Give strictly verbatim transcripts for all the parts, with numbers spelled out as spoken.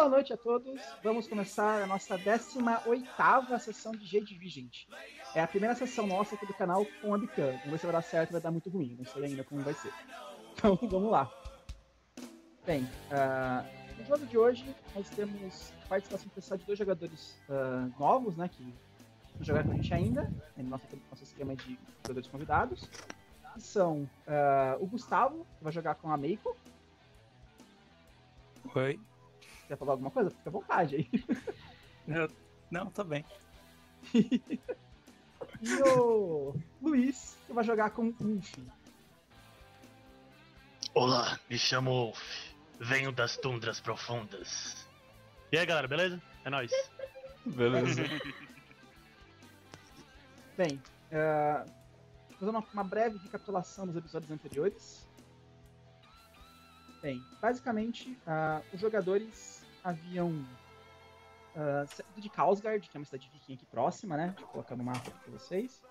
Boa noite a todos. Vamos começar a nossa décima oitava sessão de Jade Vigent. É a primeira sessão nossa aqui do canal com webcam. Vamos ver se vai dar certo ou vai dar muito ruim. Não sei ainda como vai ser. Então, vamos lá. Bem, uh, no jogo de hoje nós temos participação especial de dois jogadores uh, novos, né, que não jogaram com a gente ainda, no nosso, nosso esquema de jogadores convidados. Que são uh, o Gustavo, que vai jogar com a Meiko. Oi. Quer falar alguma coisa? Fica à vontade aí. Eu... Não, tô bem. E o Luiz, que vai jogar com o Ulf. Olá, me chamo Ulf. Venho das tundras profundas. E aí, galera, beleza? É nóis. Beleza. Bem, uh, fazendo uma, uma breve recapitulação dos episódios anteriores. Bem, basicamente, uh, os jogadores haviam uh, saído de Kaosgard, que é uma cidade viking aqui próxima, né? Deixa eu colocar no mapa aqui pra vocês.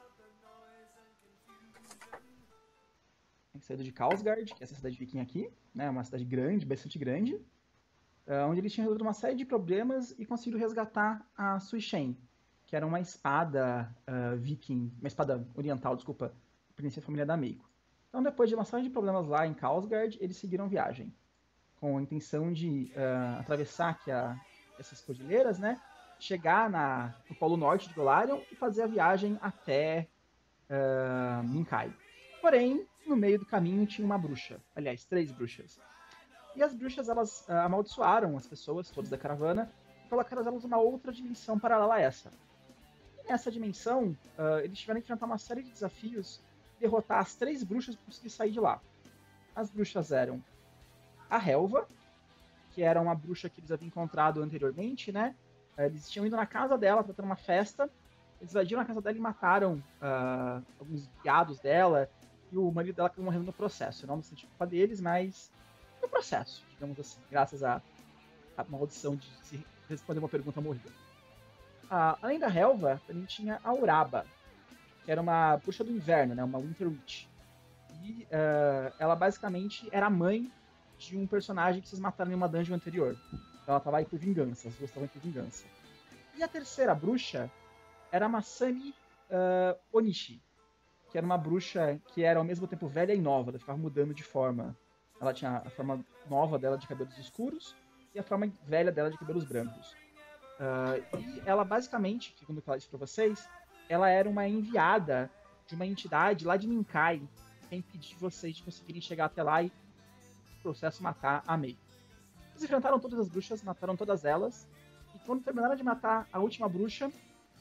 Saído de Kaosgard, que é essa cidade viking aqui, né? Uma cidade grande, bastante grande, uh, onde eles tinham resolvido uma série de problemas e conseguiram resgatar a Suishen, que era uma espada uh, viking, uma espada oriental, desculpa, que pertencia à família da Meiko. Então, depois de uma série de problemas lá em Kaosgard, eles seguiram viagem, com a intenção de uh, atravessar aqui a, essas cordilheiras, né? Chegar na, no Polo Norte de Golarion e fazer a viagem até uh, Minkai. Porém, no meio do caminho tinha uma bruxa, aliás, três bruxas. E as bruxas, elas uh, amaldiçoaram as pessoas, todas da caravana, e colocaram elas numa outra dimensão paralela a essa. E nessa dimensão, uh, eles tiveram que enfrentar uma série de desafios, derrotar as três bruxas para conseguir sair de lá. As bruxas eram a Helva, que era uma bruxa que eles haviam encontrado anteriormente, né? Eles tinham ido na casa dela para ter uma festa, eles invadiram a casa dela e mataram uh, alguns guiados dela, e o marido dela acabou morrendo no processo. Não no sentido culpa deles, mas no processo, digamos assim, graças à, à maldição de se responder uma pergunta morrida. Uh, além da Helva, também tinha a Uraba, que era uma bruxa do inverno, né? Uma Winter Witch. E uh, ela basicamente era a mãe de um personagem que vocês mataram em uma dungeon anterior. Então ela estava aí por vingança, as duas estavam aí por vingança. E a terceira bruxa era a Masami uh, Onishi, que era uma bruxa que era ao mesmo tempo velha e nova, ela ficava mudando de forma. Ela tinha a forma nova dela de cabelos escuros e a forma velha dela de cabelos brancos. Uh, e ela basicamente, segundo eu disse para vocês, ela era uma enviada de uma entidade lá de Minkai que impedir vocês de conseguirem chegar até lá e processo matar a Mei. Eles enfrentaram todas as bruxas, mataram todas elas, e quando terminaram de matar a última bruxa,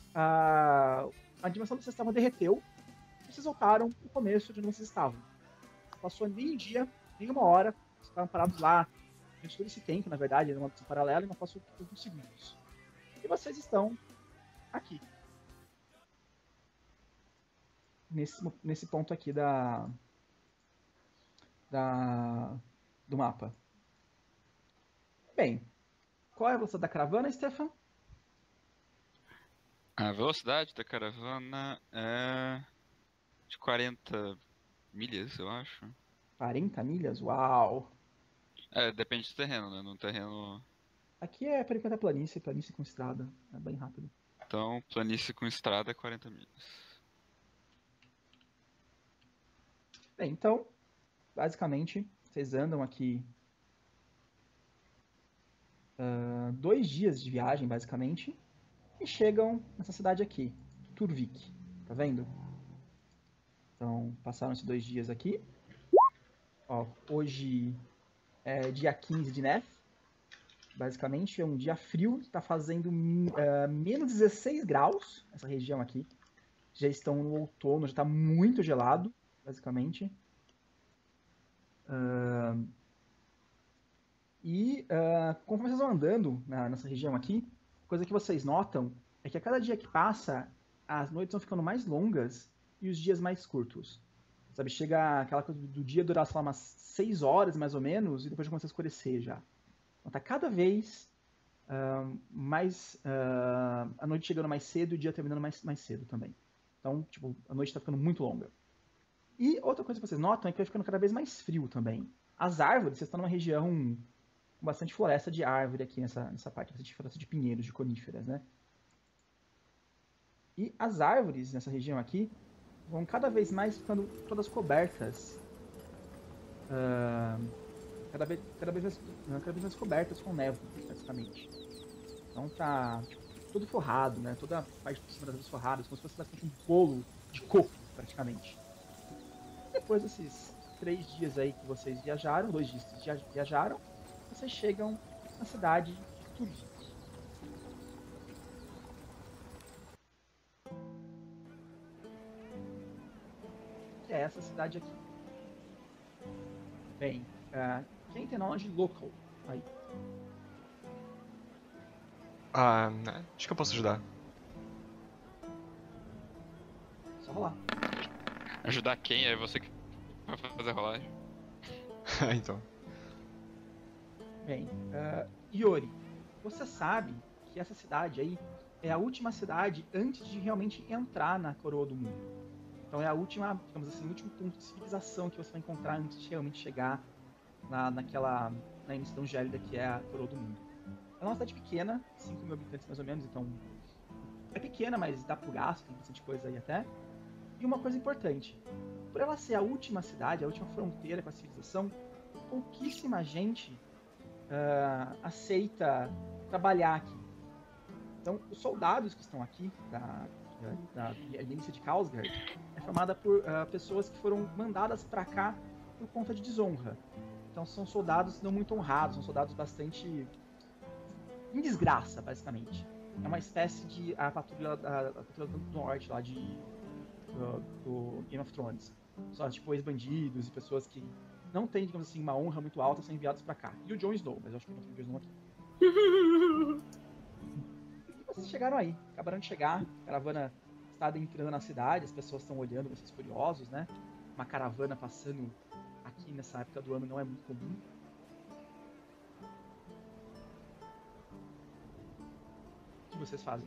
a, a dimensão que vocês estavam derreteu, e vocês voltaram pro começo de onde vocês estavam. Passou nem um dia, nem uma hora, vocês estavam parados lá, durante todo esse tempo, na verdade, era uma opção paralela, e não passou alguns segundos. E vocês estão aqui. Nesse, nesse ponto aqui da, da, do mapa. Bem, qual é a velocidade da caravana, Stefan? A velocidade da caravana é de quarenta milhas, eu acho. quarenta milhas? Uau! É, depende do terreno, né? No terreno... Aqui é por enquanto é planície, planície com estrada. É bem rápido. Então, planície com estrada é quarenta milhas. Bem, então, basicamente, vocês andam aqui uh, dois dias de viagem, basicamente, e chegam nessa cidade aqui, Turvik. Tá vendo? Então, passaram esses dois dias aqui. Ó, hoje é dia quinze de Neth. Basicamente, é um dia frio, está fazendo uh, menos dezesseis graus nessa região aqui. Já estão no outono, já está muito gelado, basicamente. Uh, e uh, conforme vocês vão andando na, nessa região aqui, coisa que vocês notam é que a cada dia que passa, as noites vão ficando mais longas e os dias mais curtos. Sabe, chega aquela coisa do dia durar, sei lá, umas seis horas mais ou menos, e depois já começa a escurecer já. Então tá cada vez uh, mais uh, a noite chegando mais cedo e o dia terminando mais, mais cedo também. Então, tipo, a noite tá ficando muito longa. E outra coisa que vocês notam é que vai ficando cada vez mais frio também. As árvores, vocês estão numa região com bastante floresta de árvore aqui nessa, nessa parte, bastante floresta de pinheiros, de coníferas, né? E as árvores nessa região aqui vão cada vez mais ficando todas cobertas, uh, cada, vez, cada, vez mais, cada vez mais cobertas com névoa, praticamente. Então tá tipo, todo forrado, né? Toda a parte por cima das árvores forradas, como se fosse bastante um bolo de coco, praticamente. Depois desses três dias aí que vocês viajaram, dois dias que viajaram, vocês chegam na cidade de Turim. Que é essa cidade aqui. Bem, uh, quem tem nome de local aí? Ah, acho que eu posso ajudar. Só rolar. Ajudar quem? É você que vai fazer a rolagem. Então. Bem, uh, Iori, você sabe que essa cidade aí é a última cidade antes de realmente entrar na Coroa do Mundo. Então é a última, digamos assim, o último ponto de civilização que você vai encontrar antes de realmente chegar na, naquela, na imensidão gélida que é a Coroa do Mundo. É uma cidade pequena, cinco mil habitantes mais ou menos, então é pequena, mas dá pro gasto, tem bastante coisa aí até. E uma coisa importante, por ela ser a última cidade, a última fronteira com a civilização, pouquíssima gente uh, aceita trabalhar aqui. Então, os soldados que estão aqui, da, da, da milícia de Kausgard, é formada por uh, pessoas que foram mandadas para cá por conta de desonra. Então, são soldados não muito honrados, são soldados bastante em desgraça, basicamente. É uma espécie de a patrulha, a, a patrulha do norte lá de do, do Game of Thrones. Só tipo ex-bandidos e pessoas que não têm, digamos assim, uma honra muito alta são enviados pra cá. E o Jon Snow, mas eu acho que não tem o Jon Snow aqui. E vocês chegaram aí, acabaram de chegar, a caravana está adentrando na cidade, as pessoas estão olhando, vocês curiosos, né? Uma caravana passando aqui nessa época do ano não é muito comum. O que vocês fazem?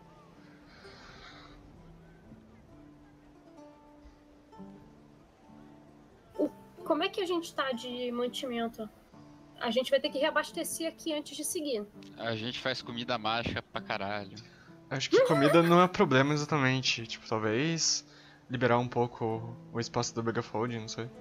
Como é que a gente tá de mantimento? A gente vai ter que reabastecer aqui antes de seguir. A gente faz comida mágica pra caralho. Acho que comida não é problema exatamente. Tipo, talvez liberar um pouco o espaço do Megafold, não sei.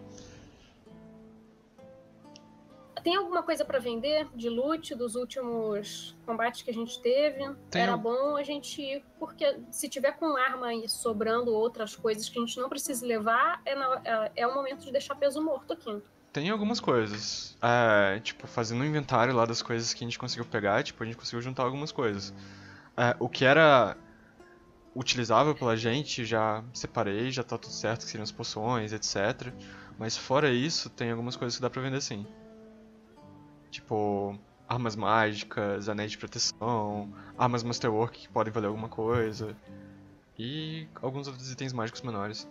Tem alguma coisa pra vender de loot dos últimos combates que a gente teve? Tem Era um- bom a gente ir, porque se tiver com arma e sobrando outras coisas que a gente não precisa levar, é, na- é- é o momento de deixar peso morto aqui. Tem algumas coisas. É, tipo, fazendo um inventário lá das coisas que a gente conseguiu pegar, tipo, a gente conseguiu juntar algumas coisas. É, o que era utilizável pela gente, já separei, já tá tudo certo, que seriam as poções, etcétera. Mas fora isso, tem algumas coisas que dá pra vender sim. Tipo, armas mágicas, anéis de proteção, armas Masterwork que podem valer alguma coisa. E alguns outros itens mágicos menores.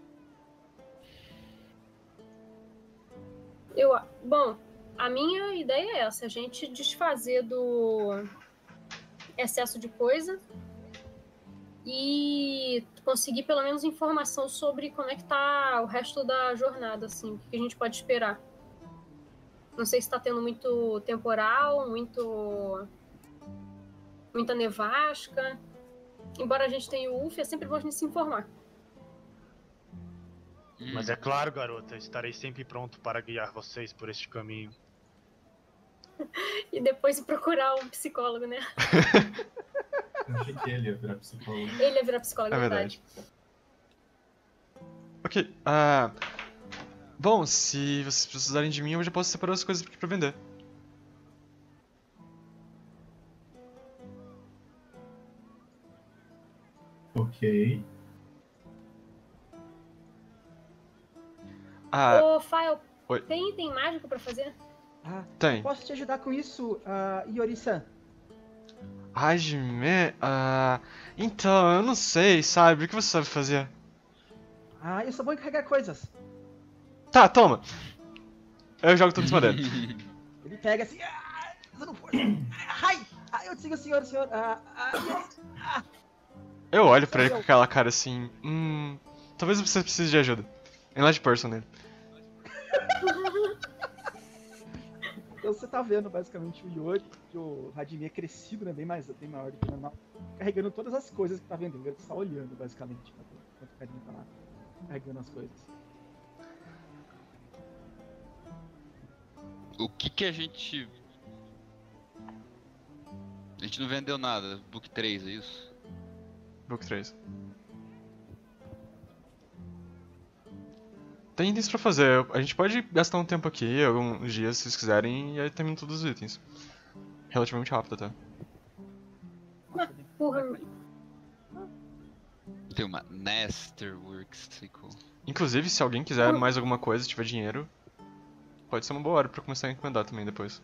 Eu, bom, a minha ideia é essa, a gente desfazer do excesso de coisa e conseguir pelo menos informação sobre como é que tá o resto da jornada, assim, o que a gente pode esperar. Não sei se tá tendo muito temporal, muito muita nevasca. Embora a gente tenha o U F, é sempre bom a gente se informar. Hum, Mas é claro, garota, estarei sempre pronto para guiar vocês por este caminho. E depois ir procurar um psicólogo, né? Eu achei que ele ia virar psicólogo. Ele ia virar psicólogo, É é verdade. Ok, ah... bom, se vocês precisarem de mim, eu já posso separar as coisas aqui pra vender. Ok. Ah, Ô, Fael, Oi. tem item mágico pra fazer? Ah, tem. posso te ajudar com isso, uh, Iori-san? Hajime, ah... então, eu não sei, sabe? O que você sabe fazer? Ah, eu só vou encarregar coisas. Tá, toma. Eu jogo tudo em cima dele. Ele pega assim, ah, usando força. Ai, ah, eu te sigo, senhor, senhor. Ah, ah, Eu olho pra ele com aquela cara assim, hum... talvez você precise de ajuda. Enlarge person nele. Então você tá vendo basicamente o Yori e o Radimir crescido, né? Bem, mais, bem maior do que o normal. Carregando todas as coisas que tá vendo. Ele tá olhando basicamente enquanto o carinha tá lá carregando as coisas. O que que a gente... A gente não vendeu nada, Book três, é isso? Book três. Tem itens pra fazer. A gente pode gastar um tempo aqui, alguns dias, se vocês quiserem, e aí termina todos os itens. Relativamente rápido até. Porra, Tem uma Nesterworks, ficou. Inclusive, se alguém quiser mais alguma coisa, se tiver dinheiro, pode ser uma boa hora pra começar a encomendar também depois.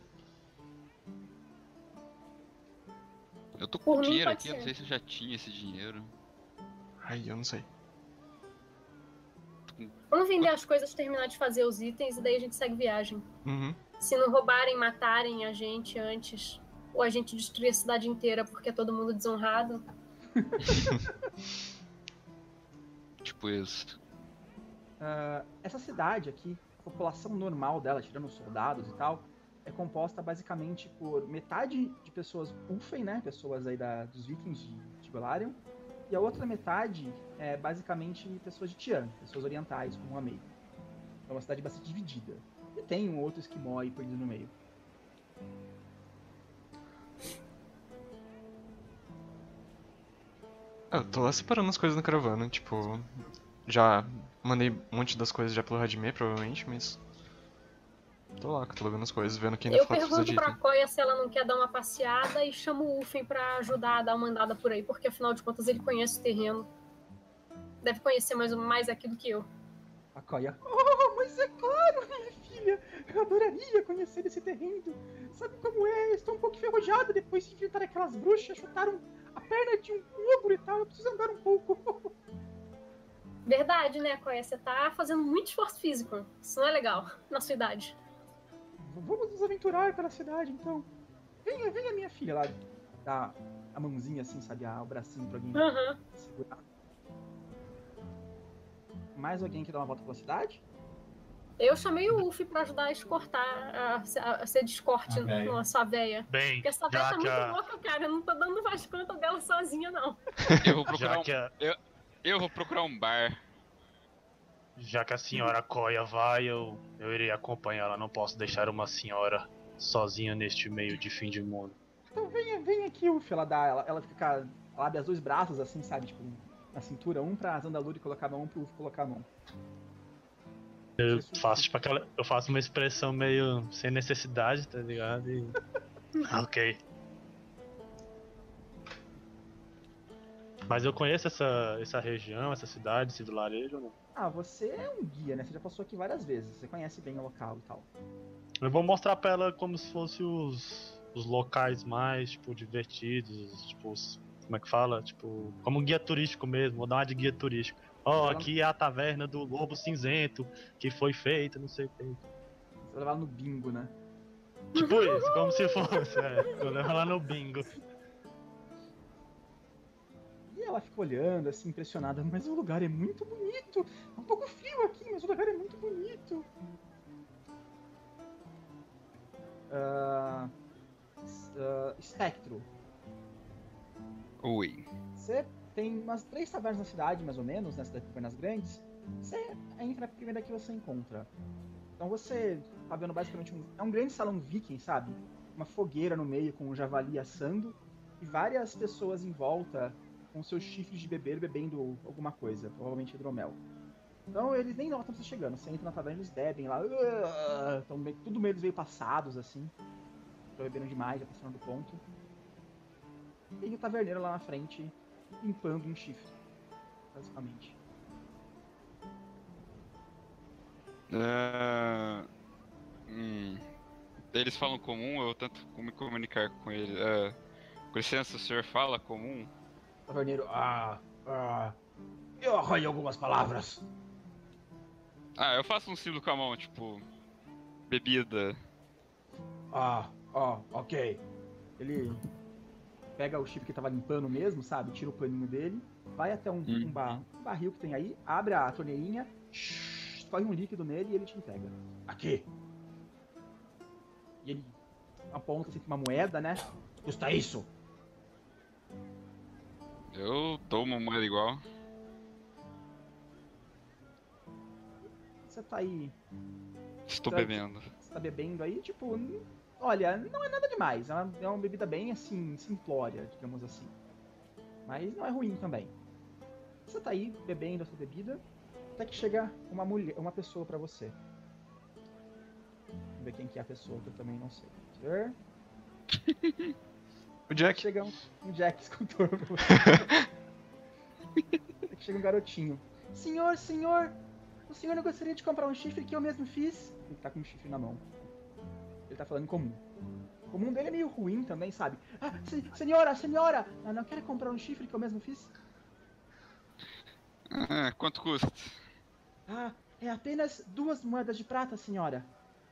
Eu tô Por com mim, dinheiro pode aqui, eu não ser. sei se eu já tinha esse dinheiro. Ai, eu não sei. vamos vender as coisas, terminar de fazer os itens e daí a gente segue viagem. Uhum. Se não roubarem, matarem a gente antes, ou a gente destruir a cidade inteira porque é todo mundo desonrado. Tipo isso. Uh, essa cidade aqui, a população normal dela, tirando os soldados e tal, é composta basicamente por metade de pessoas Ulfen, né? Pessoas aí da, dos vikings de, de Golarion. E a outra metade é basicamente pessoas de Tian, pessoas orientais, como a Mei. É uma cidade bastante dividida. E tem um outro esquimó aí perdido no meio. Eu tô lá separando as coisas na caravana, tipo... Já mandei um monte das coisas já pelo Radimir, provavelmente, mas... Tô lá catalogando as coisas, vendo quem ainda Eu falta fazer de pergunto pra item. Koya se ela não quer dar uma passeada e chamo o Ulfen pra ajudar a dar uma andada por aí, porque afinal de contas ele conhece o terreno. Deve conhecer mais, mais aqui do que eu. A Koya, oh, mas é claro, minha filha! Eu adoraria conhecer esse terreno. Sabe como é? Eu estou um pouco enferrujada depois de enfrentar aquelas bruxas, chutaram a perna de um ogro e tal. Eu preciso andar um pouco. Verdade, né, Koya? Você tá fazendo muito esforço físico. Isso não é legal na sua idade. Vamos nos aventurar pela cidade, então. Venha, venha, minha filha, lá. Dá a mãozinha assim, sabe? O bracinho pra alguém Uhum. segurar. Mais alguém que dá uma volta pela cidade? Eu chamei o Ulf pra ajudar a escortar, a, a, a ser de escorte A véia. nossa véia. Bem, Porque essa véia já tá que muito a, louca, cara. Eu não tô dando mais conta dela sozinha, não. Eu vou procurar já um, que a, eu vou procurar um bar. já que a senhora Koya vai, eu, eu irei acompanhá-la. Não posso deixar uma senhora sozinha neste meio de fim de mundo. Então venha, venha aqui, Uf. Ela dá, ela, ela fica. Ela abre os dois braços assim, sabe? Tipo, na cintura, um pra Zandaluri colocar a mão, um pro Uf colocar a mão. Eu faço tipo aquela. Eu faço uma expressão meio sem necessidade, tá ligado? E... ok. Mas eu conheço essa, essa região, essa cidade, esse vilarejo, né? Ah, você é um guia, né? Você já passou aqui várias vezes. Você conhece bem o local e tal. Eu vou mostrar pra ela como se fosse os, os locais mais, tipo, divertidos, tipo, os- como é que fala? Tipo, como guia turístico mesmo, vou dar uma de guia turístico. Ó, Ela- aqui é a taverna do Lobo Cinzento, que foi feita, não sei o que. Você vai levar ela no bingo, né? Tipo isso, como se fosse, é. Eu levo ela no bingo. E ela fica olhando, assim, impressionada. Mas o lugar é muito bonito. É um pouco frio aqui, mas o lugar é muito bonito. Ah, s- ah, Espectro. Oi. Você tem umas três tavernas na cidade, mais ou menos, nas cidades pequenas grandes. Você entra na primeira que você encontra. Então você tá vendo basicamente um... É um grande salão viking, sabe? Uma fogueira no meio com um javali assando. E várias pessoas em volta com seus chifres de beber bebendo alguma coisa. Provavelmente hidromel. Então eles nem notam você chegando. Você entra na taverna, eles bebem lá. Então, meio- tudo meio, eles meio passados, assim. Já beberam demais, já passaram do ponto. E o taverneiro lá na frente limpando um chifre, basicamente. Ah, hum. Eles falam comum, eu tento me comunicar com ele. Ah, com licença, o senhor fala comum? Taverneiro, ah, ah, eu arranho algumas palavras. Ah, eu faço um símbolo com a mão, tipo. Bebida. Ah, ó, ok. Ele pega o chifre que tava limpando mesmo, sabe? Tira o paninho dele, vai até um, Hum. um, bar- um barril que tem aí, abre a torneirinha, shhh, escorre um líquido nele e ele te entrega. Aqui. E ele aponta assim pra uma moeda, né? Custa isso! Eu dou uma moeda igual. Você tá aí, Estou Tá. bebendo. você tá bebendo aí, tipo, n- olha, não é nada demais. É uma, é uma bebida bem, assim, simplória, digamos assim. Mas não é ruim também. Você tá aí bebendo a sua bebida, até que chega uma mulher, uma pessoa pra você. Vamos ver quem que é a pessoa, que eu também não sei. Ver. O Jack. Chega um, um Jack escultor pra você. Até que chega um garotinho. Senhor, senhor, o senhor não gostaria de comprar um chifre que eu mesmo fiz? Ele tá com um chifre na mão. Ele tá falando em comum. O comum dele é meio ruim também, sabe? Ah, se- senhora, senhora! Ah, não quer comprar um chifre que eu mesmo fiz? Ah, quanto custa? Ah, é apenas duas moedas de prata, senhora.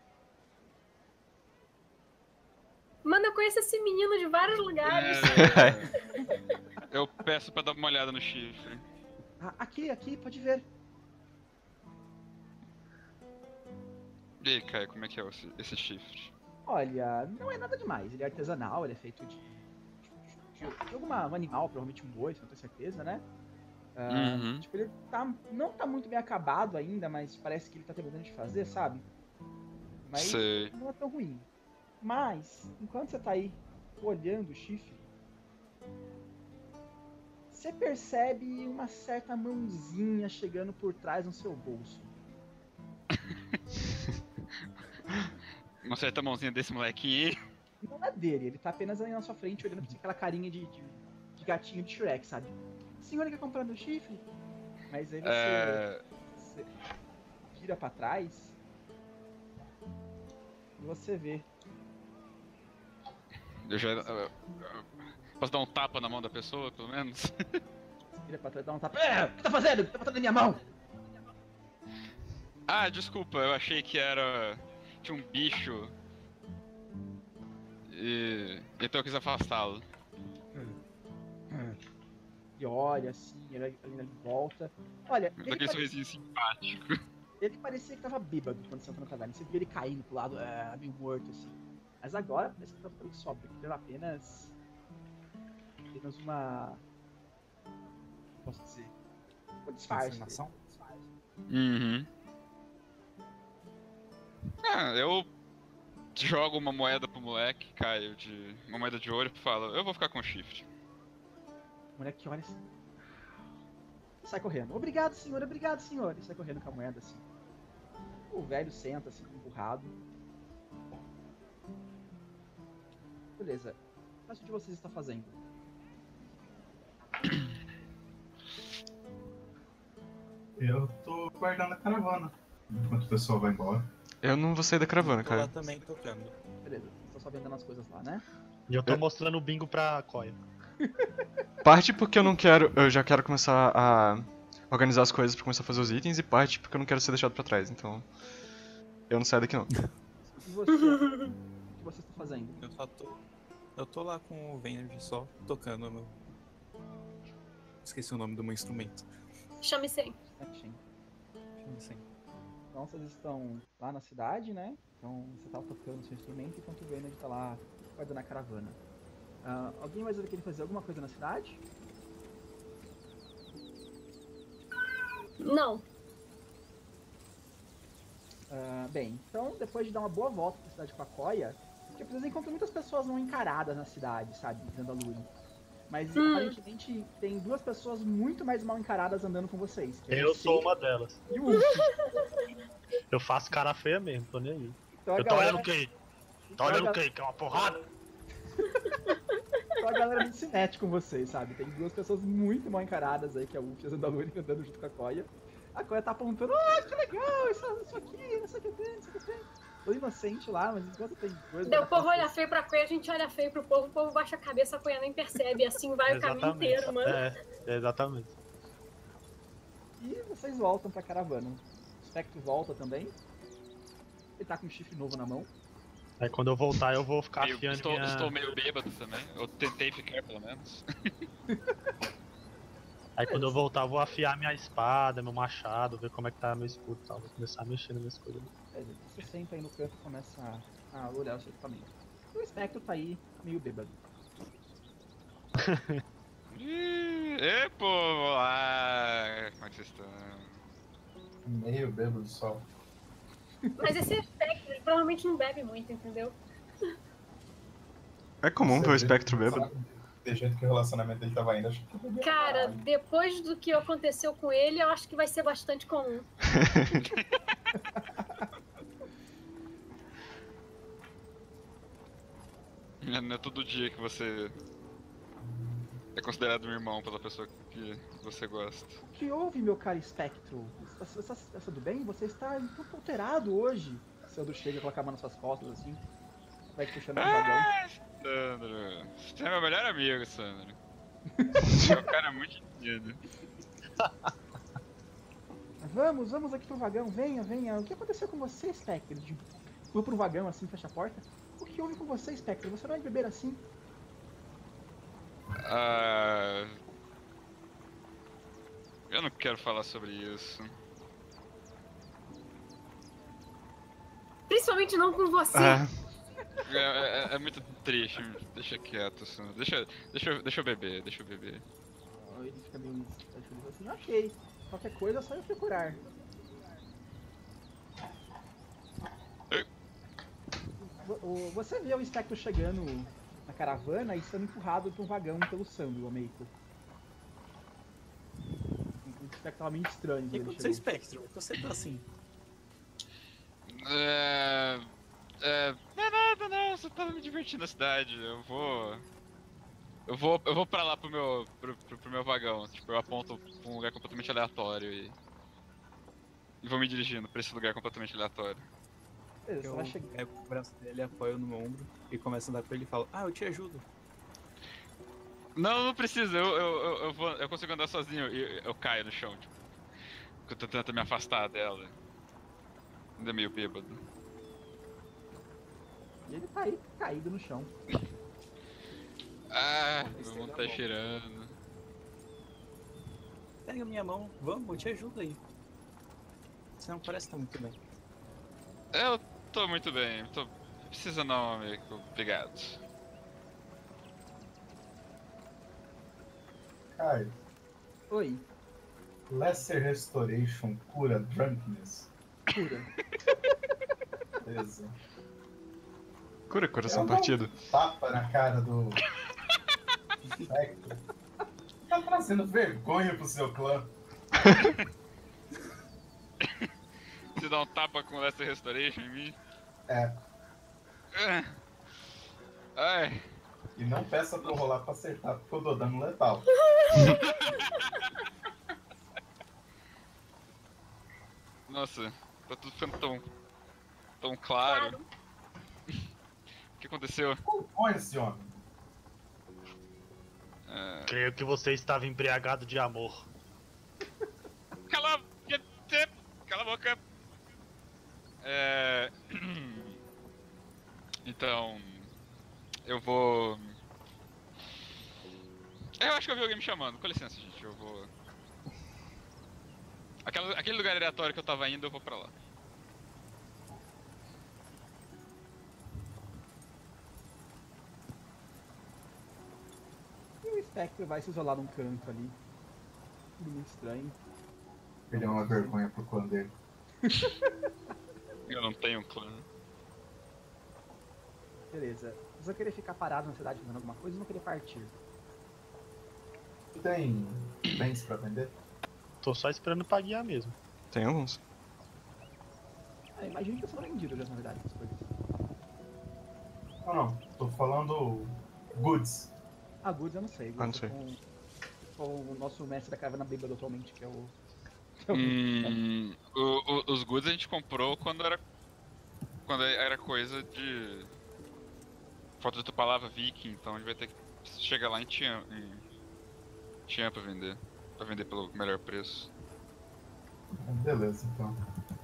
Mano, eu conheço esse menino de vários lugares. É, eu peço pra dar uma olhada no chifre. Ah, aqui, aqui, pode ver. E aí, Caio, como é que é esse, esse chifre? Olha, não é nada demais. Ele é artesanal, ele é feito de, de, de algum animal, provavelmente um boi, não tenho certeza, né? Ah, Uhum. Tipo, ele tá, não tá muito bem acabado ainda, mas parece que ele tá terminando de fazer, sabe? Mas Sei. não é tão ruim. Mas, enquanto você tá aí olhando o chifre, você percebe uma certa mãozinha chegando por trás no seu bolso. Uma certa mãozinha desse molequinho aí. Não é dele, ele tá apenas ali na sua frente olhando pra você com aquela carinha de, de, de gatinho de Shrek, sabe? Senhora quer comprar meu chifre? Mas aí você, É... você vira pra trás e você vê. Eu já... eu- eu- Posso dar um tapa na mão da pessoa, pelo menos? Você vira pra trás e dá um tapa. É, o que tá fazendo? O que tá botando na minha mão? Ah, desculpa, eu achei que era... Tinha um bicho. E... Então eu quis afastá-lo. E olha assim, ele, ele, ele volta. Olha, ele, Daquele pare- sorrisinho simpático. ele parecia que tava bêbado quando você entrou na taverna. Você viu ele caindo pro lado, é, meio morto assim. Mas agora parece que tá ficando sóbrio. Ele era apenas. apenas uma. Posso dizer? Um disfarce. Encenação? Uhum. Ah, eu jogo uma moeda pro moleque, Caio, de uma moeda de ouro e falo, eu vou ficar com o chifre. O moleque olha assim. E sai correndo. Obrigado, senhor, obrigado, senhor. E sai correndo com a moeda assim. O velho senta assim, empurrado. Beleza. O que o de vocês está fazendo? Eu tô guardando a caravana. Enquanto o pessoal vai embora. Eu não vou sair da caravana, Tô lá cara. também tocando. Beleza, estão só vendendo as coisas lá, né? E eu tô Eu- mostrando o bingo pra Koya. Parte porque eu não quero. Eu já quero começar a organizar as coisas pra começar a fazer os itens, e parte porque eu não quero ser deixado pra trás, então. Eu não saio daqui não. E você? O que você está fazendo? Eu só tô. Eu tô lá com o Venergy só tocando meu. Esqueci o nome do meu instrumento. Chame sem. Action. Assim. Então vocês estão lá na cidade, né? Então você tá tocando seu instrumento enquanto o Vener tá lá guardando a caravana. Ah, alguém mais vai querer fazer alguma coisa na cidade? Não. Ah, bem, então depois de dar uma boa volta pra cidade com a Koya, porque vocês encontram muitas pessoas não encaradas na cidade, sabe? Dando a Lurin. Mas Hum. aparentemente tem duas pessoas muito mais mal encaradas andando com vocês. que é Eu você sou uma delas. E o Uff. Eu faço cara feia mesmo, tô nem aí. Então a Eu tô galera- olhando o quê? então Tá a olhando ga- o quê? Que é uma porrada? Então a galera não se mete com vocês, sabe? Tem duas pessoas muito mal encaradas aí, que é o Uff e a Zandalurin andando junto com a Koya. A Koya tá apontando, ah, que legal, isso, isso aqui, isso aqui tem, isso aqui tem. Tô inocente lá, mas enquanto tem coisa... Daí o povo olha feio pra Koya, a gente olha feio pro povo, o povo baixa a cabeça, a Koya nem percebe. E assim vai o caminho inteiro, mano. É, exatamente. E vocês voltam pra caravana. O Spectre volta também. Ele tá com um chifre novo na mão. Aí quando eu voltar eu vou ficar Eu afiando estou, minha... estou meio bêbado também. Eu tentei ficar, pelo menos. Aí quando eu voltar eu vou afiar minha espada, meu machado, ver como é que tá meu escudo e tal. Vou começar a mexer nas minhas coisas. É, você senta aí no canto e começa a, a olhar o seu equipamento. E o espectro tá aí, meio bêbado. Ih, Ê, povo! Ah, como é que vocês estão? Meio bêbado só. Mas esse espectro, ele provavelmente não bebe muito, entendeu? É comum ver o espectro bêbado. Do jeito que o relacionamento dele tava indo, acho que ele bebia Cara, caralho. depois do que aconteceu com ele, eu acho que vai ser bastante comum. Não é todo dia que você é considerado um irmão pela pessoa que você gosta. O que houve, meu caro espectro? Está, está, está tudo bem? Você está um pouco alterado hoje. Sandro chega e coloca a mão nas suas costas, assim. Vai te puxando pro vagão. Ah, Sandro! Você é meu melhor amigo, Sandro. Você é um cara muito entendido. Vamos, vamos aqui pro vagão. Venha, venha. O que aconteceu com você, Spectre? De pula pro vagão, assim, fecha a porta. O que houve com você, Spectre? Você não vai beber assim? Ah, eu não quero falar sobre isso. Principalmente não com você. Ah, É, é- é muito triste. Deixa quieto, Sandro. Deixa, deixa, eu- deixa eu beber, deixa eu beber. Ele fica meio assim, ok. Qualquer coisa é só eu procurar. Vo- o- Você vê o espectro chegando na caravana e sendo empurrado para um vagão pelo Sandro, o Meiko. Um espectro tava meio estranho. O que quando ele aconteceu, chegou. Spectrum? Você tá assim. É, é, não é nada, não. Eu só tava me divertindo na cidade. Eu vou. Eu vou, eu vou pra lá pro meu, pro, pro, pro meu vagão. Tipo, eu aponto pra um lugar completamente aleatório e. E vou me dirigindo pra esse lugar completamente aleatório. Beleza, você Eu vai chegar. pego o braço dele, apoio no meu ombro e começo a andar com ele e falo, ah, eu te ajudo. Não, não precisa, eu, eu, eu, eu, vou, eu consigo andar sozinho e eu, eu caio no chão, tipo. Porque eu tô tentando me afastar dela. Ainda meio bêbado. E ele tá aí caído no chão. Ah, Esse meu mundo é tá bom. cheirando. Pega minha mão, vamos, eu te ajudo aí. Você não parece estar muito bem. Eu tô muito bem, tô. Precisa não, amigo. Obrigado. Caio, Oi, Lesser Restoration cura drunkenness. cura. Beleza. cura coração Eu não- partido. Tapa na cara do. Spectre. Tá trazendo vergonha pro seu clã. Você dá um tapa com essa Restoration em mim? É. Ah. Ai. E não peça pra eu rolar pra acertar, porque eu dou dano letal. Nossa, tá tudo ficando tão. tão claro. O que aconteceu? Olha esse homem. Ah, Creio que você estava embriagado de amor. Cala a Cala a boca! É. Então. Eu vou. Eu acho que eu vi alguém me chamando. Com licença, gente. Eu vou. Aquela, aquele lugar aleatório que eu tava indo, eu vou pra lá. E o Spectre vai se isolar num canto ali. Tudo muito estranho. Ele é uma vergonha pro clã dele. Eu não tenho um clã. Beleza. Vocês vão querer ficar parado na cidade fazendo alguma coisa ou vão querer partir? Tem bens pra vender? Tô só esperando pra guiar mesmo. Tem alguns. Ah, imagino que eu sou vendido já, na verdade, essas coisas. Não, não. Tô falando goods. Ah, Goods eu não sei. Ah, não Goods sei. é Com, com o nosso mestre da caravana bêbado atualmente, que é o... que é o- Hum, o- o- os goods a gente comprou quando era. Quando era coisa de. Falta de outra palavra, viking, então a gente vai ter que chegar lá em Tian. Em Tian pra vender. Pra vender pelo melhor preço. Beleza, então.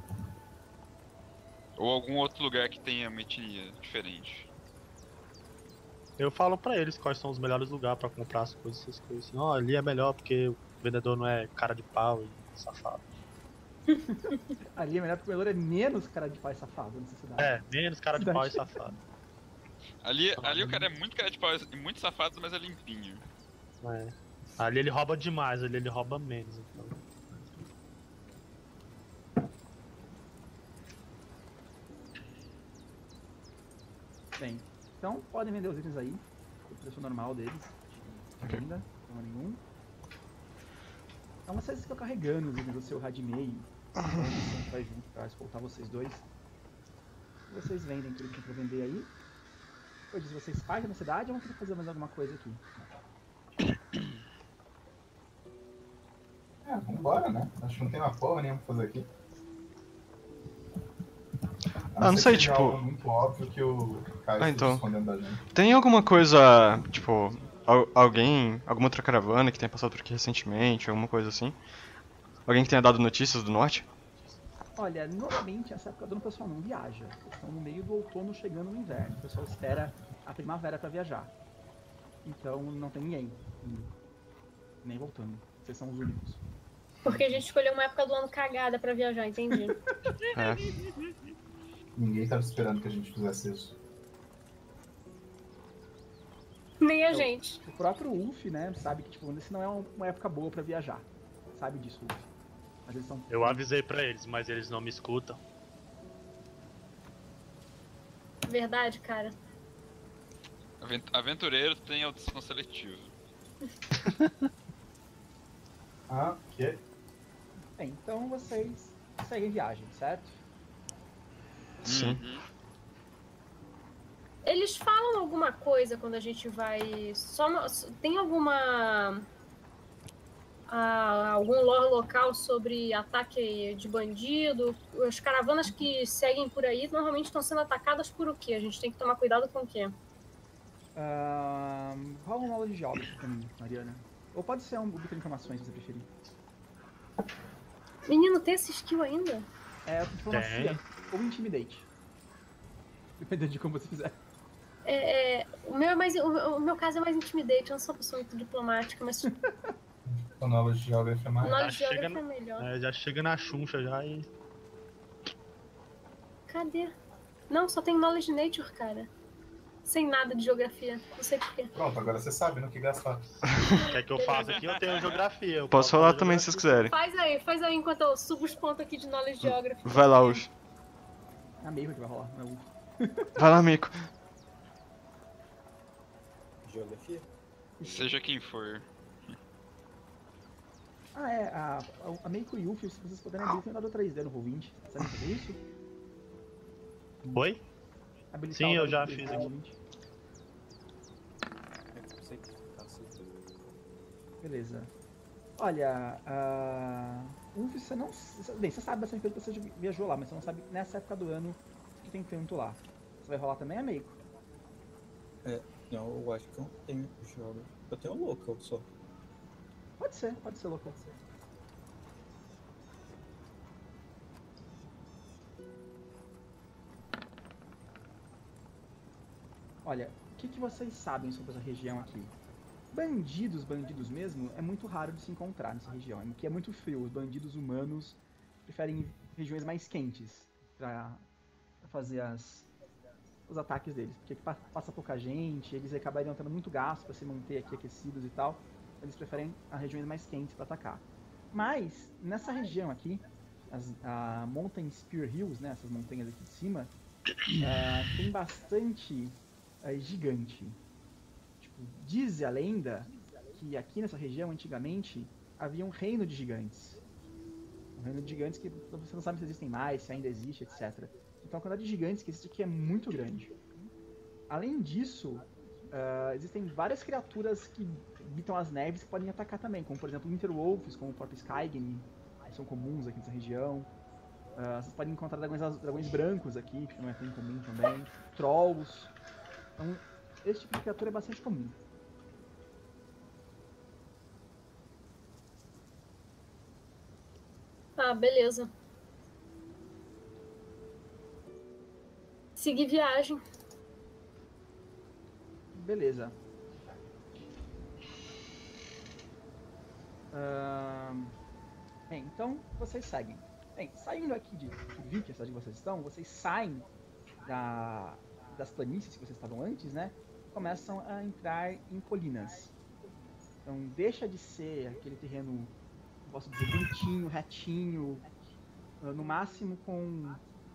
Ou algum outro lugar que tenha uma etnia diferente. Eu falo pra eles quais são os melhores lugares pra comprar as coisas, essas coisas. Não, ali é melhor porque o vendedor não é cara de pau e safado. Ali é melhor porque o vendedor é menos cara de pai safado nessa cidade. É, menos cara de pau e safado. Ali, ali o cara é muito cara de pau e muito safado, mas é limpinho. É. Ali ele rouba demais, ali ele rouba menos. Então. Bem, então podem vender os itens aí. O preço normal deles. Ok. Ainda, não há nenhum. Então vocês ficam carregando os itens do seu Radimei. O vai junto pra escoltar vocês dois. Vocês vendem tudo que tem pra vender aí. Depois disso, vocês partem na cidade ou vão querer fazer mais alguma coisa aqui? É, vambora, né? Acho que não tem uma porra nenhuma pra fazer aqui. A Ah, não ser sei, que seja tipo- algo muito óbvio que o Caio Ah, esteja então. escondendo da gente. Tem alguma coisa, tipo, al- alguém, alguma outra caravana que tenha passado por aqui recentemente, alguma coisa assim? Alguém que tenha dado notícias do norte? Olha, normalmente essa época do ano o pessoal não viaja. Vocês estão no meio do outono chegando no inverno. O pessoal espera a primavera pra viajar. Então não tem ninguém. indo, Nem voltando. Vocês são os únicos. Porque a gente escolheu uma época do ano cagada pra viajar, entendi. É. Ninguém tava esperando que a gente fizesse isso. Nem a gente. O próprio Ulf, né, sabe que tipo, esse não é uma época boa pra viajar. Sabe disso, Ulf. Mas eles são. Eu avisei pra eles, mas eles não me escutam. Verdade, cara. Avent- Aventureiro tem audição seletiva. Ah, que? Bem, então vocês seguem viagem, certo? Sim. Uhum. Eles falam alguma coisa quando a gente vai. Só no- tem alguma. ah, algum lore local sobre ataque de bandido? As caravanas que seguem por aí normalmente estão sendo atacadas por o quê? A gente tem que tomar cuidado com o quê? Ahn, rola uma aula de geografia pra mim, Mariana. Ou pode ser um book de informações, se você preferir. Menino, tem esse skill ainda? É diplomacia ou intimidate. Dependendo de como você fizer. É, é, o, meu é mais, o, o meu caso é mais intimidate, eu não sou uma pessoa muito diplomática, mas Knowledge de geografia é mais. knowledge chega geography no- é melhor. É, já chega na chuncha já e. Cadê? Não, só tem knowledge nature, cara. Sem nada de geografia, não sei porquê. Pronto, agora você sabe no que gastar. Quer que eu faça aqui? Eu tenho geografia. Eu Posso falar também se vocês quiserem. Faz aí, faz aí enquanto eu subo os pontos aqui de knowledge geography. Vai lá, Ulf. É a Meiko que vai rolar, não é o Ulf. Vai lá, Mico. Geografia? Seja quem for. Ah, é. A, a, a Meiko e o Ulf, se vocês puderem abrir, tem um dado três D no roll vinte. Sabe fazer isso? Oi? Habilitar Sim, o eu dado já três D fiz no aqui. roll vinte. É, sei que tá assim. Beleza. Olha, a... Ulf, você não... você- Bem, você sabe bastante coisa que você viajou lá, mas você não sabe nessa época do ano que tem tanto lá. Você vai rolar também a Meiko? Não, eu acho que eu não tenho geografia. Eu tenho local só. Pode ser, pode ser local. Olha, o que, que vocês sabem sobre essa região aqui? Bandidos, bandidos mesmo, é muito raro de se encontrar nessa região, que é muito frio. Os bandidos humanos preferem regiões mais quentes para fazer as, os ataques deles, porque aqui pa- passa pouca gente, eles acabariam tendo muito gasto para se manter aqui aquecidos e tal. Eles preferem as regiões mais quentes para atacar. Mas nessa região aqui, as a Mountain Spear Hills, né, essas montanhas aqui de cima, ah, tem bastante ah, gigante. Tipo, diz a lenda que aqui nessa região antigamente havia um reino de gigantes. Um reino de gigantes que você não sabe se existem mais, se ainda existe, etcétera. Então a quantidade de gigantes que existe aqui é muito grande. Além disso, ah, existem várias criaturas que habitam as neves que podem atacar também, como por exemplo Interwolves, como o próprio Skygen, que são comuns aqui nessa região. Ah, vocês podem encontrar dragões, azu- dragões brancos aqui, que não é tão comum também. Trolls. Então, esse tipo de criatura é bastante comum. Ah, beleza. Seguir viagem. Beleza. Ahn, Bem, então vocês seguem. Bem, saindo aqui de de Vik, a cidade que vocês estão, vocês saem da, das planícies que vocês estavam antes, né, começam a entrar em colinas. Então deixa de ser aquele terreno, posso dizer, bonitinho, retinho, no máximo com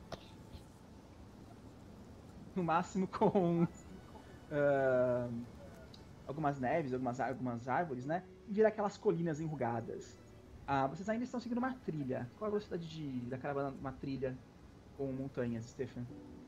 no máximo com uh, algumas neves, algumas, algumas árvores, né, e virar aquelas colinas enrugadas. Ah, vocês ainda estão seguindo uma trilha. Qual a velocidade de, da caravana, uma trilha com montanhas, Stefan?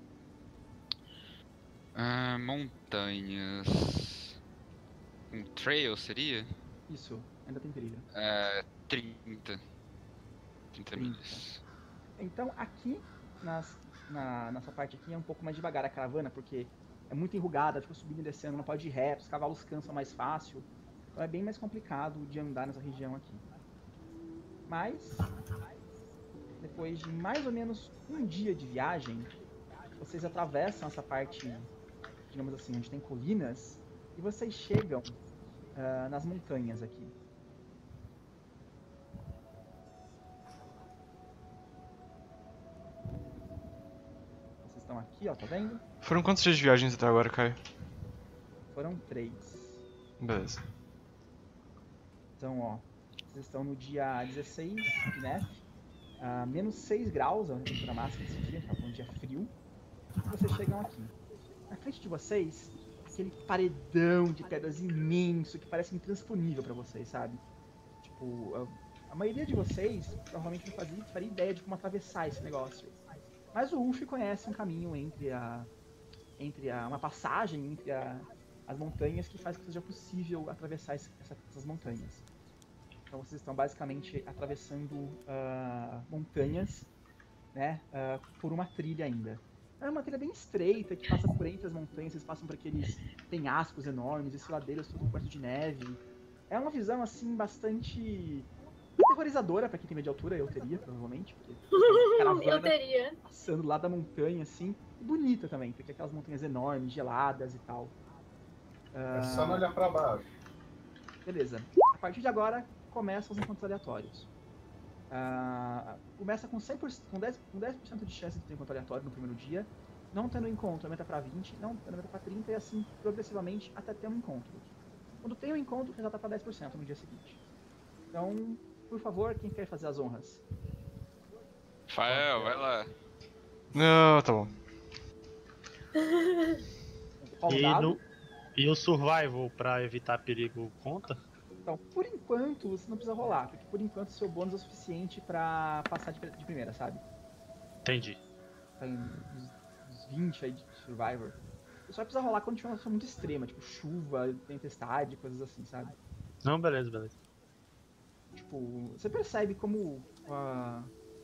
Ah, montanhas. Um trail seria? Isso, ainda tem trilha. É. trinta. trinta trinta. milhas. Então aqui, nas, na, nessa parte aqui, é um pouco mais devagar a caravana, porque é muito enrugada, fica subindo e descendo, não pode ir reto, os cavalos cansam mais fácil. Então é bem mais complicado de andar nessa região aqui. Mas, depois de mais ou menos um dia de viagem, vocês atravessam essa parte, digamos assim, onde tem colinas, e vocês chegam uh, nas montanhas aqui. Vocês estão aqui, ó, tá vendo? Foram quantos dias de viagens até agora, Caio? Foram três. Beleza. Então, ó, vocês estão no dia dezesseis de neve, a menos seis graus a temperatura máxima desse dia, tá? Um dia frio. E vocês chegam aqui. Na frente de vocês, aquele paredão de pedras imenso que parece intransponível pra vocês, sabe? Tipo, a, a maioria de vocês provavelmente não fazia, faria ideia de como atravessar esse negócio. Mas o Ulf conhece um caminho entre a, entre a, uma passagem entre a, as montanhas que faz que seja possível atravessar esse, essa, essas montanhas. Então vocês estão basicamente atravessando uh, montanhas, né, uh, por uma trilha ainda. É uma trilha bem estreita que passa por entre as montanhas, vocês passam por aqueles penhascos enormes, esfiladeiros tudo coberto de neve. É uma visão assim bastante aterrorizadora pra quem tem medo de altura, eu teria provavelmente, porque eu teria. Passando lá da montanha assim, e bonita também, porque aquelas montanhas enormes, geladas e tal. Uh... É só não olhar pra baixo. Beleza. A partir de agora começam os encontros aleatórios. Uh, começa com, cem por cento, com, dez, com dez por cento de chance de ter encontro aleatório no primeiro dia. Não tendo encontro, aumenta para vinte, não tendo aumenta para trinta e assim progressivamente até ter um encontro. Quando tem um encontro, já tá para dez por cento no dia seguinte. Então, por favor, quem quer fazer as honras? Fael, vai lá. Não, tá bom. E, no, e o survival pra evitar perigo conta? Então, por enquanto, você não precisa rolar, porque por enquanto seu bônus é o suficiente pra passar de, de primeira, sabe? Entendi. Tem uns, uns vinte aí de Survivor. Você só precisa rolar quando tiver uma situação muito extrema, tipo chuva, tempestade, coisas assim, sabe? Não, beleza, beleza. Tipo, você percebe como... Uh...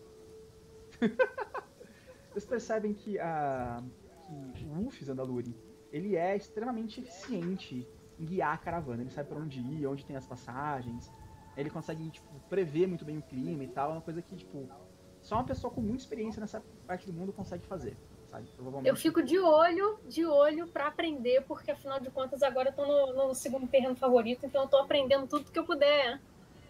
Vocês percebem que, a... que o Ulf Zandaluri, ele é extremamente eficiente guiar a caravana, ele sabe pra onde ir, onde tem as passagens, ele consegue, tipo, prever muito bem o clima e tal, é uma coisa que, tipo, só uma pessoa com muita experiência nessa parte do mundo consegue fazer, sabe? Provavelmente... Eu fico de olho, de olho pra aprender, porque afinal de contas agora eu tô no, no segundo terreno favorito, então eu tô aprendendo tudo que eu puder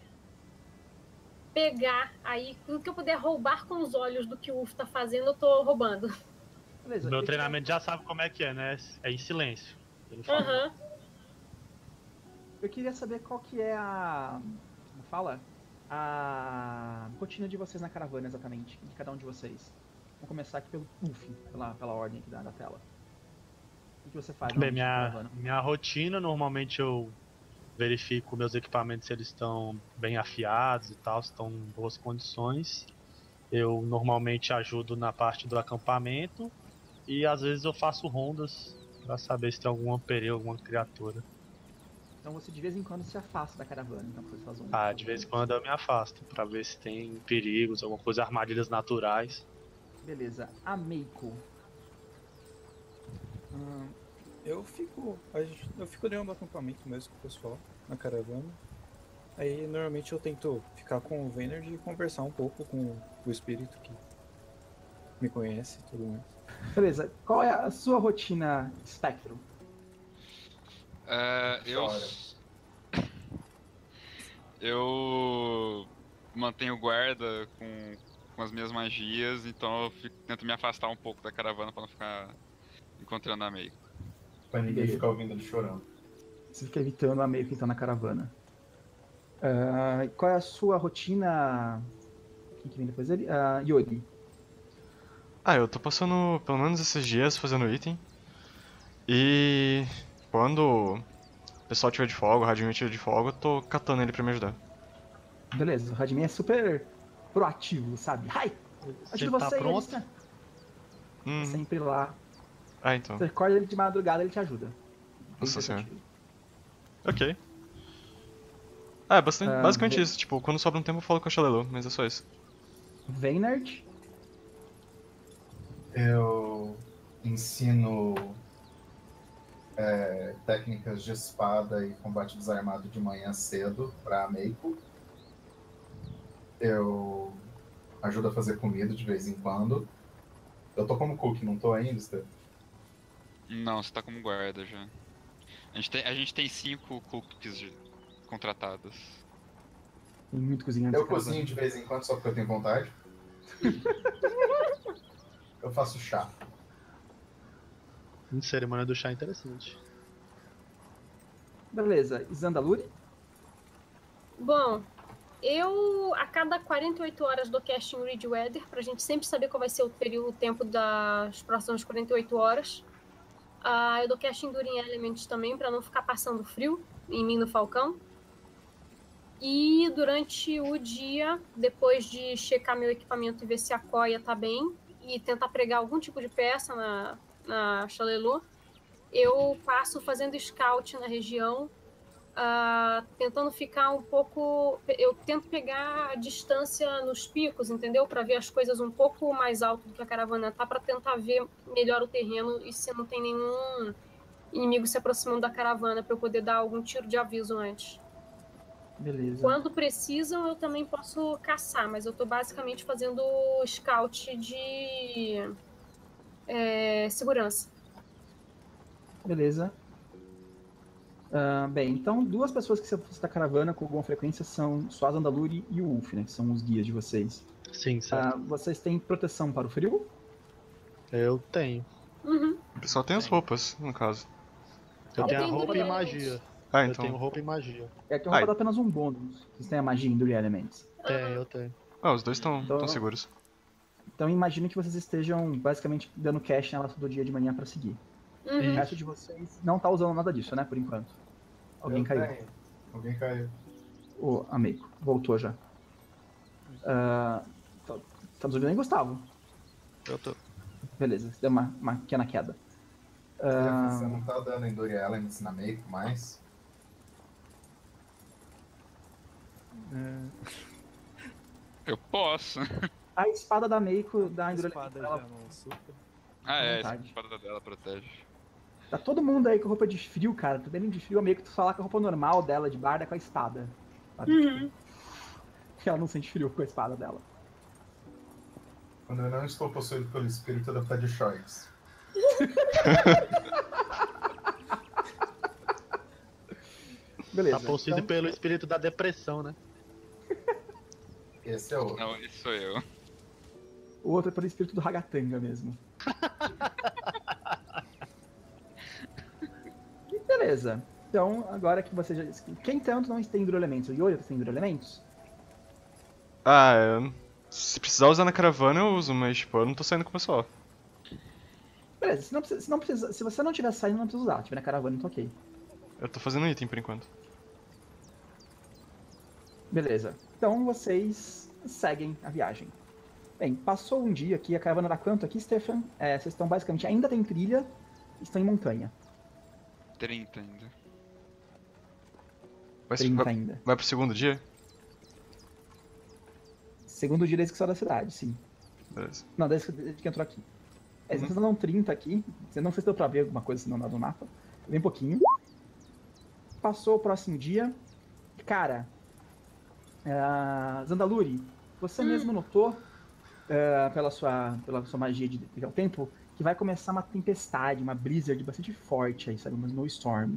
pegar aí, tudo que eu puder roubar com os olhos do que o Ulf tá fazendo, eu tô roubando. Beleza, meu treinamento queria... já sabe como é que é, né? É em silêncio. Aham. Uhum. Eu queria saber qual que é a... Como fala? A rotina de vocês na caravana, exatamente. De cada um de vocês. Vamos começar aqui pelo Ulf, pela, pela ordem aqui da, da tela. O que você faz? Bem, minha, minha rotina, normalmente eu verifico meus equipamentos se eles estão bem afiados e tal, se estão em boas condições. Eu normalmente ajudo na parte do acampamento e às vezes eu faço rondas para saber se tem alguma perigo, alguma criatura. Então você de vez em quando se afasta da caravana, então vocês fazem um... Ah, de vez em quando eu me afasto, pra ver se tem perigos, alguma coisa, armadilhas naturais. Beleza. A Meiko. Hum, eu fico. Eu fico dentro do acampamento mesmo com o pessoal, na caravana. Aí normalmente eu tento ficar com o Venergy e conversar um pouco com o espírito que me conhece e tudo mais. Beleza. Qual é a sua rotina, Spectro? Uh, eu eu mantenho guarda com, com as minhas magias, então eu fico, tento me afastar um pouco da caravana para não ficar encontrando a Meiko. Pra ninguém Beleza. ficar ouvindo ele chorando. Você fica evitando a meio que tá na caravana. Ah, qual é a sua rotina? Quem que vem depois dele? Ah, Yori. Ah, eu tô passando pelo menos esses dias fazendo item. E quando o pessoal tiver de folga, o Radimir tiver de folga, eu tô catando ele pra me ajudar. Beleza, o Radimir é super proativo, sabe? Ai, ajuda tá você, pronto? Elissa. Hum. Sempre lá. Ah, então. Você acorda ele de madrugada, ele te ajuda. Bem Nossa senhora. prestativo. Ok. Ah, é bastante, Ah, basicamente bom. isso. Tipo, quando sobra um tempo eu falo com a Shalelu, mas é só isso. Veinard. Eu ensino é, técnicas de espada e combate desarmado de manhã cedo pra Meiko. Eu ajudo a fazer comida de vez em quando. Eu tô como cook, não tô ainda, Steph? Não, você tá como guarda já. A gente tem, a gente tem cinco cooks de- contratados. Tem muito cozinhante. Eu nessa caravana. cozinho de vez em quando só porque eu tenho vontade. Eu faço chá. Em cerimônia do chá é interessante. Beleza, Zandaluri. Bom, eu a cada quarenta e oito horas dou casting Read Weather, pra gente sempre saber qual vai ser o período, o tempo das próximas quarenta e oito horas. Ah, eu dou casting Enduring Elements também, pra não ficar passando frio em mim no Falcão. E durante o dia, depois de checar meu equipamento e ver se a coia tá bem, e tentar pregar algum tipo de peça na, na Shalelu, eu passo fazendo scout na região, Uh, tentando ficar um pouco. Eu tento pegar a distância nos picos, entendeu? Para ver as coisas um pouco mais alto do que a caravana tá, para tentar ver melhor o terreno e se não tem nenhum inimigo se aproximando da caravana, para eu poder dar algum tiro de aviso antes. Beleza. Quando precisam, eu também posso caçar, mas eu tô basicamente fazendo scout de é, segurança. Beleza. Ah, bem, então duas pessoas que você da caravana com alguma frequência são só a Zandaluri e o Ulf, né? Que são os guias de vocês. Sim, certo. Ah, vocês têm proteção para o frio? Eu tenho. Uhum. O pessoal tem as roupas, no caso. Eu Ah, tenho a tenho roupa e Enduring magia. Elements. Ah, Eu então. tenho roupa e magia. É que a roupa Ai. dá apenas um bônus. Vocês têm a magia em Enduring Elements. Tem, eu tenho. Ah, os dois estão Então- seguros. Então imagino que vocês estejam basicamente dando cash nela todo dia de manhã para seguir. O Uhum. resto de vocês não tá usando nada disso, né? Por enquanto. Alguém Eu caiu. tenho. Alguém caiu. O Amigo. Voltou já. Ah, tá, tá nos ouvindo aí, Gustavo? Eu tô. Beleza, deu uma, uma pequena queda. Ah, você não tá dando Enduring Elements na Meiko mais? Eu posso. A espada da Meiko dá A Endurance espada pra ela. já não supra. Ah, é, a vontade. espada dela protege. Tá todo mundo aí com roupa de frio, cara. Tá bem de frio, a Meiko tu falar com a roupa normal dela de barda com a espada. Sabe? Uhum. Tipo, ela não sente frio com a espada dela. Quando eu não estou possuído pelo espírito, eu devo estar de shorts. Beleza. Tá possuído então, pelo espírito da depressão, né? Esse é o. Não, esse sou eu. o outro é pelo espírito do Ragatanga mesmo. E beleza. Então, agora que você já disse que quem tanto não tem hidroelementos? O Yoyo tem hidroelementos? Ah, é... se precisar usar na caravana eu uso, mas tipo, eu não tô saindo com o pessoal. Beleza, se, não precisa, se, não precisa, se você não tiver saindo, não precisa usar. Se tiver na caravana, então ok. Eu tô fazendo item por enquanto. Beleza. Então vocês seguem a viagem. Bem, passou um dia aqui, a caravana dá quanto aqui, Stefan? É, vocês estão basicamente, ainda tem trilha, estão em montanha. trinta ainda. Vai, trinta vai, ainda. vai pro segundo dia? Segundo dia desde que saiu da cidade, sim. Beleza. Não, desde que, desde que entrou aqui. É, Uhum. vocês andam trinta aqui, você não sei se deu pra ver alguma coisa não no mapa. Bem pouquinho. Passou o próximo dia. Cara, uh, Zandaluri, você Hum. mesmo notou, uh, pela, sua, pela sua magia de pegar o tempo, que vai começar uma tempestade, uma blizzard bastante forte aí, sabe? Uma snowstorm.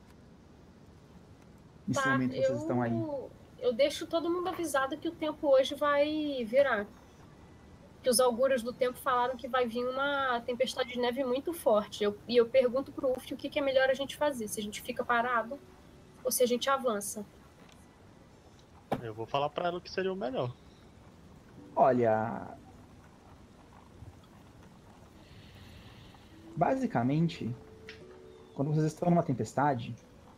Nesse Tá, momento vocês eu, estão aí. eu deixo todo mundo avisado que o tempo hoje vai virar. que os auguras do tempo falaram que vai vir uma tempestade de neve muito forte. Eu, e eu pergunto pro Uf o que, que é melhor a gente fazer, se a gente fica parado ou se a gente avança. Eu vou falar pra ela o que seria o melhor. Olha, basicamente, quando vocês estão numa tempestade,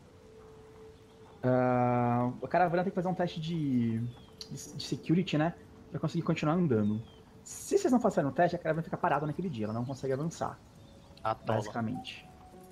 uh, a caravana tem que fazer um teste de, de security, né? Pra conseguir continuar andando. Se vocês não fazerem o teste, a caravana fica parada naquele dia, ela não consegue avançar. Atola. Basicamente.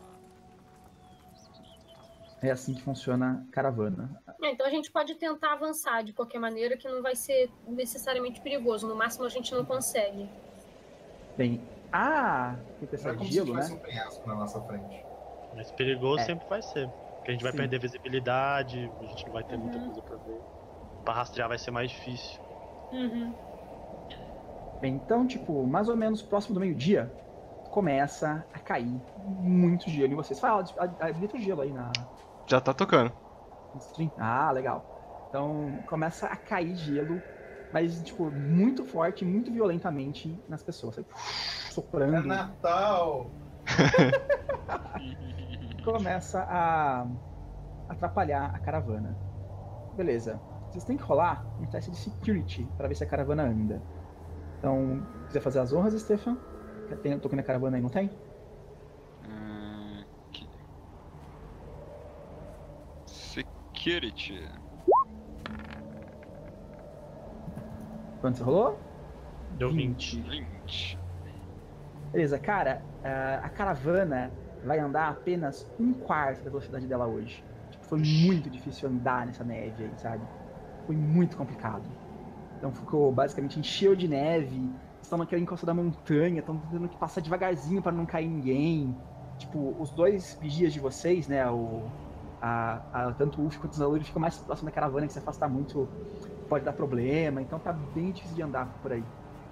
É assim que funciona a caravana. É, então a gente pode tentar avançar de qualquer maneira, que não vai ser necessariamente perigoso. No máximo a gente não consegue. Bem, a Não é tempestade como de se gelo, tivesse né? um penhasco na nossa frente. Mas perigoso É. sempre vai ser. Porque a gente vai Sim. perder visibilidade, a gente não vai ter Uhum. muita coisa pra ver. Pra rastrear vai ser mais difícil. Uhum. Bem, então, tipo, mais ou menos próximo do meio-dia, começa a cair muito gelo em vocês. Fala, habilita o gelo aí na Já tá tocando. no stream. Ah, legal. Então, começa a cair gelo, mas, tipo, muito forte, muito violentamente nas pessoas. Sabe? É Soprando. Natal! Começa a atrapalhar a caravana. Beleza. Vocês têm que rolar um teste de security para ver se a caravana anda. Então, quiser fazer as honras, Stefan? Tem, tô aqui na caravana aí, não tem? Hum, que- Security. Quanto você rolou? Deu vinte. vinte. Beleza, cara, a- a caravana vai andar apenas um quarto da velocidade dela hoje. Tipo, foi muito difícil andar nessa neve aí, sabe? Foi muito complicado. Então ficou, basicamente, encheu de neve, estão naquela encosta da montanha, estão tendo que passar devagarzinho para não cair ninguém. Tipo, os dois vigias de vocês, né, o, a, a, tanto o Uf quanto o Zaluri ficam mais próximo da caravana, que se afastar muito pode dar problema, então tá bem difícil de andar por aí.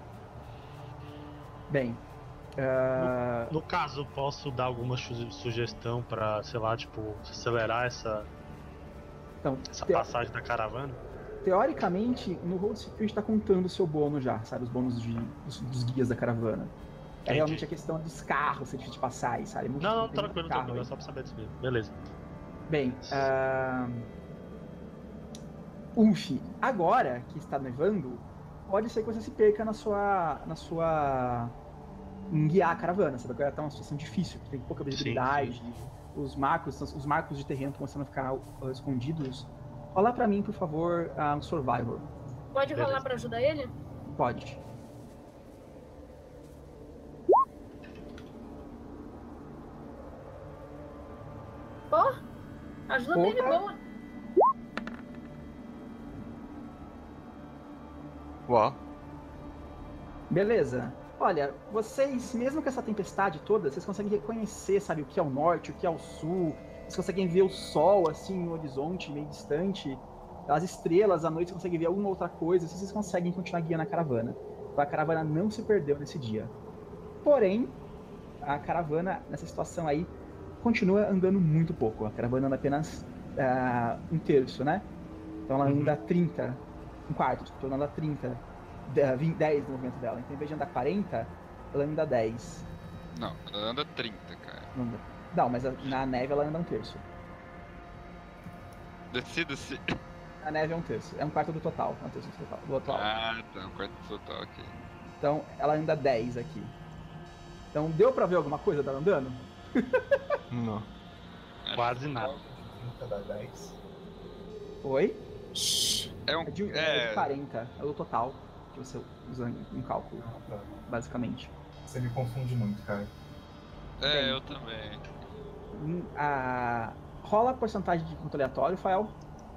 Bem, ah, No caso, posso dar alguma su- sugestão pra, sei lá, tipo, acelerar essa, então, essa te- passagem da caravana? teoricamente, no Road Security tá contando o seu bônus já, sabe? Os bônus de, dos, dos guias da caravana. É Entendi. realmente a questão dos carros ser difícil de passar aí, sabe? Muito- Não, não, tem muito tranquilo, carro tranquilo, é aí. só pra saber disso mesmo. Beleza. Bem, ah, Uf, agora que está nevando, pode ser que você se perca na sua. na sua. em guiar a caravana, sabe? Agora tá uma situação difícil, tem pouca visibilidade, os marcos, os marcos de terreno estão começando a ficar uh, escondidos. Rola pra mim, por favor, um Survivor. Pode Beleza. rolar pra ajudar ele? Pode. Pô, ajuda Opa. dele boa. Uau. Beleza. Olha, vocês, mesmo com essa tempestade toda, vocês conseguem reconhecer, sabe, o que é o norte, o que é o sul. Vocês conseguem ver o sol, assim, no horizonte, meio distante. As estrelas, à noite, você consegue ver alguma outra coisa. Vocês conseguem continuar guiando a caravana. Então a caravana não se perdeu nesse dia. Porém, a caravana, nessa situação aí, continua andando muito pouco. A caravana anda apenas uh, um terço, né? Então ela Uhum. anda trinta, um quarto, desculpa, ela anda trinta. vinte, dez no movimento dela. Então, em vez de andar quarenta, ela anda dez. Não, ela anda trinta, cara. Não, anda- não, mas a- na neve ela anda um terço. Decida-se. A neve é um terço. É um quarto do total. É um terço do total. Do atual. Ah, tá. Um quarto total aqui. Então, ela anda dez aqui. Então, deu pra ver alguma coisa dela andando? Não. Quase nada. trinta dá dez. Oi? É um. É de, é de É. quarenta. É o total que você usa em um cálculo, Não, tá. basicamente. Você me confunde muito, cara. É, Bem. eu também. Hum, A... Rola a porcentagem de ponto aleatório, Fael.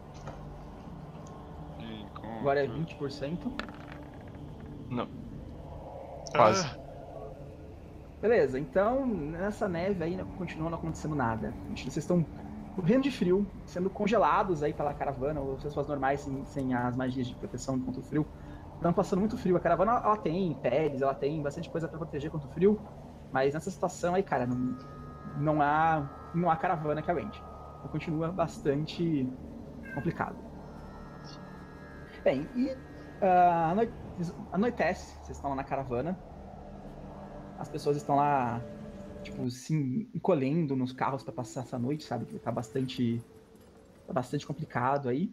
Encontro. Agora é vinte por cento. Não. Quase. Ah, Beleza, então nessa neve aí não continua não acontecendo nada. Vocês estão morrendo de frio, sendo congelados aí pela caravana, ou pessoas normais sem, sem as magias de proteção contra o frio. Estão passando muito frio. A caravana ela tem peles, ela tem bastante coisa para proteger contra o frio, mas nessa situação aí, cara, não, não há não há caravana que aguente. Então continua bastante complicado. Bem, e Ah, anoi- anoitece, vocês estão lá na caravana. As pessoas estão lá, tipo, se encolhendo nos carros pra passar essa noite, sabe? Que tá bastante. Tá bastante complicado aí.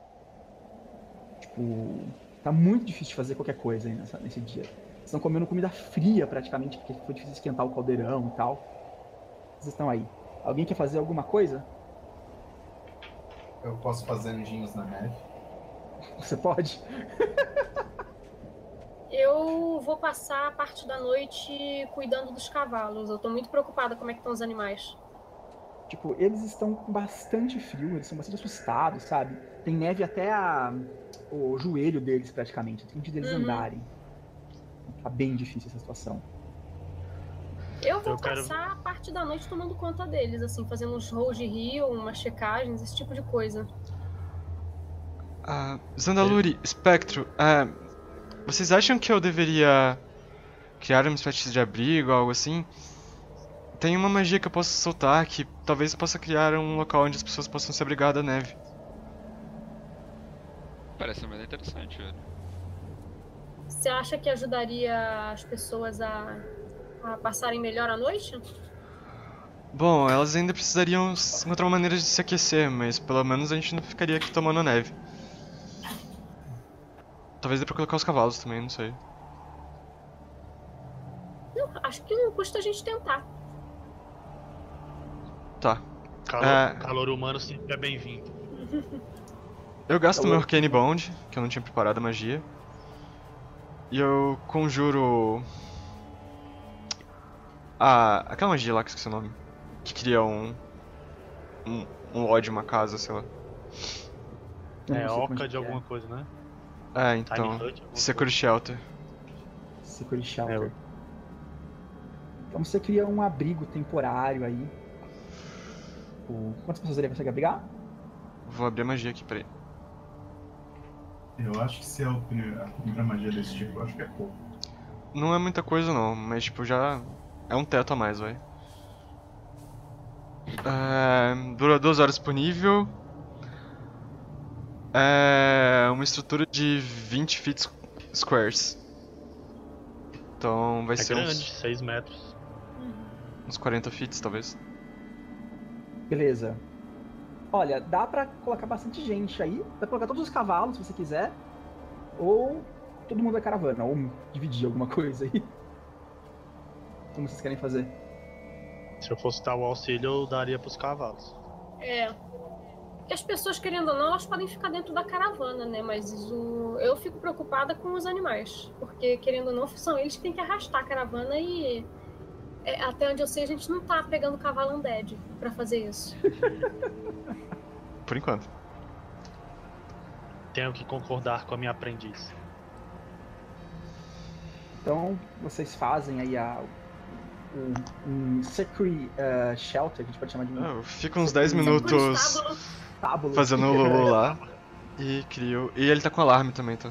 Tipo, tá muito difícil de fazer qualquer coisa aí nessa, nesse dia. Vocês estão comendo comida fria praticamente, porque foi difícil esquentar o caldeirão e tal. Vocês estão aí. Alguém quer fazer alguma coisa? Eu posso fazer anjinhos na neve. Você pode? Eu vou passar a parte da noite cuidando dos cavalos. Eu tô muito preocupada como é que estão os animais. Tipo, eles estão com bastante frio, eles são bastante assustados, sabe? Tem neve até a... o joelho deles, praticamente. Tem que deles Uhum. andarem. Tá bem difícil essa situação. Eu vou Eu quero- passar a parte da noite tomando conta deles, assim, fazendo uns rolls de rio, umas checagens, esse tipo de coisa. Ah, Zandaluri, Espectro, ah, vocês acham que eu deveria criar uma espécie de abrigo, algo assim? Tem uma magia que eu posso soltar que talvez eu possa criar um local onde as pessoas possam se abrigar da neve. Parece mais interessante, velho. Você acha que ajudaria as pessoas a, a passarem melhor a noite? Bom, elas ainda precisariam s- encontrar uma maneira de se aquecer, mas pelo menos a gente não ficaria aqui tomando neve. Talvez dê pra colocar os cavalos também, não sei. Não, acho que não custa a gente tentar. Tá. Calor, É. calor humano sempre é bem-vindo. Eu gasto Tá meu bom. Arcane Bond, que eu não tinha preparado a magia. E eu conjuro. Ah, aquela magia lá que eu esqueci o nome. Que cria um. Um, um lodge, uma casa, sei lá. Eu É não sei como oca que de é. alguma coisa, né? É, Tiny então. Hut, alguma Security Shelter. Security Shelter. É, eu- Então você cria um abrigo temporário aí. O... Quantas pessoas ele consegue abrigar? Vou abrir a magia aqui, peraí. Eu acho que se é a primeira, a primeira magia desse tipo, eu acho que é pouco. Não é muita coisa não, mas tipo, já é um teto a mais, vai. É, dura duas horas por nível. É uma estrutura de vinte feet squares. Então vai É ser grande, uns, seis metros. uns quarenta feet, talvez. Beleza. Olha, dá pra colocar bastante gente aí. Dá pra colocar todos os cavalos, se você quiser. Ou todo mundo da caravana. Ou dividir alguma coisa aí. Como vocês querem fazer? Se eu fosse dar o auxílio, eu daria pros cavalos. É. Porque as pessoas, querendo ou não, elas podem ficar dentro da caravana, né? Mas o... eu fico preocupada com os animais. Porque, querendo ou não, são eles que têm que arrastar a caravana e... é, até onde eu sei, a gente não tá pegando cavalo undead pra fazer isso. Por enquanto. Tenho que concordar com a minha aprendiz. Então, vocês fazem aí a, um, um Security uh, Shelter, que a gente pode chamar de um Ah, eu fico uns dez minutos Constábulo. tábulo. fazendo o Lulu lá. E crio. E ele tá com alarme também, tá?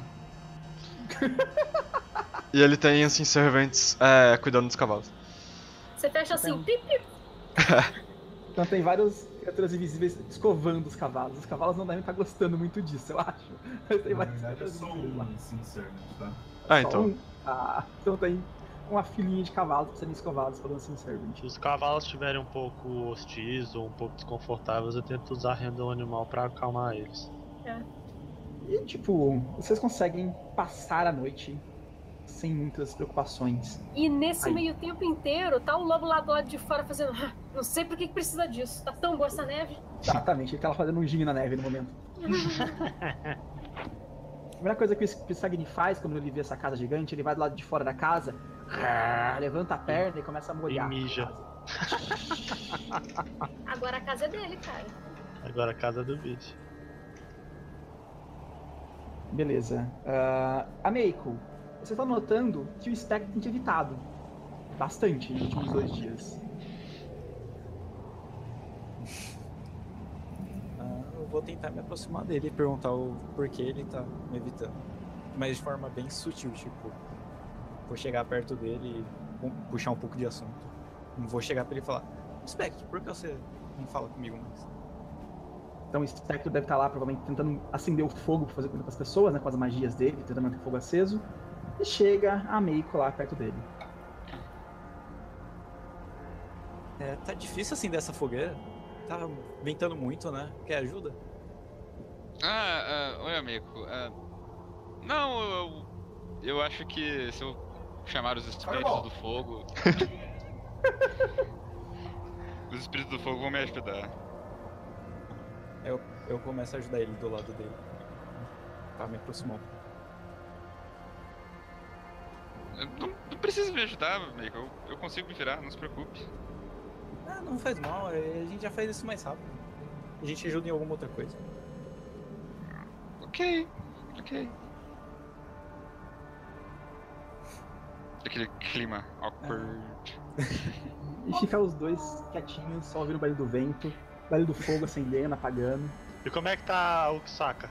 E ele tem, assim, servants é, cuidando dos cavalos. Você fecha assim, Então- pip, pip. Então tem várias criaturas invisíveis escovando os cavalos. Os cavalos não devem estar gostando muito disso, eu acho. Mas tem Na várias verdade é criaturas só invisíveis lá. um sim servant, tá? Ah, Só então. um- ah, então tem uma filinha de cavalos pra serem escovados falando assim, servant. Se os cavalos estiverem um pouco hostis ou um pouco desconfortáveis, eu tento usar renda animal pra acalmar eles. E tipo, vocês conseguem passar a noite sem muitas preocupações. E nesse Aí. meio tempo inteiro, tá o lobo lá do lado de fora fazendo. "Ah, não sei por que que precisa disso. Tá tão boa essa neve." Exatamente, ele tá lá fazendo um gin na neve no momento. A primeira coisa que o Sagni faz quando ele vê essa casa gigante, ele vai do lado de fora da casa, levanta a perna e começa a molhar. E mija. a casa. Agora a casa é dele, cara. Agora a casa do bicho. Beleza. Ah, a Meiko, você tá notando que o Spectre tem te evitado bastante nos últimos dois dias. Ah, eu vou tentar me aproximar dele e perguntar o porquê ele tá me evitando. Mas de forma bem sutil, tipo, vou chegar perto dele e pu- puxar um pouco de assunto. Não vou chegar pra ele e falar: Spectre, por que você não fala comigo mais? Então o espectro deve estar lá, provavelmente, tentando acender o fogo pra fazer comida com as pessoas, né? Com as magias dele, tentando manter o fogo aceso. E chega a Meiko lá perto dele. É, tá difícil assim dessa fogueira. Tá ventando muito, né? Quer ajuda? Ah, ah, oi amigo. Ah, não, eu, eu acho que se eu chamar os espíritos do fogo. Os espíritos do fogo vão me ajudar. Eu, eu começo a ajudar ele do lado dele. Tá me aproximando. Não, não precisa me ajudar, amigo. Eu, eu consigo me virar, não se preocupe. Ah, não faz mal, a gente já faz isso mais rápido. A gente ajuda em alguma outra coisa. Ok, ok. Aquele clima awkward. E fica os dois quietinhos, só ouvindo o barulho do vento, barulho do fogo acendendo, apagando. E como é que tá o Kisaka?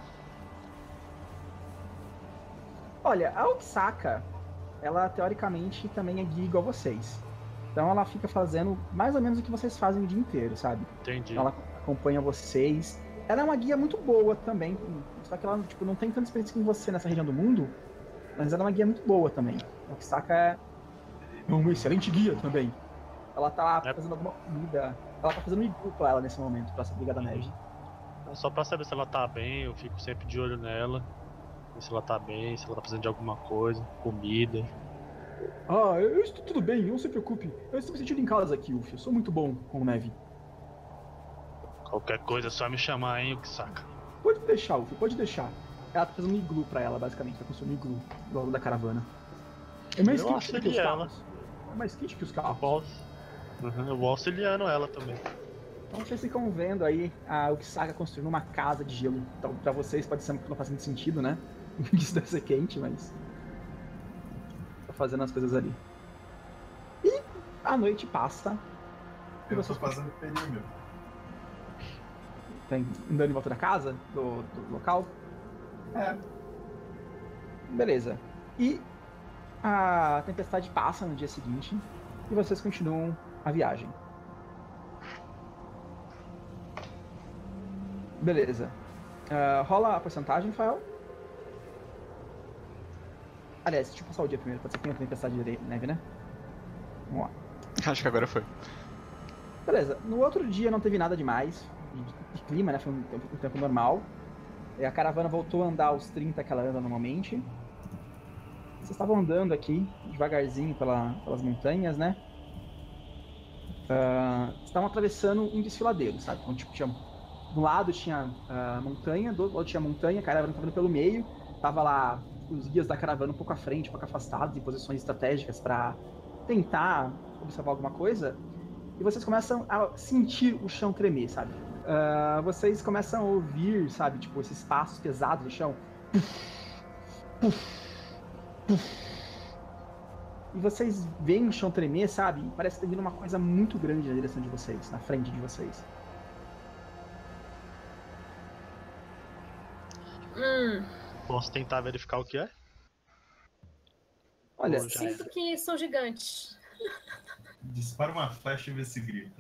Olha, a Oksaka, ela teoricamente também é guia igual vocês. Então ela fica fazendo mais ou menos o que vocês fazem o dia inteiro, sabe? Entendi. Então ela acompanha vocês. Ela é uma guia muito boa também, só que ela tipo, não tem tanta experiência com você nessa região do mundo, mas ela é uma guia muito boa também. A Oksaka é uma excelente guia também. Ela tá lá É. fazendo alguma comida. Ela tá fazendo um iglu pra ela nesse momento, pra essa briga da neve. Só pra saber se ela tá bem, eu fico sempre de olho nela. Ver se ela tá bem, se ela tá precisando de alguma coisa, comida. Ah, eu estou tudo bem, não se preocupe. Eu estou me sentindo em casa aqui, Uff. Eu sou muito bom com neve. Qualquer coisa é só me chamar, hein, o Kisaka. Pode deixar, Uff, pode deixar. Ela tá fazendo um iglu pra ela, basicamente. Tá construindo um iglu do lado da caravana. É mais Eu quente que os auxilio ela. carros. É mais quente que os Eu carros. vou, uhum, eu vou auxiliando ela também. Então vocês ficam vendo aí a Oksaka construindo uma casa de gelo. Então pra vocês pode ser que não faz muito sentido, né? Isso deve ser quente, mas... Tá fazendo as coisas ali. E a noite passa. E Eu tô vocês fazendo perímetro. Tem andando em volta da casa, do, do local. É. Beleza. E a tempestade passa no dia seguinte e vocês continuam a viagem. Beleza. Ah, rola a porcentagem, Fael. Aliás, deixa eu passar o dia primeiro, pode ser que tenha tempestade de neve, né? Vamos lá. Acho que agora foi. Beleza. No outro dia não teve nada demais de, de clima, né? Foi um tempo, um tempo normal. E a caravana voltou a andar aos trinta que ela anda normalmente. Vocês estavam andando aqui, devagarzinho pela, pelas montanhas, né? Uh, estavam atravessando um desfiladeiro, sabe? Então, tipo, tinha, de um lado tinha uh, montanha, do outro lado tinha montanha, a caravana estava indo pelo meio. Tava lá os guias da caravana um pouco à frente, um pouco afastados, em posições estratégicas para tentar observar alguma coisa. E vocês começam a sentir o chão tremer, sabe? Uh, vocês começam a ouvir, sabe? Tipo, esses passos pesados no chão. Puf, puf. E vocês veem o chão tremer, sabe? Parece que tá vindo uma coisa muito grande na direção de vocês, na frente de vocês. Hum, Posso tentar verificar o que é? Olha, Ou já era? sinto que são gigantes. Dispara uma flecha e vê se grita.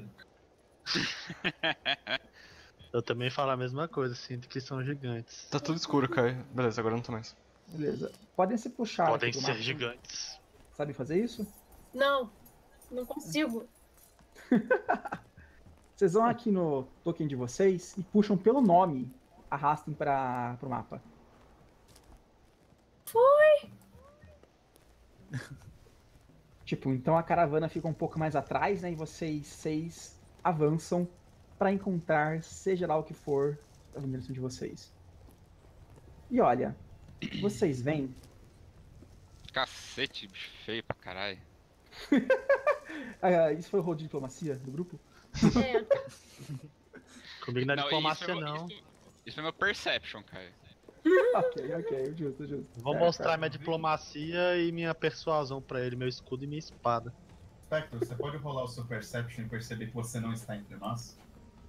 Eu também falo a mesma coisa, sinto que são gigantes. Tá tudo escuro, Kai. Beleza, agora não tô mais. beleza. Podem se puxar. Podem aqui do ser mapa. gigantes. Sabe fazer isso? Não, não consigo. Vocês vão aqui no token de vocês e puxam pelo nome, arrastem para o mapa. Foi! Tipo, então a caravana fica um pouco mais atrás, né? E vocês seis avançam para encontrar, seja lá o que for, a direção de vocês. E olha, vocês veem. Cacete, bicho feio pra caralho. Ah, isso foi o rol de diplomacia do grupo? É, Comigo não é Não, diplomacia, isso, é, não. Isso, isso é meu perception, cara. Ok, ok, justo, justo. Vou É, mostrar cara. minha diplomacia e minha persuasão pra ele, meu escudo e minha espada. Spectre, você pode rolar o seu Perception e perceber que você não está entre nós?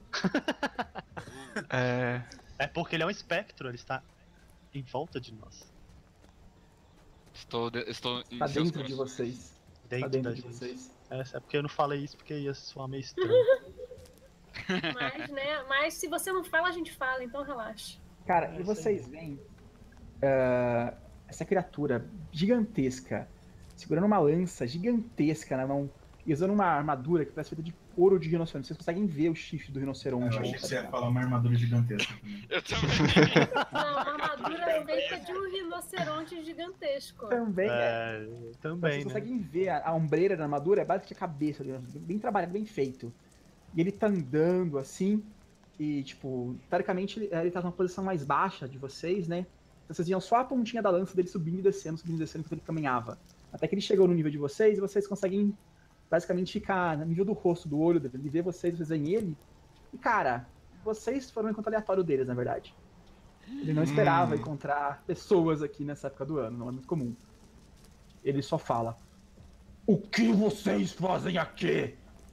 É. É porque ele é um espectro, ele está em volta de nós. Estou, de, estou em Tá seus dentro de corações. vocês. Dentro, Tá dentro da de gente. vocês. É, é porque eu não falei isso porque ia soar meio estranho. Mas, né? Mas se você não fala, a gente fala, então relaxa. Cara, e vocês veem ah, essa criatura gigantesca, segurando uma lança gigantesca na mão e usando uma armadura que parece feita de couro de rinoceronte. Vocês conseguem ver o chifre do Eu rinoceronte. achei aí, que tá você ia ligado? falar uma armadura gigantesca também. Eu também. Não, uma armadura feita de um rinoceronte gigantesco. Também é. É, Vocês também, né? conseguem ver a, a ombreira da armadura, é basicamente a cabeça dele, bem trabalhado, bem feito. E ele tá andando assim, e tipo, teoricamente ele, ele tá numa posição mais baixa de vocês, né? Então, vocês viam só a pontinha da lança dele subindo e descendo, subindo e descendo enquanto ele caminhava. Até que ele chegou no nível de vocês e vocês conseguem basicamente ficar no nível do rosto, do olho dele, ele vê vocês, vocês veem ele. E cara, vocês foram no encontro aleatório deles, na verdade. Ele não esperava Hum. encontrar pessoas aqui nessa época do ano, não é muito comum. Ele só fala: o que vocês fazem aqui?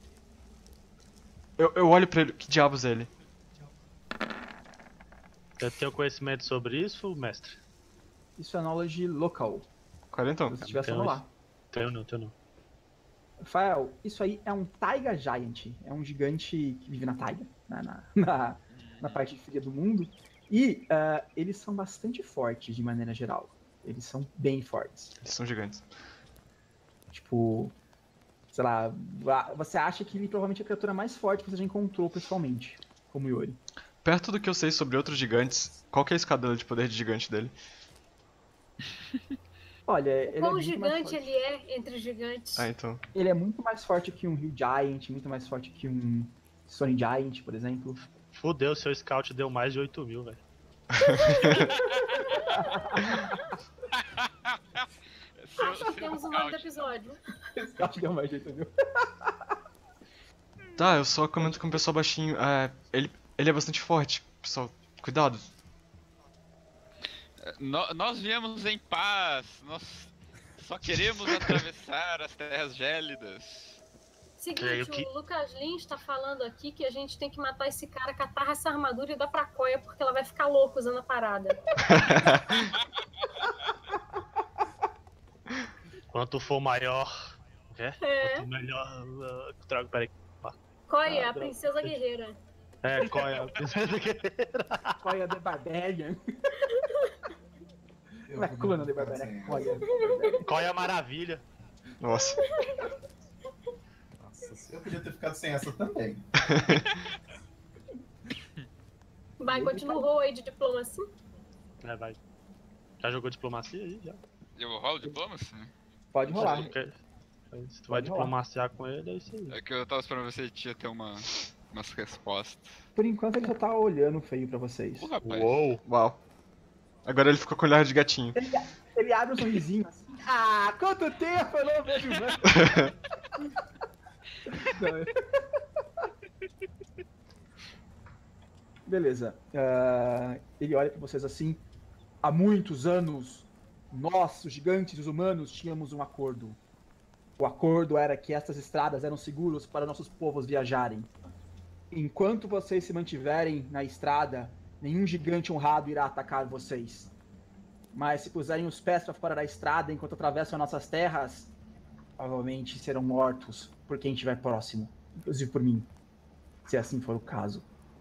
Eu, eu olho pra ele. Que diabos é ele? Eu tenho conhecimento sobre isso, mestre? Isso é knowledge local. Qual é então? Se você tiver só Então, rolar. Tenho não, tenho não. Rafael, isso aí é um Taiga Giant. É um gigante que vive na taiga, na, na, na, na parte fria do mundo. E ah, eles são bastante fortes de maneira geral. Eles são bem fortes. Eles são gigantes. Tipo, sei lá, a- você acha que ele provavelmente é a criatura mais forte que você já encontrou pessoalmente, como Yori. Perto do que eu sei sobre outros gigantes, qual que é a escadela de poder de gigante dele? Olha, ele é, Quão muito mais gigante forte. ele é entre os gigantes? Ah, então. ele é muito mais forte que um Hill Giant, muito mais forte que um Stone Giant, por exemplo. Fudeu, seu scout deu mais de oito mil, velho. Seu- Acho que seu temos o nome do scout. episódio. Esse Scout deu mais jeito, viu? Tá, eu só comento com o pessoal baixinho. É, ele, ele é bastante forte. Pessoal, cuidado. No- nós viemos em paz. Nós só queremos atravessar as terras gélidas. É, Seguinte, o que- o Lucas Lins tá falando aqui que a gente tem que matar esse cara, catar essa armadura e dar pra Coia, porque ela vai ficar louca usando a parada. Quanto for maior. É? É. Quanto melhor. Uh, trago, peraí. Coia, Ah, a princesa guerreira. É, qual é? Olha, The Barbarian. Eu Não é vou Conan me The colocar Barbarian. sem Olha, essa. The Barbarian. Qual é a maravilha? Nossa. Nossa, eu podia ter ficado sem essa também. Vai, continua o rol aí de diplomacia. É, vai. Já jogou diplomacia aí? Já. Eu rolo diplomacy? Pode rolar. Ok. Se tu vai Pode rolar. diplomaciar com ele, é isso aí. É que eu tava esperando ver se ele tinha ter uma, umas respostas. Por enquanto ele só tá olhando feio pra vocês. Ô, rapaz. Uou! Uau. Agora ele ficou com o olhar de gatinho. Ele abre um sorrisinho assim. Ah, quanto tempo eu não vejo mais. Não. Beleza. Ah, ele olha pra vocês assim. Há muitos anos, nós, os gigantes e os humanos, tínhamos um acordo. O acordo era que estas estradas eram seguras para nossos povos viajarem. Enquanto vocês se mantiverem na estrada, nenhum gigante honrado irá atacar vocês. Mas se puserem os pés para fora da estrada enquanto atravessam nossas terras, provavelmente serão mortos por quem estiver próximo, inclusive por mim, se assim for o caso.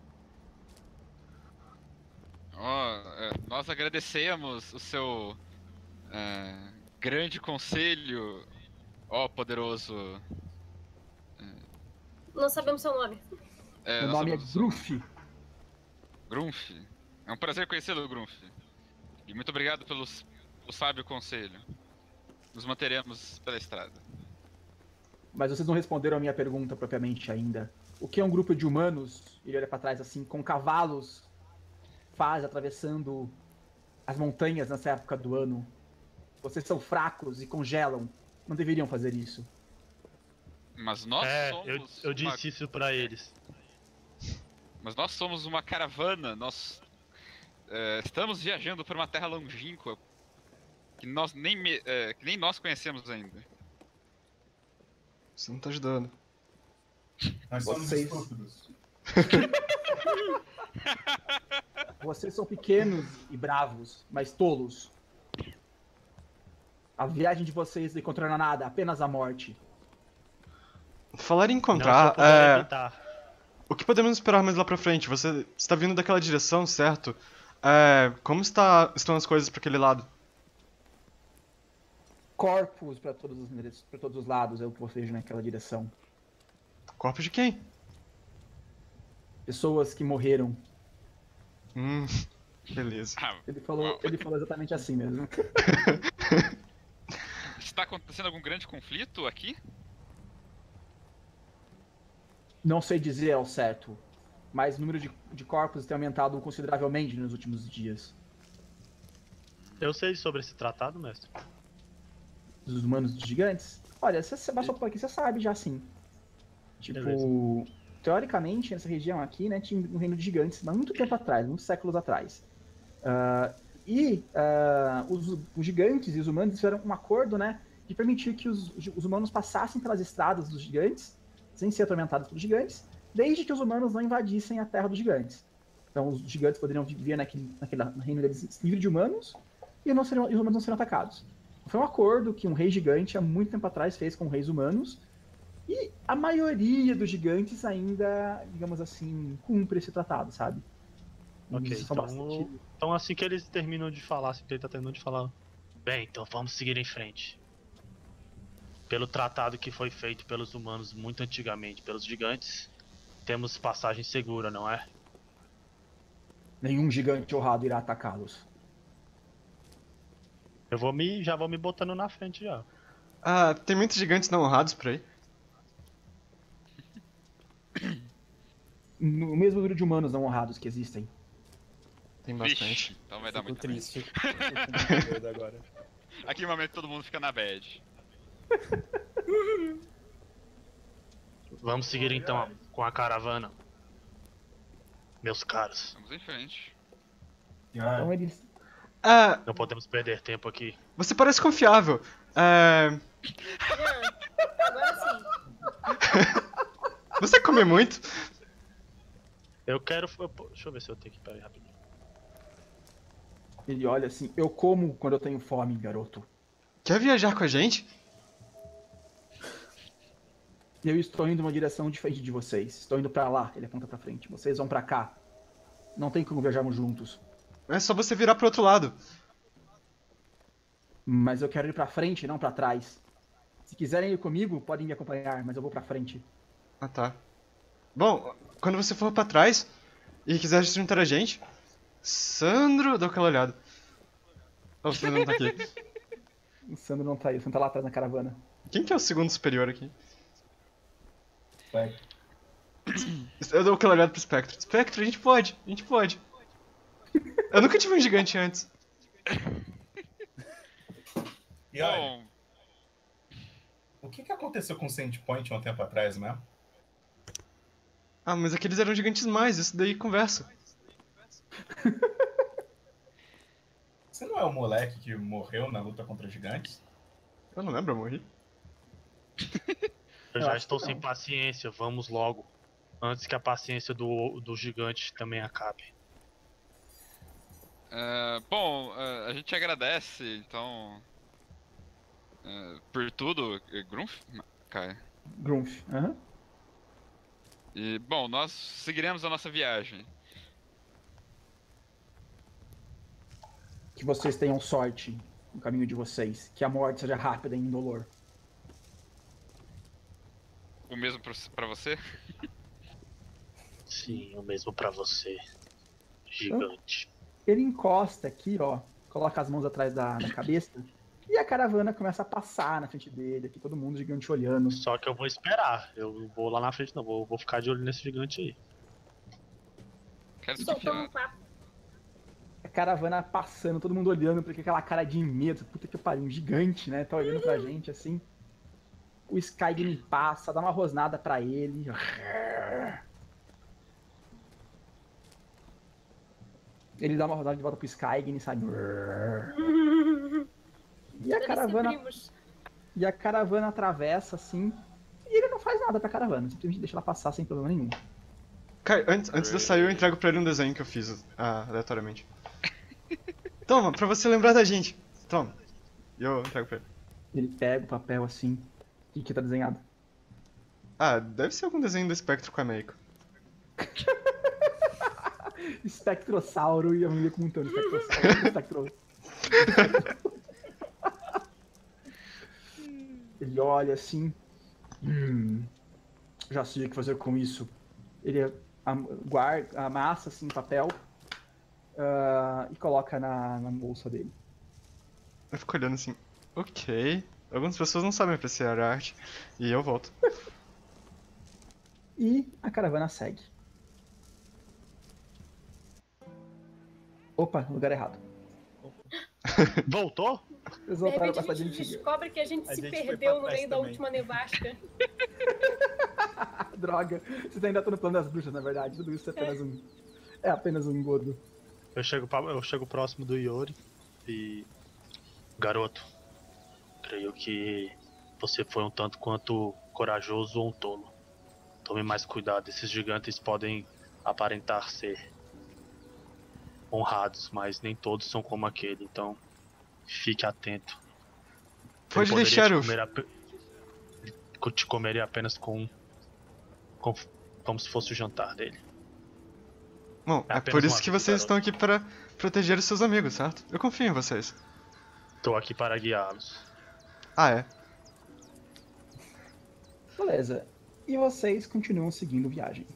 Ó, é, nós agradecemos o seu é, grande conselho, ó poderoso. Não sabemos seu nome. É, Meu nós nome é sabemos o seu- Gruf. Grunf. É um prazer conhecê-lo, Grunf. E muito obrigado pelo, pelo sábio conselho. Nos manteremos pela estrada. Mas vocês não responderam a minha pergunta propriamente ainda. O que é um grupo de humanos, ele olha pra trás assim, com cavalos, faz atravessando as montanhas nessa época do ano? Vocês são fracos e congelam. Não deveriam fazer isso. Mas nós É, somos. eu, eu uma- disse isso pra eles. Mas nós somos uma caravana. Nós é, estamos viajando por uma terra longínqua que nós nem, me- é, que nem nós conhecemos ainda. Você não tá ajudando. Nós somos Vocês- estúpidos. Vocês são pequenos e bravos, mas tolos. A viagem de vocês não encontrará nada, apenas a morte. Falar em Não, se eu encontrar, puder é, evitar. o que podemos esperar mais lá pra frente? Você está vindo daquela direção, certo? É, como está, estão as coisas pra aquele lado? Corpos para todos os endereços- pra todos os lados é o que eu vejo naquela direção. Corpo de quem? Pessoas que morreram. Hum, beleza. Ah, Ele falou, uau. ele falou exatamente assim mesmo. Está acontecendo algum grande conflito aqui? Não sei dizer ao certo, mas o número de, de corpos tem aumentado consideravelmente nos últimos dias. Eu sei sobre esse tratado, mestre. Dos humanos dos gigantes? Olha, se você passou por aqui, você sabe já sim. Tipo, Beleza. teoricamente, nessa região aqui, né, tinha um reino de gigantes, mas muito tempo atrás, muitos séculos atrás. Ah, e ah, os, os gigantes e os humanos fizeram um acordo, né, de permitir que os, os humanos passassem pelas estradas dos gigantes, sem ser atormentados pelos gigantes, desde que os humanos não invadissem a terra dos gigantes. Então, os gigantes poderiam viver naquele, naquele reino deles livre de humanos, e, não seriam, e os humanos não seriam atacados. Foi um acordo que um rei gigante há muito tempo atrás fez com reis humanos, e a maioria dos gigantes ainda, digamos assim, cumpre esse tratado, sabe? Ok, Eles são então, bastante- então assim que eles terminam de falar, assim que ele tá terminando de falar. Bem, então vamos seguir em frente. Pelo tratado que foi feito pelos humanos muito antigamente, pelos gigantes, temos passagem segura, não é? Nenhum gigante honrado irá atacá-los. Eu vou me, já vou me botando na frente já. Ah, tem muitos gigantes não honrados por aí. No mesmo número de humanos não honrados que existem. Tem Vixe, bastante. então vai dar Fico muito triste. Fico com medo agora. Aqui no momento todo mundo fica na bad. Vamos seguir então com a caravana. Meus caros, Vamos em frente. Então eles. Ah, não podemos perder tempo aqui. você parece confiável. É, Ah, agora sim. você come muito? Eu quero. eu- deixa eu ver se eu tenho que pegar rapidinho. Ele olha assim, eu como quando eu tenho fome, garoto. Quer viajar com a gente? Eu estou indo numa direção diferente de vocês. Estou indo pra lá, ele aponta pra frente. Vocês vão pra cá. Não tem como viajarmos juntos. É só você virar pro outro lado. Mas eu quero ir pra frente, não pra trás. Se quiserem ir comigo, podem me acompanhar, mas eu vou pra frente. Ah, tá. Bom, quando você for pra trás e quiser se juntar a gente... Sandro, dá aquela olhada. Oh, o Sandro não tá aqui. O Sandro não tá aí, o Sandro tá lá atrás na caravana. Quem que é o segundo superior aqui? Vai. Eu dou aquela olhada pro Spectro. Spectro, a gente pode, a gente pode. Eu nunca tive um gigante antes. E olha, Bom, o que, que aconteceu com o Sandpoint há um tempo atrás mesmo? Ah, mas aqueles eram gigantes mais, isso daí conversa. Você não é o moleque que morreu na luta contra gigantes? Eu não lembro, eu morri. Eu Eu já acho estou que sem não. paciência, vamos logo. Antes que a paciência do, do gigante também acabe. é, bom, é, a gente agradece, então. é, por tudo, é, Grunf? Kai. Grunf. Aham. E, bom, nós seguiremos a nossa viagem. Que vocês tenham sorte no caminho de vocês. Que a morte seja rápida e indolor. O mesmo pra, pra você? Sim, o mesmo pra você, gigante. Ele encosta aqui, ó. Coloca as mãos atrás da, da cabeça. E a caravana começa a passar na frente dele. Aqui todo mundo gigante olhando. Só que eu vou esperar. Eu vou lá na frente, não. Vou, vou ficar de olho nesse gigante aí. Quero Soltando um desconfiar. papo. A caravana passando, todo mundo olhando, porque aquela cara de medo. Puta que pariu, um gigante, né? Tá olhando pra gente assim. O Skyrim passa, dá uma rosnada pra ele. Ele dá uma rosnada de volta pro Skyrim, sabe? E a Devem ser caravana, primos. e a caravana atravessa assim. E ele não faz nada pra caravana, simplesmente deixa ela passar sem problema nenhum. Kai, antes, antes de eu sair, eu entrego pra ele um desenho que eu fiz ah, aleatoriamente. Toma, pra você lembrar da gente. Toma. E eu entrego pra ele. Ele pega o papel assim. O que, que tá desenhado? Ah, deve ser algum desenho do Spectro com a Meiko. Espectrossauro e a mulher contando espectrossauro. Espectro... Ele olha assim. Hum, já sei o que fazer com isso. Ele am- guarda, amassa assim papel ah, e coloca na, na bolsa dele. Eu fico olhando assim, ok. Algumas pessoas não sabem apreciar a arte. E eu volto. E a caravana segue. Opa, lugar errado. Voltou? Eles De voltaram repente pra a cidade gente antiga. descobre que a gente A se gente foi perdeu pra no trás meio da também. última nevasca. Droga, vocês ainda estão no plano das bruxas, na verdade. Tudo isso é apenas um. É apenas um engodo. Eu chego, pra- eu chego próximo do Iori e. Garoto, creio que você foi um tanto quanto corajoso ou um tolo. Tome mais cuidado, esses gigantes podem aparentar ser honrados, mas nem todos são como aquele, então fique atento. Pode Ele poderia deixar te eu. comer, ape- te comeria apenas com, com como se fosse o jantar dele. Bom, É é apenas por um isso que aviso, vocês estão garoto. aqui para proteger os seus amigos, certo? Eu confio em vocês. Estou aqui para guiá-los. Ah, é? Beleza. E vocês continuam seguindo viagem.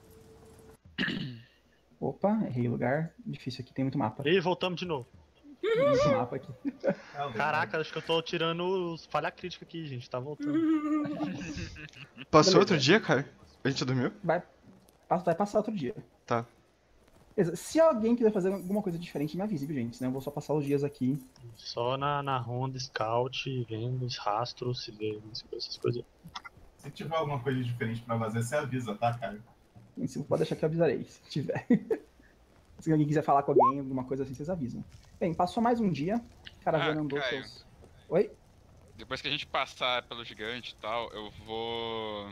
Opa, errei o lugar. Difícil aqui, tem muito mapa. E voltamos de novo. Tem muito mapa aqui. Caraca, acho que eu tô tirando os falha crítica aqui, gente. Tá voltando. Passou Beleza. outro dia, cara? A gente dormiu? Vai, vai passar outro dia. Tá. Beleza. Se alguém quiser fazer alguma coisa diferente, me avise, viu, gente? Senão eu vou só passar os dias aqui. Só na, na ronda scout, vendo os rastros, se vê essas coisas. Se tiver alguma coisa diferente pra fazer, você avisa, tá, cara? Se pode deixar que eu avisarei, se tiver. Se alguém quiser falar com alguém, alguma coisa assim, vocês avisam. Bem, passou mais um dia. Caravana Ah, andou Caio. seus. Oi? Depois que a gente passar pelo gigante e tal, eu vou.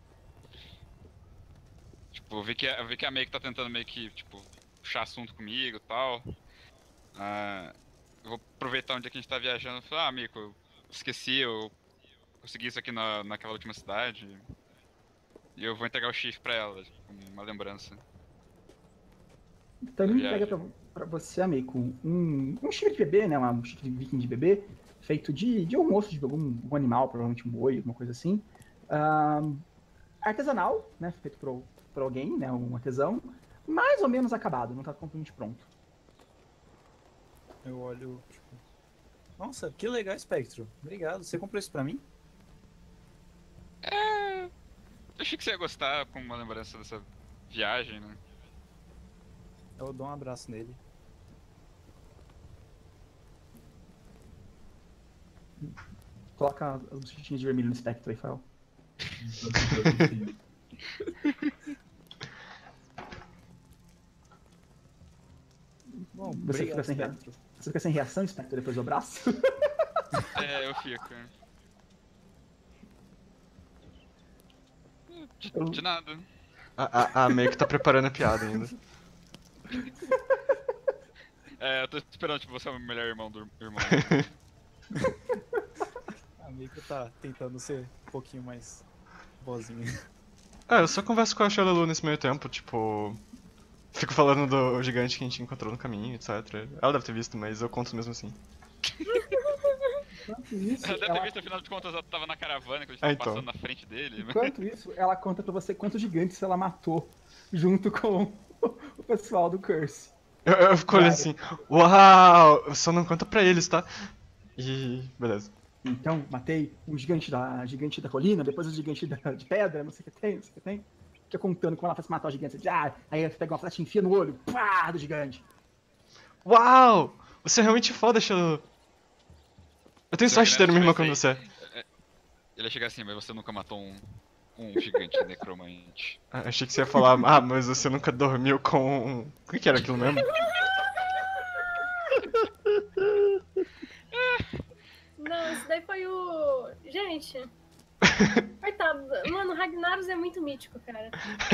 Tipo, eu vi que, eu vi que a May que tá tentando meio que, tipo, puxar assunto comigo e tal. Ah, eu vou aproveitar um dia que a gente tá viajando e falar, ah, amigo, eu esqueci, eu consegui isso aqui na, naquela última cidade. E eu vou entregar o chifre pra ela, como uma lembrança. Então ele Viagem. entrega pra, pra você, amigo, um, um chifre de bebê, né? Um chifre de viking de bebê, feito de, de um osso de algum, algum animal, provavelmente um boi, alguma coisa assim. Ahn, artesanal, né? Feito por, por alguém, né? Um artesão. Mais ou menos acabado, não tá completamente pronto. Eu olho, tipo... Nossa, que legal, Spectro. Obrigado. Você comprou isso pra mim? É. Eu achei que você ia gostar como uma lembrança dessa viagem, né? Eu dou um abraço nele. Coloca as bochechinhas de vermelho no espectro aí, Fael. Bom, Você obrigado, fica sem Spectro. Você fica sem reação, espectro, depois do abraço? É, eu fico. De, Eu- de nada. A, a, a May que tá preparando a piada ainda. É, eu tô esperando, tipo, você é o melhor irmão do irmão. A Miko tá tentando ser um pouquinho mais boazinha. Ah, eu só converso com a Shalalu nesse meio tempo, tipo. Fico falando do gigante que a gente encontrou no caminho, etcétera. Ela deve ter visto, mas eu conto mesmo assim. Enquanto isso, Ela deve ter ela, visto, afinal de contas, ela tava na caravana, que a gente Ah, tava então. passando na frente dele. enquanto isso, ela conta pra você quantos gigantes ela matou junto com o pessoal do Curse. Eu, eu fico olhando assim, uau! Só não conta pra eles, tá? E. beleza. Então, matei um gigante da, gigante da colina, depois o gigante da, de pedra, não sei o que tem, não sei o que tem. Fica contando como ela faz matar o gigante. Você diz, ah, aí você pega uma flecha e enfia no olho, pá, do gigante. Uau! Você é realmente foda, Shalalu. Eu tenho Só sorte que de ter uma nessa irmã vai como ser- você. Ele ia chegar assim, mas você nunca matou um, um gigante necromante. Ah, achei que você ia falar, ah, mas você nunca dormiu com. um- O que, que era aquilo mesmo? Não, isso daí foi o. Gente. Coitado. Mano, o Ragnaros é muito mítico, cara.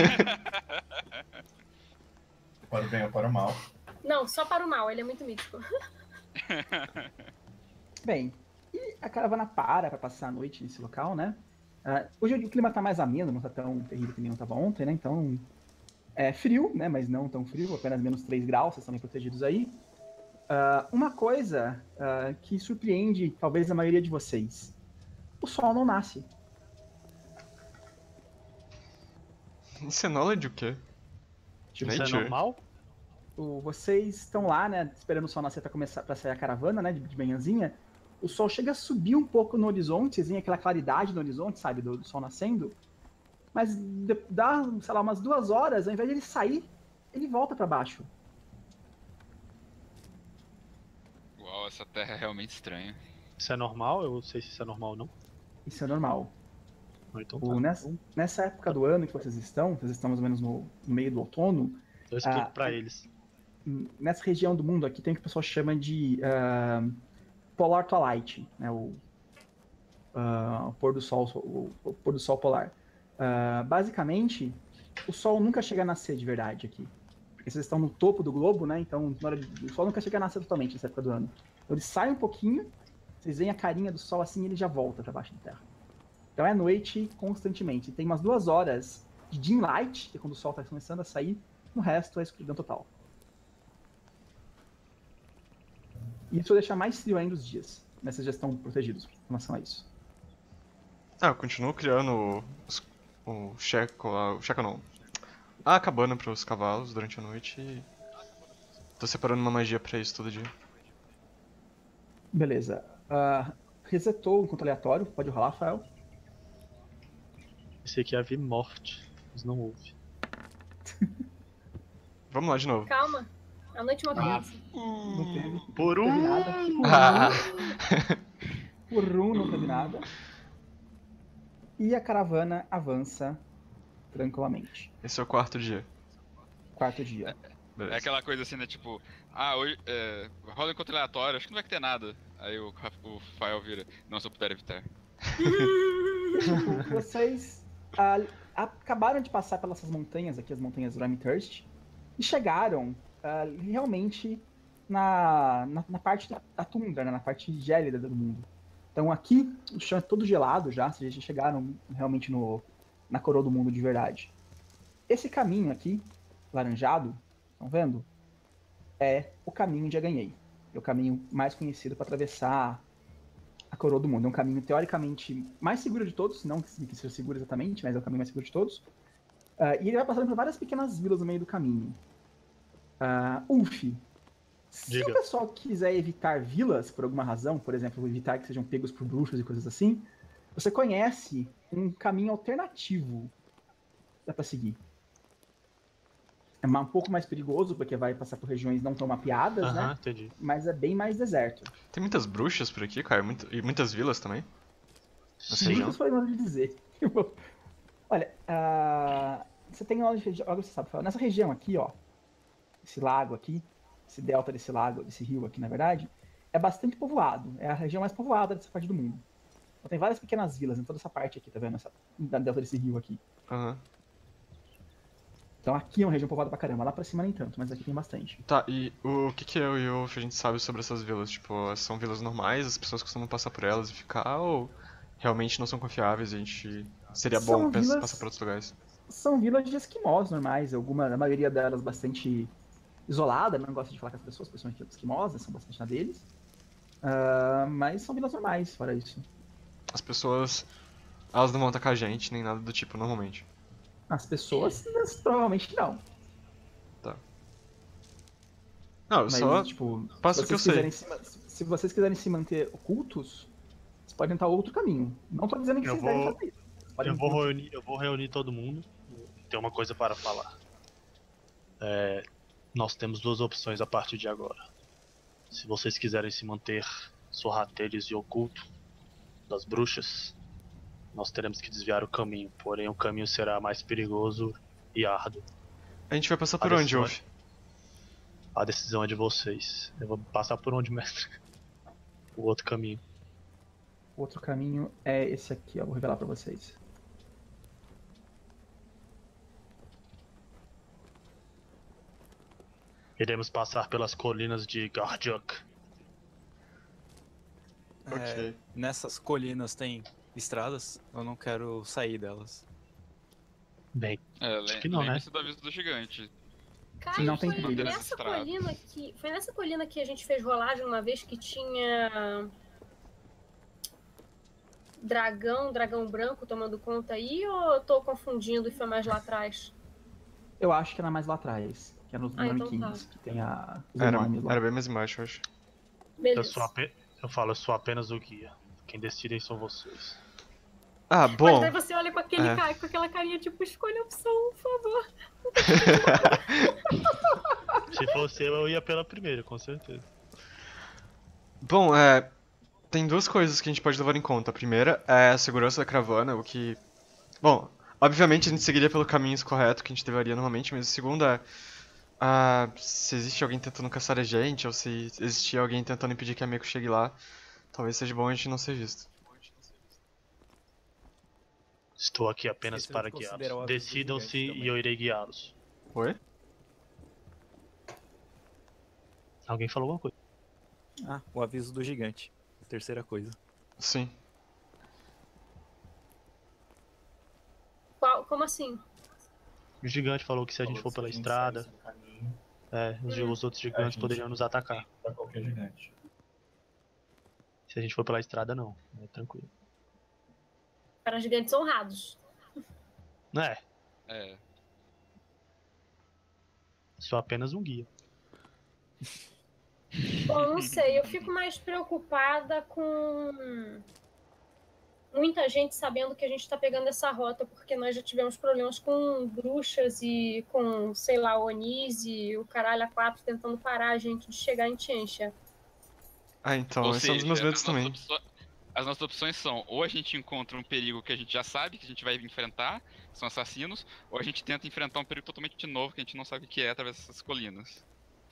Para o bem ou para o mal. Não, só para o mal, ele é muito mítico. Bem, e a caravana para pra passar a noite nesse local, né? Ah, hoje o clima tá mais ameno, não tá tão terrível que nem não tava ontem, né? Então, É frio, né? Mas não tão frio, apenas menos três graus, vocês estão bem protegidos aí. Uh, uma coisa uh, que surpreende, talvez, a maioria de vocês. O sol não nasce. Isso é knowledge o quê? Tipo, Isso é Nature? normal? o- vocês estão lá, né? Esperando o sol nascer para começar para sair a caravana, né? De, de manhãzinha. O sol chega a subir um pouco no horizonte, vocês veem aquela claridade no horizonte, sabe? Do, do sol nascendo. Mas de- dá, sei lá, umas duas horas, ao invés de ele sair, ele volta para baixo. Uau, essa terra é realmente estranha. Isso é normal? Eu não sei se isso é normal ou não. Isso é normal. Ah, Então O- tá. nessa, nessa época do ano que vocês estão, vocês estão mais ou menos no, no meio do outono, Eu explico Ah, pra eles. nessa região do mundo aqui tem o que o pessoal chama de ah, Polar Twilight, né? O, ah, o pôr do sol, o, o pôr do sol polar. Ah, basicamente, o sol nunca chega a nascer de verdade aqui. Porque vocês estão no topo do globo, né? Então na hora de- o sol nunca chega a nascer totalmente nessa época do ano. Então ele sai um pouquinho, vocês veem a carinha do sol assim e ele já volta para baixo da terra. Então é noite constantemente. Tem umas duas horas de dim light, que é quando o sol está começando a sair. No resto é escuridão total. E isso vai deixar mais frio ainda os dias. Mas vocês já estão protegidos em relação a isso. Ah, eu continuo criando os- o checo lá. O checo não. A cabana pros cavalos durante a noite e. Tô separando uma magia pra isso todo dia. Beleza. Ah, resetou o encontro aleatório. Pode rolar, Rafael. Esse aqui é a morte, mas não houve. Vamos lá de novo. Calma. A noite é uma Ah. criança. Não teve, Por não teve um! nada. Ah, Por um não teve nada. E a caravana avança tranquilamente. esse é o quarto dia. Quarto dia. Beleza. É aquela coisa assim, né? Tipo, ah, hoje. É, rola encontro aleatório, acho que não vai ter nada. Aí o, o Fael vira. Não, se eu puder evitar. Vocês ah, acabaram de passar pelas essas montanhas aqui, as montanhas Ramthurst, e chegaram ah, realmente na, na, na parte da, da tundra, né, na parte gélida do mundo. Então aqui o chão é todo gelado já, vocês já chegaram realmente no, na coroa do mundo de verdade. Esse caminho aqui, laranjado, estão vendo? É o caminho de Aganhei. É o caminho mais conhecido para atravessar a coroa do mundo. É um caminho teoricamente mais seguro de todos, não que seja seguro exatamente, mas é o caminho mais seguro de todos. Uh, e ele vai passando por várias pequenas vilas no meio do caminho. Uh, Ulf, se Diga. o pessoal quiser evitar vilas por alguma razão, por exemplo, evitar que sejam pegos por bruxos e coisas assim, você conhece um caminho alternativo que dá pra seguir. É um pouco mais perigoso, porque vai passar por regiões não tão mapeadas, Aham, né? entendi. Mas é bem mais deserto. Tem muitas bruxas por aqui, cara, muito- e muitas vilas também. Essa Sim. região. Isso foi modo de dizer. Olha, ah, você tem olha, olha, você sabe, nessa região aqui, ó, esse lago aqui, esse delta desse lago, desse rio aqui, na verdade, é bastante povoado. É a região mais povoada dessa parte do mundo. Então tem várias pequenas vilas em toda essa parte aqui, tá vendo? Essa, da delta desse rio aqui. Aham. Então aqui é uma região povoada pra caramba. Lá pra cima nem tanto, mas aqui tem bastante. Tá, e o que que eu e o Wolf a gente sabe sobre essas vilas? Tipo, são vilas normais, as pessoas costumam passar por elas e ficar, ou realmente não são confiáveis e a gente seria bom São pens- vilas- passar por outros lugares? São vilas de esquimós normais, alguma, a maioria delas bastante isolada, não gosta de falar com as pessoas, principalmente os esquimós, né, são bastante na deles. Ah, mas são vilas normais, fora isso. As pessoas, elas não vão atacar a gente, nem nada do tipo, normalmente. As pessoas, mas provavelmente não. Não, eu Mas, só tipo, passo se o que eu vocês sei. quiserem se ma- se vocês quiserem se manter ocultos, vocês podem tentar outro caminho. Não tô dizendo que Eu vocês devem vou- fazer isso. Vocês podem Eu vou, manter- reunir, eu vou reunir todo mundo. Tem uma coisa para falar. É, nós temos duas opções a partir de agora. Se vocês quiserem se manter sorrateiros e oculto das bruxas, nós teremos que desviar o caminho. Porém, o caminho será mais perigoso e árduo. A gente vai passar por A onde, decisão Wolf? A decisão é de vocês. Eu vou passar por onde, mestre? O outro caminho. O outro caminho é esse aqui, ó. Vou revelar pra vocês. Iremos passar pelas colinas de Garjuk. É, Ok. nessas colinas tem estradas, eu não quero sair delas. Bem, É, Acho lem- que não, né? lembre-se do aviso do gigante. Cara, Não tem foi trilha. nessa Estrada. colina que. Foi nessa colina que a gente fez rolagem uma vez que tinha. Dragão, dragão branco tomando conta aí, ou eu tô confundindo e foi mais lá atrás? Eu acho que era mais lá atrás, que é nos Ah, então Naniquins, tá. que tem a, os Era, enormes lá. era bem mais embaixo, eu acho. eu, Beleza. sou ape... eu falo, eu sou apenas o guia. Quem decidem são vocês. Ah, Mas bom. daí você olha com, aquele é. ca- com aquela carinha, tipo, escolha a opção, por favor. Se fosse eu, eu ia pela primeira, com certeza. Bom, é. Tem duas coisas que a gente pode levar em conta. A primeira é a segurança da caravana, o que. Bom, obviamente a gente seguiria pelo caminho correto que a gente deveria normalmente, mas a segunda é. Ah, se existe alguém tentando caçar a gente, ou se existir alguém tentando impedir que a Meiko chegue lá, talvez seja bom a gente não ser visto. Estou aqui apenas Esqueceram para de considerar o guiá-los. aviso do Decidam-se gigante e também. eu irei guiá-los. Oi? Alguém falou alguma coisa? Ah, o aviso do gigante. Terceira coisa. Sim. Qual- como assim? O gigante falou que se a gente for Falou que pela se a gente estrada, saísse do caminho, é, os, Hum. os outros a gigantes gente poderiam nos atacar. pra qualquer gigante. Se a gente for pela estrada, não. É tranquilo. Para gigantes honrados. Não é, É. sou apenas um guia. Bom, não sei, eu fico mais preocupada com muita gente sabendo que a gente tá pegando essa rota, porque nós já tivemos problemas com bruxas e com, sei lá, Onis e o caralho a quatro tentando parar a gente de chegar em Tiencha. Ah, então, Ou esse é um dos meus seja, medos as nossas também. opções- as nossas opções são, ou a gente encontra um perigo que a gente já sabe que a gente vai enfrentar, que são assassinos, ou a gente tenta enfrentar um perigo totalmente novo que a gente não sabe o que é através dessas colinas.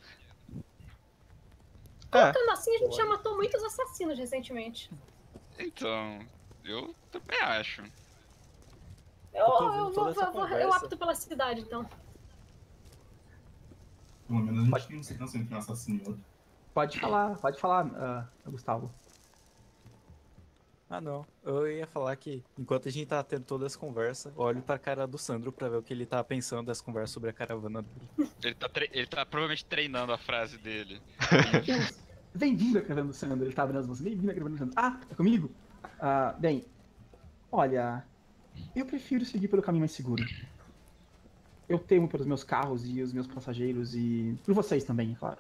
É, Colocando assim, a gente já matou muitos assassinos recentemente. Então, eu também acho. Eu, tô eu, ouvindo vou, toda essa vou- vou- eu conversa. opto pela cidade, então. Pelo menos a gente tem um segurança entre um assassino e outro. Pode falar, pode falar, ah, Gustavo. Ah, não. Eu ia falar que, enquanto a gente tá tendo toda essa conversa, olho pra cara do Sandro pra ver o que ele tá pensando das conversas sobre a caravana dele. Ele tá, tre- ele tá provavelmente treinando a frase dele. Bem-vindo à caravana do Sandro, ele tá abrindo as mãos. Bem-vindo à caravana do Sandro. Ah, é comigo? Ah, bem, olha, eu prefiro seguir pelo caminho mais seguro. Eu temo pelos meus carros e os meus passageiros e por vocês também, é claro.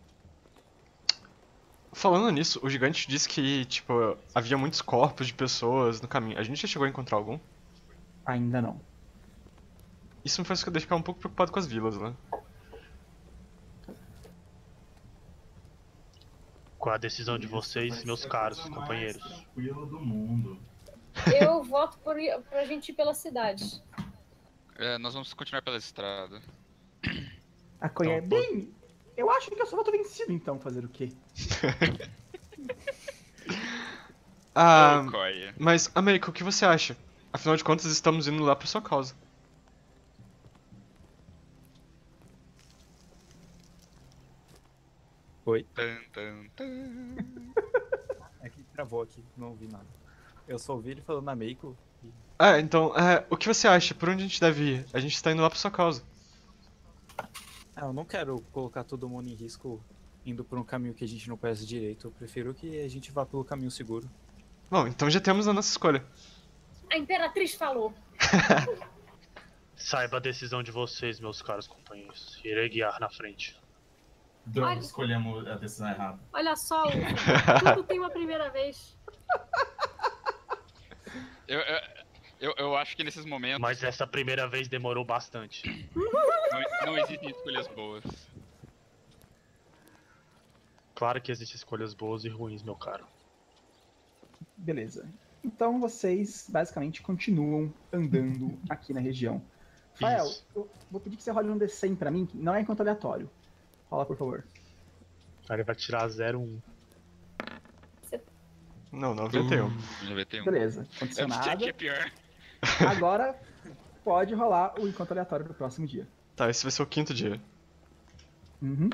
falando nisso, o gigante disse que, tipo, havia muitos corpos de pessoas no caminho. A gente já chegou a encontrar algum? Ainda não. Isso me faz ficar um pouco preocupado com as vilas, né? Qual a decisão de Isso vocês, vai meus ser a caros coisa companheiros? mais tranquila do mundo. Eu voto por, pra gente ir pela cidade. É, nós vamos continuar pela estrada. A Coia é Então, bem. Eu acho que eu só voto vencido então, fazer o quê? Ah, Ô, Coia. mas, América, o que você acha? Afinal de contas, estamos indo lá por sua causa. Oi? Tan, tan, tan. É que travou aqui, não ouvi nada. Eu só ouvi ele falando na Meiko. E... Ah, então, é, o que você acha? Por onde a gente deve ir? A gente está indo lá por sua causa. Ah, eu não quero colocar todo mundo em risco indo por um caminho que a gente não conhece direito. Eu prefiro que a gente vá pelo caminho seguro. Bom, então já temos a nossa escolha. A Imperatriz falou. Saiba a decisão de vocês, meus caros companheiros. Irei guiar na frente. Droga, Olha- escolhemos a decisão errada. Olha só, Ufa, tudo tem uma primeira vez. Eu, eu, eu, eu acho que nesses momentos Mas essa primeira vez demorou bastante. não, não existem escolhas boas. Claro que existem escolhas boas e ruins, meu caro. Beleza. Então vocês basicamente continuam andando aqui na região. Rafael, Isso. eu vou pedir que você role um D cem pra mim, que não é enquanto aleatório. Rola, por favor. Aí ele vai tirar zero um. Não, noventa e um. noventa e um. Beleza. Eu sei Condicionado. que é pior. Agora pode rolar o encontro aleatório pro próximo dia. Tá, esse vai ser o quinto dia. Uhum.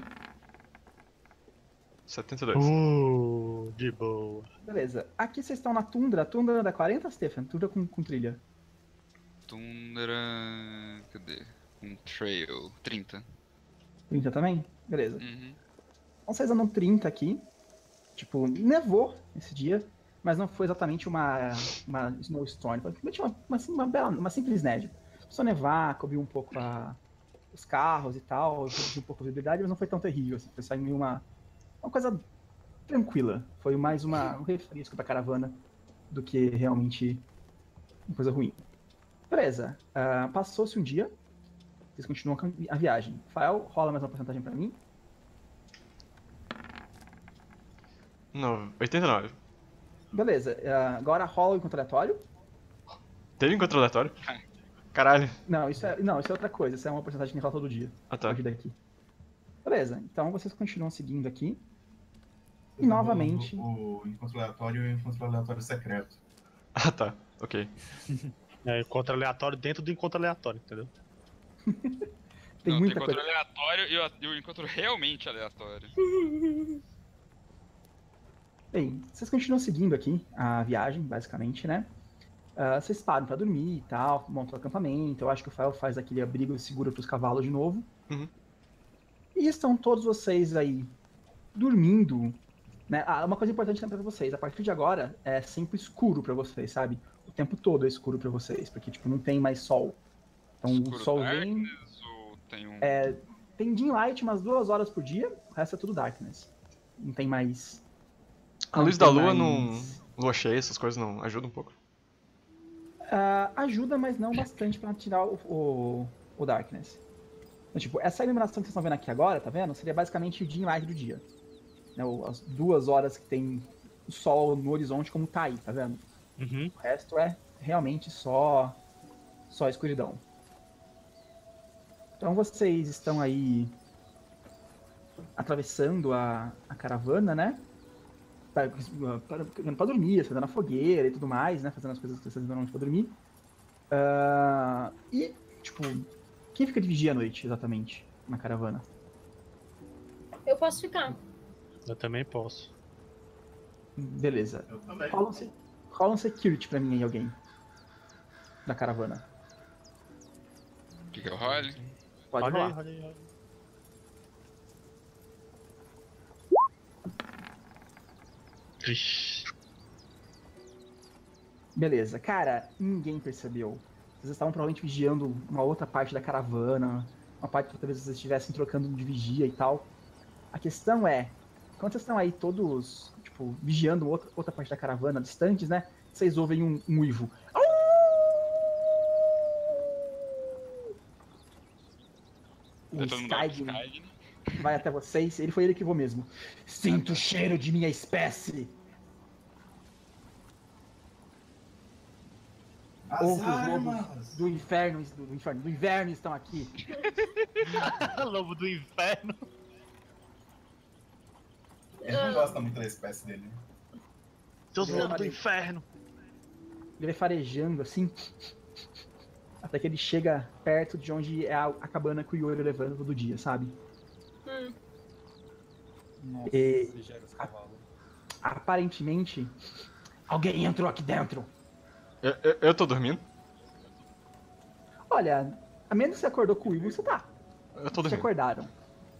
setenta e dois. Uh, de boa. Beleza. Aqui vocês estão na tundra. A tundra dá quarenta, Stefan? Tundra com, com trilha. tundra... Cadê? Um trail. trinta. trinta também? Beleza. Uhum. Então vocês andam trinta aqui. Tipo, nevou esse dia, mas não foi exatamente uma, uma snowstorm. Foi uma, uma, uma, bela, uma simples neve. Só nevar, cobriu um pouco a, os carros e tal, reduziu um pouco a visibilidade, mas não foi tão terrível. Assim, foi só meio uma, uma coisa tranquila. Foi mais uma, um refresco pra caravana do que realmente uma coisa ruim. Beleza. Uh, Passou-se um dia. Vocês continuam a viagem. Fael, rola mais uma porcentagem pra mim. No, oitenta e nove. Beleza. Uh, agora rola o encontro aleatório. Teve encontro aleatório? Caralho. Não, isso é, não, isso é outra coisa. Isso é uma porcentagem que rola todo dia. Ah, tá. Daqui. Beleza. Então vocês continuam seguindo aqui. E Eu tô novamente... rolando o encontro aleatório e o encontro aleatório secreto. Ah, tá. Ok. É encontro aleatório dentro do encontro aleatório, entendeu? Tem Não, muita tem encontro coisa. aleatório e o, e o encontro realmente aleatório. Bem, vocês continuam seguindo aqui a viagem, basicamente, né? Uh, vocês param pra dormir e tal, montam o acampamento. Eu acho que o Fael faz aquele abrigo seguro pros cavalos de novo. Uhum. E estão todos vocês aí dormindo, né? Ah, uma coisa importante também pra vocês, a partir de agora é sempre escuro pra vocês, sabe? O tempo todo é escuro pra vocês, porque tipo, não tem mais sol. Então Escuro o sol vem. Darkness ou tem um... É, tem dim light umas duas horas por dia, o resto é tudo darkness. Não tem mais. A não luz tem da lua mais- não. Lua cheia, essas coisas não ajudam um pouco? Ah, ajuda, mas não bastante pra tirar o, o, o darkness. Então, tipo, essa iluminação que vocês estão vendo aqui agora, tá vendo? Seria basicamente o dim light do dia. Né, o- as duas horas que tem o sol no horizonte, como tá aí, tá vendo? Uhum. O resto é realmente só só escuridão. Então vocês estão aí atravessando a, a caravana, né? Para, para, para dormir, fazendo a fogueira e tudo mais, né? Fazendo as coisas que vocês normalmente para dormir. Ah, e, tipo, quem fica de vigia à noite, exatamente, na caravana? Eu posso ficar. Eu também posso. Beleza. Eu também. Rola um, se- rola um security pra mim aí, alguém. Da caravana. O que que eu role? Pode Olha aí, rolar. olha aí, olha aí. Vixe. Beleza. Cara, ninguém percebeu. Vocês estavam provavelmente vigiando uma outra parte da caravana. Uma parte que talvez vocês estivessem trocando de vigia e tal. A questão é, quando vocês estão aí todos, tipo, vigiando outra, outra parte da caravana, distantes, né? Vocês ouvem um, um uivo. O Eu tô no Skyrim Skyrim. vai até vocês. Ele foi ele que voou mesmo. Sinto o cheiro de minha espécie. As Ovos armas! Do inferno, do, do inferno, do inverno estão aqui. Lobo do inferno. Ele não gosta muito da espécie dele. Seus Eu lobos do falei. inferno. Ele vai farejando assim. Até que ele chega perto de onde é a, a cabana que o Yoro levanta todo dia, sabe? Hum. Nossa, E- gera os cavalos. Aparentemente, alguém entrou aqui dentro. Eu, eu, eu tô dormindo? Olha, a menos que você acordou com o Ivo, você tá. Eu tô Te dormindo. acordaram.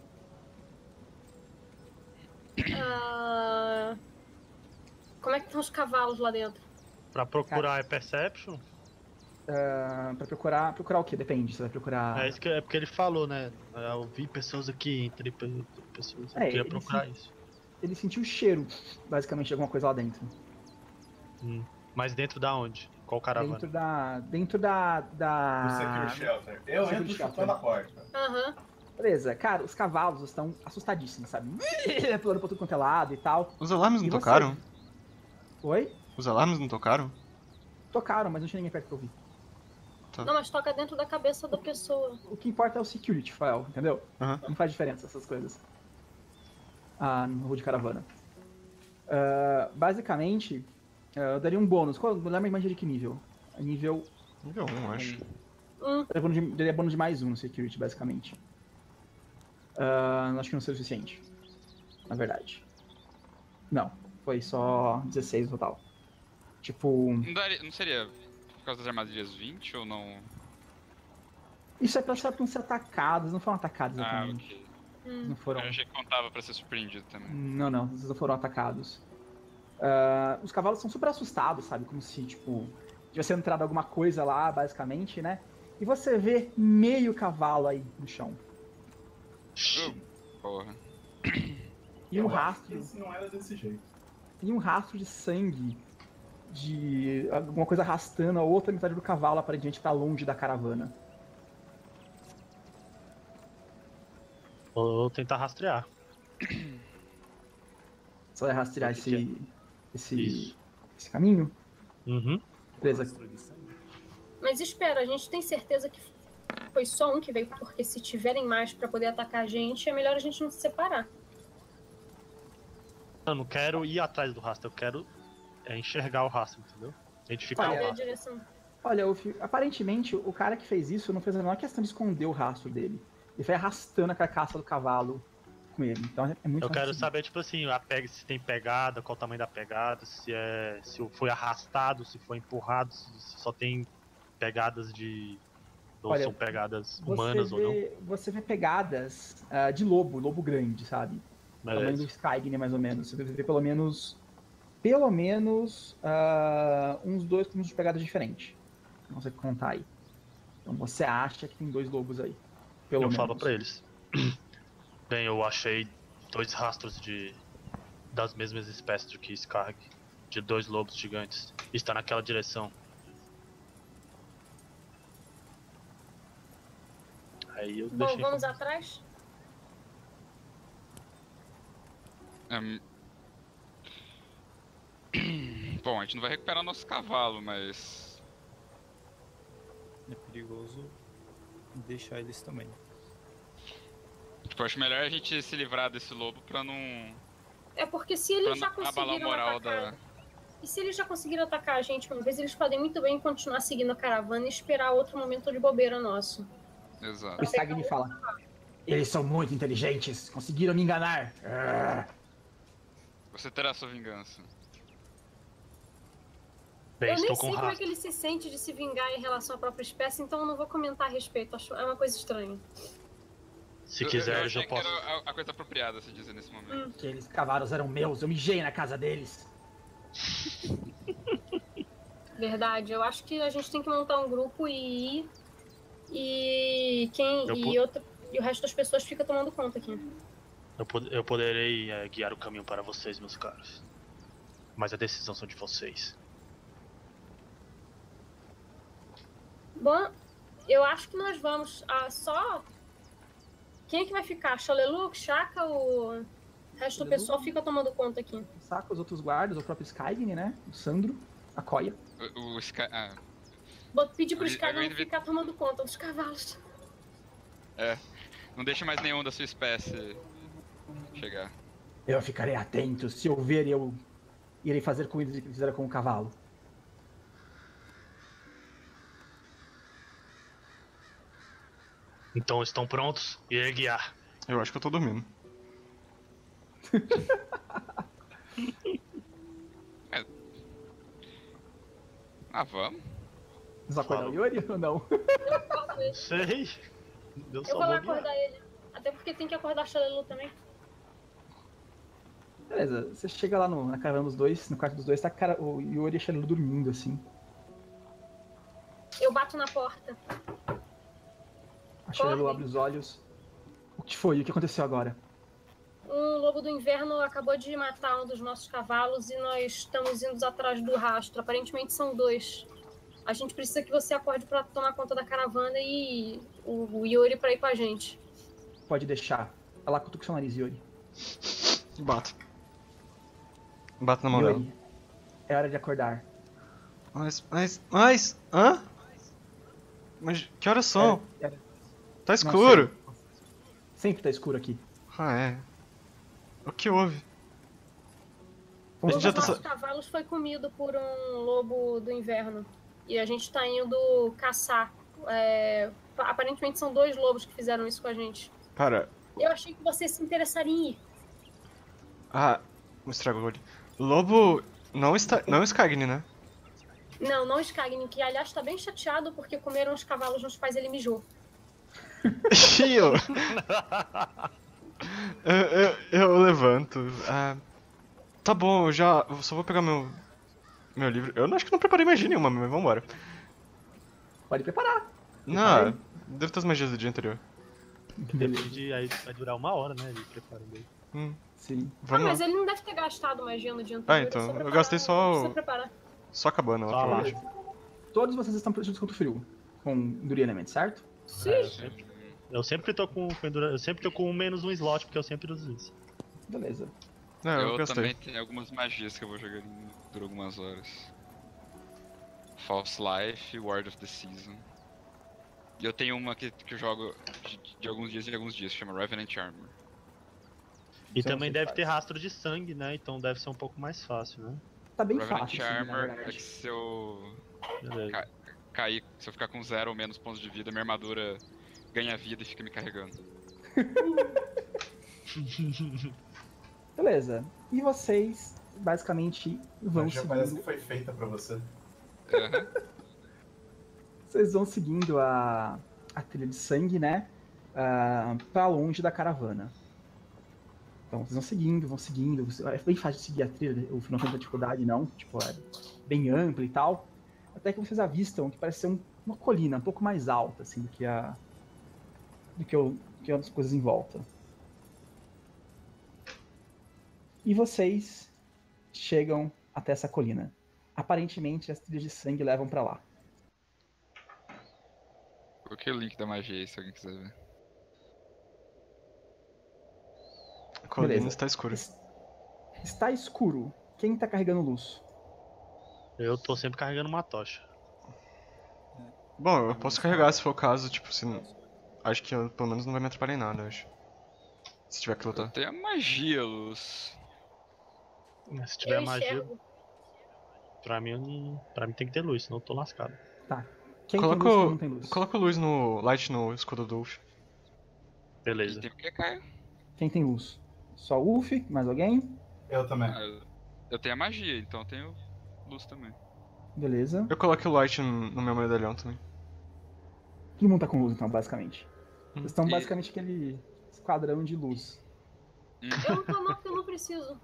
Ah, como é que estão os cavalos lá dentro? Pra procurar é Perception? Ah, pra procurar. Procurar o quê? Depende. Você vai procurar. É isso que é porque ele falou, né? Eu vi pessoas aqui, entre pe- pessoas. Eu É, queria ele procurar sim. isso. Ele sentiu o cheiro, basicamente, de alguma coisa lá dentro. Hum. Mas dentro da onde? Qual caravana? Dentro da. Dentro da. O da... Security Shelter. Eu Security entro Shelter. chutando a porta. Aham. Beleza, cara, os cavalos estão assustadíssimos, sabe? Pulando pra tudo quanto é lado e tal. Os alarmes não E você? tocaram? Oi? Os alarmes não tocaram? Tocaram, mas não tinha ninguém perto pra ouvir. Não, mas toca dentro da cabeça da pessoa. O que importa é o security, Fael, entendeu? Aham. Não faz diferença essas coisas. Ah, no rua de caravana. Ah, basicamente, ah, eu daria um bônus. Qual, lembra mais de que nível? É nível. Nível um, acho. Hum. Daria bônus de, daria bônus de mais um no security, basicamente. Ah, acho que não sei o suficiente. Na verdade. Não, foi só dezesseis no total. Tipo. Não, daria, não seria por causa das armadilhas vinte ou não? Isso é pra só não ser atacados, não foram atacados Ah, exatamente. ok. Não foram. Eu achei que contava pra ser surpreendido também. Não, não, eles não foram atacados. Ah, os cavalos são super assustados, sabe? Como se, tipo, tivesse entrado alguma coisa lá, basicamente, né? E você vê meio cavalo aí no chão. Uh, porra. E um Eu acho que rastro. esse não era desse jeito. E um rastro de sangue. De alguma coisa arrastando a outra metade do cavalo, aparentemente, pra longe da caravana. Vou tentar rastrear. Você vai rastrear O que esse, que esse, Isso. esse caminho? Uhum. Beleza. Mas espera, a gente tem certeza que foi só um que veio, porque se tiverem mais pra poder atacar a gente, é melhor a gente não se separar. Eu não quero ir atrás do rastro, eu quero é, enxergar o rastro, entendeu? Identificar Olha, o Ver a rastro. direção. Olha, o fi- aparentemente o cara que fez isso não fez a menor questão de esconder o rastro dele. Ele foi arrastando a carcaça do cavalo com ele. Então é muito Eu fácil quero seguir. saber, tipo assim, a pega, se tem pegada, qual o tamanho da pegada, se é. Se foi arrastado, se foi empurrado, se, se só tem pegadas de. Ou Olha, são pegadas Você humanas ou não. vê, você vê pegadas ah, de lobo, lobo grande, sabe? Tamanho do Beleza. Skygne, mais ou menos. Você vê pelo menos. Pelo menos ah, uns dois pontos de pegadas diferentes. Não consegue contar aí. Então você acha que tem dois lobos aí. Pelo Eu menos. falo pra eles. Bem, eu achei dois rastros de. Das mesmas espécies do que Skarg. De dois lobos gigantes. Está naquela direção. Aí eu Bom, deixei. vamos atrás? Hum. Bom, a gente não vai recuperar nosso cavalo, mas. É perigoso deixar eles também. Tipo, eu acho melhor a gente se livrar desse lobo pra não. É porque se pra eles já não abalar o conseguiram moral atacar... da. E se eles já conseguiram atacar a gente uma vez, eles podem muito bem continuar seguindo a caravana e esperar outro momento de bobeira nosso. Exato. O Skygne fala. Eles são muito inteligentes. Conseguiram me enganar. Ah. Você terá sua vingança. Bem, eu nem estou sei com como é rastro. que ele se sente de se vingar em relação à própria espécie, então eu não vou comentar a respeito. Acho é uma coisa estranha. Se eu, eu quiseres, achei eu que posso. era a, a coisa apropriada a se dizer nesse momento. Aqueles cavalos eram meus. Eu mijei na casa deles. Verdade. Eu acho que a gente tem que montar um grupo e ir. E quem. Eu E, po- outra, e o resto das pessoas fica tomando conta aqui. Eu, pod- eu poderei é, guiar o caminho para vocês, meus caros. Mas a decisão são de vocês. Bom, eu acho que nós vamos. Ah, só. Quem é que vai ficar? Xaleluk, Chaka, o resto do pessoal fica tomando conta aqui. Saca os outros guardas, o próprio Skygne, né? O Sandro, a Koya. O, o Sky. Ah, Vou pedir pro Eu- Sky eu não ainda- ficar tomando conta dos cavalos. não deixa mais nenhum da sua espécie chegar. Eu ficarei atento. Se eu ver, eu irei fazer com eles o que fizeram com o cavalo. Então estão prontos? Irei guiar. Eu acho que eu tô dormindo. Ah, vamos? Vocês vão acordar o Fala. Yuri ou não? Eu acordo ele. Sei. Eu Eu só vou lá vou guiar. acordar ele. Até porque tem que acordar Xalelu também. Beleza, você chega lá no, na caravana dos dois, no quarto dos dois, tá a cara, o Yuri e a Xalelu dormindo, assim. Eu bato na porta. A Xalelu Corre. abre os olhos. O que foi? O que aconteceu agora? Um lobo do inverno acabou de matar um dos nossos cavalos e nós estamos indo atrás do rastro. Aparentemente são dois. A gente precisa que você acorde pra tomar conta da caravana e o, o Yuri pra ir com a gente. Pode deixar. Vai lá, cutuca o seu nariz, Yuri. Bato. Bato na mão dela. Yuri, é hora de acordar. Mas, mas, mas, hã? Mas que horas são? É, é, Tá não escuro. sei. Sempre tá escuro aqui. Ah, é. O que houve? Vamos A Um gente dos já tá nossos sa- cavalos foi comido por um lobo do inverno. E a gente tá indo caçar. É, aparentemente são dois lobos que fizeram isso com a gente. Cara, Eu achei que você se interessaria em ir. ah, me estragou ali. Lobo não está, não é Skygne, né? Não, não Skagni, que aliás tá bem chateado porque comeram os cavalos nos quais ele mijou. eu... eu, eu, eu levanto. Ah, tá bom, eu já. Eu só vou pegar meu. Meu livro. Eu não acho que não preparei magia nenhuma, mas vambora. Pode preparar. Não, deve ter as magias do dia anterior. Depende, aí vai durar uma hora, né? Ele preparando aí. Hum, Sim. Ah, vamos mas lá. ele não deve ter gastado magia no dia Ah, anterior. então. é só Eu preparar- gastei só. Precisa o- preparar. Só a cabana lá, Só lá. provavelmente. Todos vocês estão protegidos contra o frio. Com Endure Element, certo? Sim. É, eu, sempre, eu sempre tô com. com endura- Eu sempre tô com menos um slot, porque eu sempre uso isso. Beleza. É, eu, eu gastei. também tenho algumas magias que eu vou jogar por algumas horas. False Life, Ward of the Season. E eu tenho uma que, que eu jogo de, de alguns dias em alguns dias, chama Revenant Armor. E Isso eu não também sei deve faz. ter rastro de sangue, né? Então deve ser um pouco mais fácil, né? Tá bem Revenant fácil, assim, na Armor é que verdade. se eu Beleza. Ca- cair, se eu ficar com zero ou menos pontos de vida, minha armadura ganha vida e fica me carregando. Beleza. E vocês, basicamente, vão Já parece que seguindo, foi feita pra você. Aham. vocês vão seguindo a, a trilha de sangue, né? ah, pra longe da caravana. Então, vocês vão seguindo, vão seguindo. É bem fácil de seguir a trilha, o não tem muita dificuldade, não. Tipo, é bem ampla e tal. Até que vocês avistam que parece ser um- uma colina um pouco mais alta, assim, do que a. do que, o, que as coisas em volta. E vocês chegam até essa colina. Aparentemente, as trilhas de sangue levam pra lá. Coloquei o link da magia aí, se alguém quiser ver. A colina Beleza. está escura. Es- Está escuro. Quem tá carregando luz? Eu tô sempre carregando uma tocha. Bom, eu posso carregar se for o caso, tipo, se. Acho que eu, pelo menos não vai me atrapalhar em nada, eu acho. Se tiver que Eu lutar. tenho a magia, Luz. Se tiver Eu magia, enxergo. pra mim, eu não- pra mim tem que ter luz, senão eu tô lascado. Tá. Quem Coloca tem luz, o- quem não tem luz? Coloca luz no. Light no escudo do Wolf. Beleza. E tem o que, Caio? Quem tem luz? Só o Uff? Mais alguém? Eu também. Ah, eu, eu tenho a magia, então eu tenho luz também. Beleza. Eu coloco o Light no, no meu medalhão também. Todo mundo tá com luz, então, basicamente. Hum. Vocês estão E- basicamente aquele esquadrão de luz. Eu não tô não, porque eu não preciso.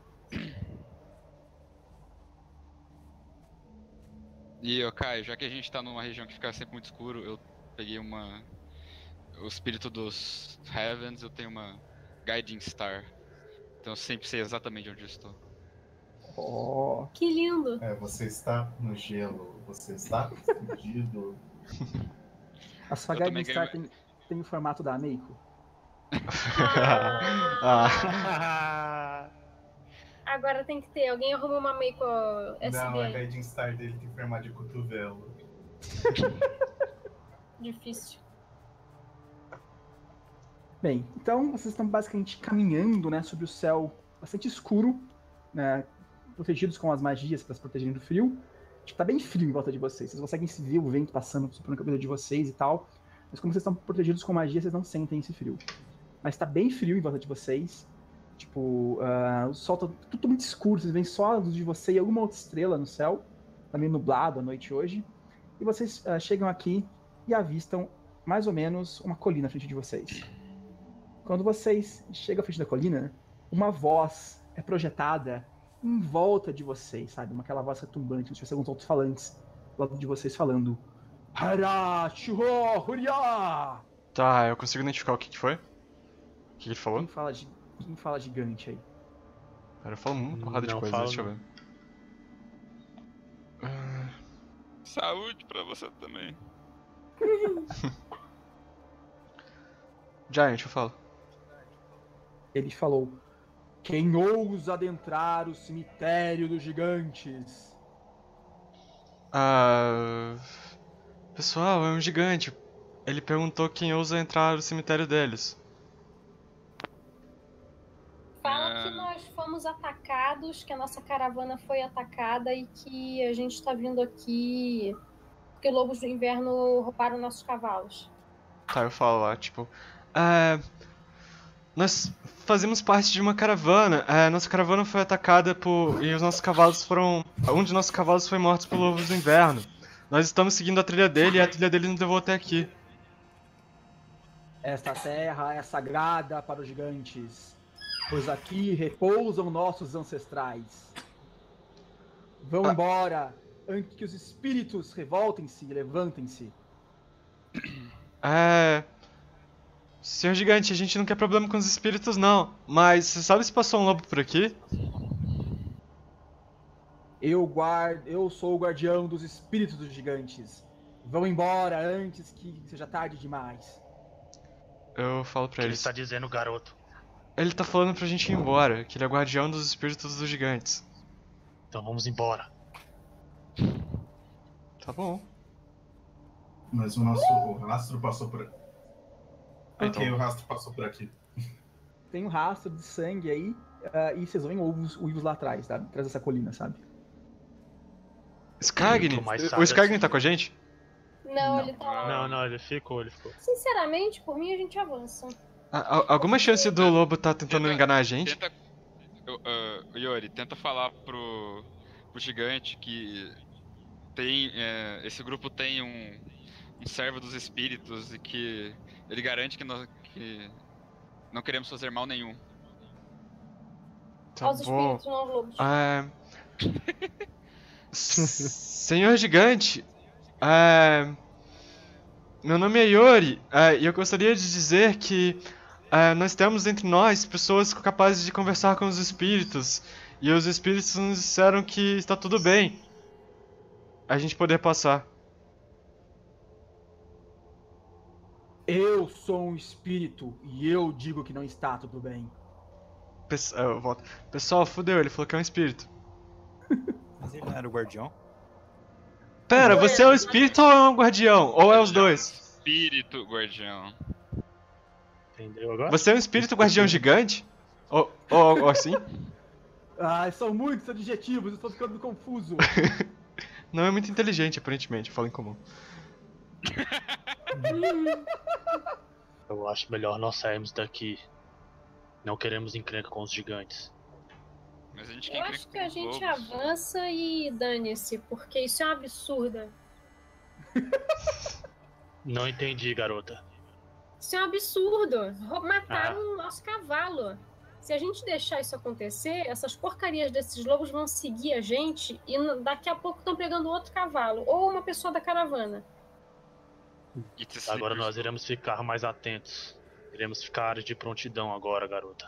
E, ô Caio, já que a gente tá numa região que fica sempre muito escuro, eu peguei uma. O espírito dos Heavens, eu tenho uma Guiding Star. Então eu sempre sei exatamente onde eu estou. Ó. Que lindo. É, você está no gelo, você está escondido. A sua Eu Guiding também Star ganho- tem, tem o formato da Ameiko? Ah, Agora tem que ter. Alguém arruma uma Meiko S Não, B a aí. Guiding Star dele tem formato de cotovelo. Difícil. Bem, então vocês estão basicamente caminhando, né, sobre o céu bastante escuro, né, protegidos com as magias para se protegerem do frio. Tipo, tá bem frio em volta de vocês. Vocês conseguem se ver o vento passando soprando a cabeça de vocês e tal. Mas como vocês estão protegidos com magia, vocês não sentem esse frio. Mas tá bem frio em volta de vocês. Tipo, ah, o sol tá tudo muito escuro. Vocês veem só a luz de você e alguma outra estrela no céu. Tá meio nublado a noite hoje. E vocês ah, chegam aqui e avistam mais ou menos uma colina à frente de vocês. Quando vocês chegam à frente da colina, uma voz é projetada em volta de vocês, sabe? Uma aquela voz retumbante, como se tivesse alguns alto-falantes do lado de vocês falando. Hara, Chiho, Huria! tá, eu consigo identificar o que, que foi? O que, que ele falou? Quem fala, gi- quem fala gigante aí? Cara, eu falo uma porrada de Não coisa, falo, deixa eu não. ver. Ah, Saúde pra você também. Giant, eu falo. Ele falou: quem ousa adentrar o cemitério dos gigantes? Ah. Pessoal, é um gigante. Ele perguntou quem ousa entrar no cemitério deles. Fala Ah. que nós fomos atacados, que a nossa caravana foi atacada e que a gente tá vindo aqui porque lobos do inverno roubaram nossos cavalos. Tá, eu falo lá, tipo. É. Nós fazemos parte de uma caravana. É, nossa caravana foi atacada por... e os nossos cavalos foram... Um de nossos cavalos foi morto por lobos do inverno. Nós estamos seguindo a trilha dele e a trilha dele nos levou até aqui. Esta terra é sagrada para os gigantes, pois aqui repousam nossos ancestrais. Vão Ah. embora, antes que os espíritos revoltem-se e levantem-se. É... Senhor Gigante, a gente não quer problema com os espíritos não, mas você sabe se passou um lobo por aqui? Eu, guardo, eu sou o guardião dos espíritos dos gigantes. Vão embora antes que seja tarde demais. Eu falo O que pra ele ele. está dizendo, garoto? Ele tá falando pra gente ir embora, que ele é guardião dos espíritos dos gigantes. Então vamos embora. Tá bom. Mas o nosso o rastro passou por... Ah, Ok, então. o rastro passou por aqui. Tem um rastro de sangue aí, uh, e vocês ouvem uivos, uivos lá atrás, sabe? Atrás dessa colina, sabe? Skagni? Tô mais O sábio Skagni assim. tá com a gente? Não, Não. ele tá lá. Não, não, ele ficou, ele ficou. Sinceramente, por mim a gente avança. A- a- alguma chance do lobo tá tentando Tenta- enganar a gente? Tenta. Eu, ah, Yori, tenta falar pro, pro gigante que tem. é, esse grupo tem um, um servo dos espíritos e que ele garante que nós que não queremos fazer mal nenhum. Tá Aos bom. espíritos, não aos lobos. É... S- Senhor Gigante, é... meu nome é Yori, é, e eu gostaria de dizer que é, nós temos entre nós pessoas capazes de conversar com os espíritos, e os espíritos nos disseram que está tudo bem a gente poder passar. Eu sou um espírito e eu digo que não está tudo bem. Pes- é, eu volto. Pessoal, fudeu, ele falou que é um espírito. Mas ele não era o guardião? Pera, você é um espírito ou é um guardião? Ou é os dois? Espírito guardião. Entendeu agora? Você é um espírito guardião gigante? Ou, ou algo assim? Ah, são muitos adjetivos, eu estou ficando confuso. Não é muito inteligente, aparentemente, fala em comum. Eu acho melhor nós sairmos daqui. Não queremos encrenca com os gigantes. Mas a gente Eu quer acho que a com os gente lobos. avança e dane-se, porque isso é um absurdo. Não entendi, garota. Isso é um absurdo. Rou- Mataram o nosso cavalo. Se a gente deixar isso acontecer, essas porcarias desses lobos vão seguir a gente e n- daqui a pouco estão pegando outro cavalo ou uma pessoa da caravana. It's a Agora slippery nós slope. iremos ficar mais atentos. Iremos ficar de prontidão agora, garota.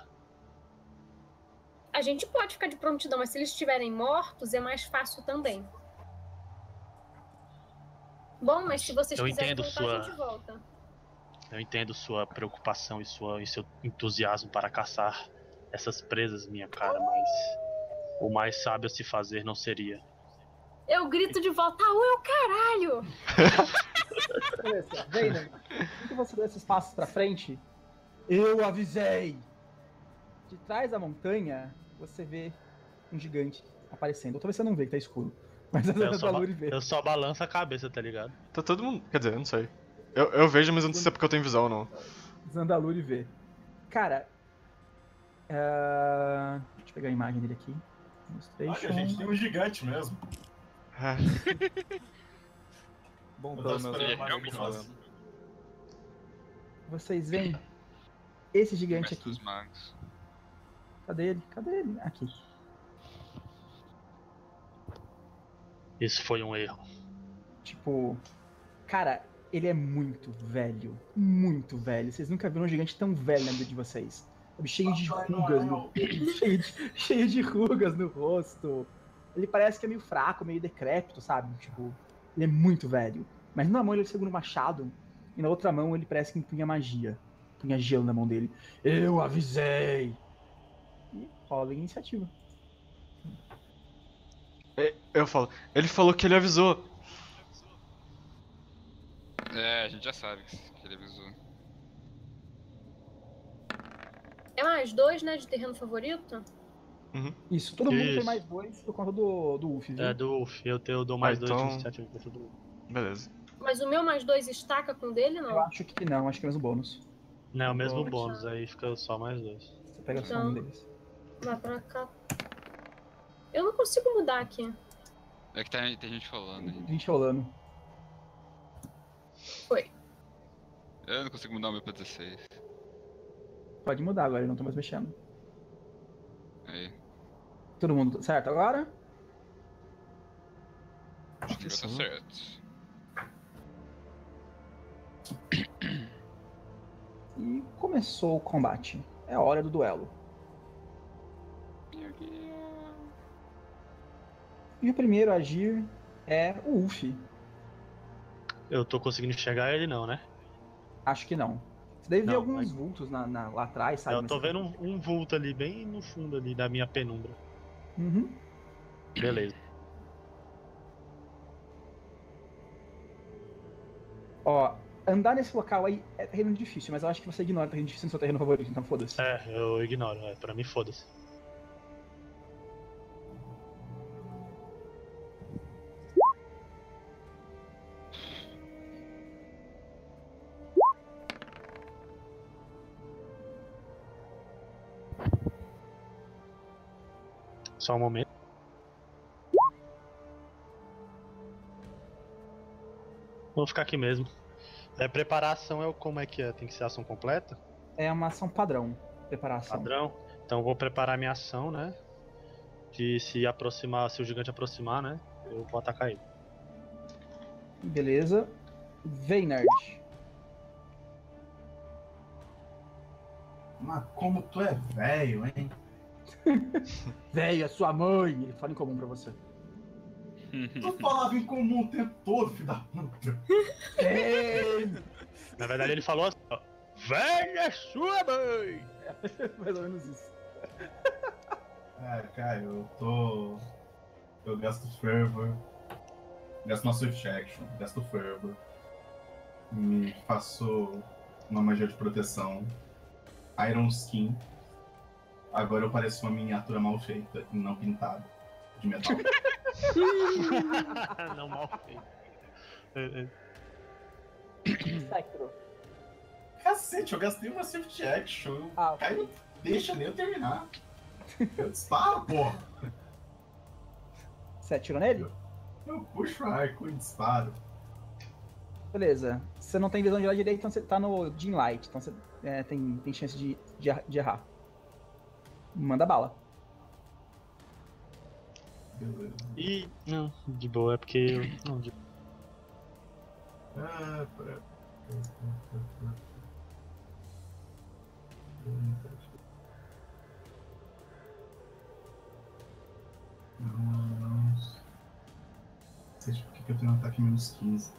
A gente pode ficar de prontidão, mas se eles estiverem mortos, é mais fácil também. Bom, mas se vocês Eu quiserem entendo voltar, sua- a gente volta. Eu entendo sua preocupação e, sua, e seu entusiasmo para caçar essas presas, minha cara, mas o mais sábio a se fazer não seria. Eu grito de volta, ah, eu caralho! Beleza, Vayner, assim que você dá esses passos pra frente, eu avisei! De trás da montanha, você vê um gigante aparecendo. Ou talvez você não vê, que tá escuro. Mas Eu a só, Luri vê. eu só balanço a cabeça, tá ligado? Tá todo mundo. Quer dizer, eu não sei. Eu, eu vejo, mas eu não sei porque eu tenho visão ou não. Zandaluri vê. Cara, ah, deixa eu pegar a imagem dele aqui. Olha, a gente tem um gigante mesmo. É. Bom, Eu pelo tava menos esperando Ele mais é um de realmente nós. Vocês veem esse gigante Mestre dos aqui. magos. Cadê ele? Cadê ele? Aqui. Isso foi um erro. Tipo, cara, ele é muito velho. Muito velho. Vocês nunca viram um gigante tão velho na vida de vocês. Sabe, cheio de rugas no... cheio, de, cheio de rugas no rosto. Ele parece que é meio fraco, meio decrépito, sabe? Tipo, ele é muito velho. Mas numa mão ele segura um machado e na outra mão ele parece que empunha magia. Punha gelo na mão dele. Eu avisei! E rola a iniciativa. Eu falo. Ele falou que ele avisou. É, a gente já sabe que que ele avisou. É mais dois, né, de terreno favorito? Isso, todo mundo tem Isso. mais dois por conta do, do Uf, viu? É do Uf, eu, te- eu dou mais Ah, dois então- de iniciativa pra todo mundo. Beleza. Mas o meu mais dois estaca com o dele, Eu não? acho que não, acho que é mesmo bônus. Não, é o mesmo Boa. bônus, aí fica só mais dois. Você pega só Então- um deles. Vai pra cá. Eu não consigo mudar aqui. É que tá, tem gente falando aí. Gente rolando. Foi. Eu não consigo mudar o meu pra dezesseis. Pode mudar agora, eu não tô mais mexendo. Aí. Todo mundo certo agora? Acho que tá certo. E começou o combate. É a hora do duelo. E o primeiro a agir é o Ulf. Eu tô conseguindo enxergar ele não, né? Acho que não. Você deve ver Não, alguns mas- vultos na, na- lá atrás, sabe? eu Mas tô você- vendo um, um vulto ali, bem no fundo ali da minha penumbra. Uhum. Beleza. Ó, andar nesse local aí é terreno difícil, mas eu acho que você ignora terreno difícil no seu terreno favorito, então foda-se. É, eu ignoro, é, pra mim foda-se. Só um momento. Vou ficar aqui mesmo. É, preparação é o como é que é? Tem que ser ação completa? É uma ação padrão, preparação. Padrão? Então eu vou preparar minha ação, né? De se aproximar, se o gigante aproximar, né? Eu vou atacar ele. Beleza. Veinard. Mas como tu é velho, hein? Velho, é sua mãe! Ele fala em comum pra você. Tu falava em comum o tempo todo, filho da puta. Ei! Na verdade ele falou assim, ó. Velha sua mãe! Mais ou menos isso. É, cara, eu tô. Eu gasto fervor. Gasto na Swift Action, gasto fervor. Me faço uma magia de proteção. Iron Skin. Agora eu pareço uma miniatura mal feita e não pintada. De metal. Não, mal feito. É, é. Spectro. Cacete, eu gastei uma Swift Action. Ah, O cara não deixa nem eu terminar. Eu disparo, porra. Você atirou nele? Eu puxo o arco e disparo. Beleza. Você não tem visão de lá direito, então você tá no Dim Light. Então você é, tem, tem chance de, de, er- de errar. Manda bala. Beleza. E. Não, de boa, é porque eu. Não, de... Ah, pra... Não, não. Não sei por que que eu tenho um ataque menos quinze.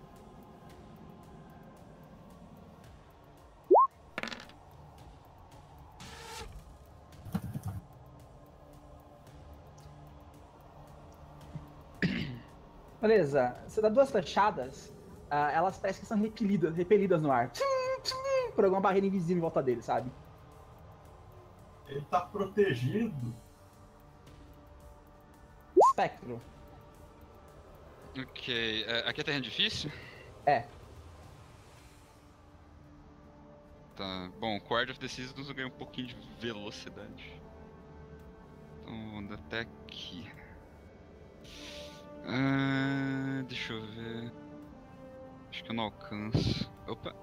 Beleza. Você dá duas flechadas, ah, elas parecem que são repelidas, repelidas no ar. Por alguma barreira invisível em volta dele, sabe? Ele tá protegido. Espectro. Ok, é, aqui é terreno difícil? É. Tá, bom, Quart of the Seasons eu ganho um pouquinho de velocidade. Então vou andar até aqui. Ah, deixa eu ver. Acho que eu não alcanço. Opa!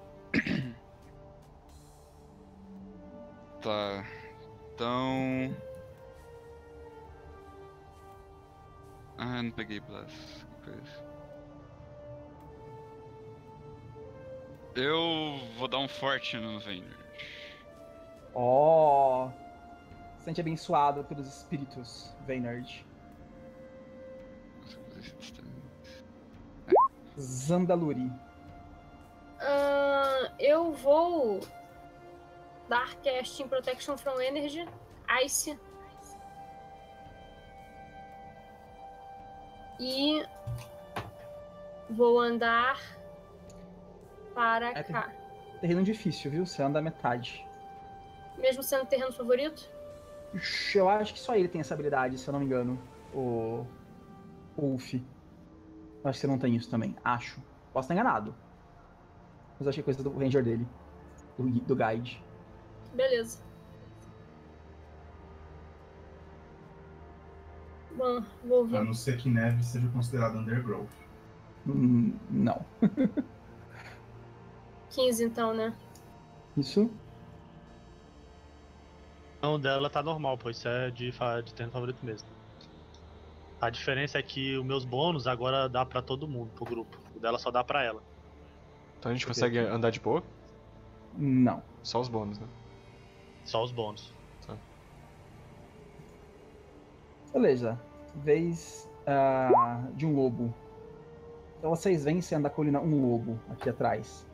Tá. Então. Ah, não peguei Blast. Que coisa. Eu vou dar um forte no Vayner. Ó. Sente abençoado pelos espíritos, Veinard. Consigo fazer esse distância. Zandaluri. Ah, eu vou dar casting Protection from Energy, Ice. E vou andar para É, cá. Terreno difícil, viu? Você anda a metade. Mesmo sendo terreno favorito? Eu acho que só ele tem essa habilidade, se eu não me engano. O. O Ulf. Eu acho que você não tem isso também. Acho. Posso estar enganado. Mas eu achei coisa do Ranger dele. do, do guide. Beleza. Bom, vou A ouvir. não ser que neve seja considerado undergrowth. Hum, não. quinze então, né? Isso? Não, dela tá normal, pô. Isso é de, fa- de terreno favorito mesmo. A diferença é que os meus bônus agora dá pra todo mundo, pro grupo. O dela só dá pra ela. Então a gente Deixa eu ver consegue aqui. andar de boa? Não. Só os bônus, né? Só os bônus. Beleza. Vez ah, de um lobo. Então vocês vencem da colina um lobo aqui atrás.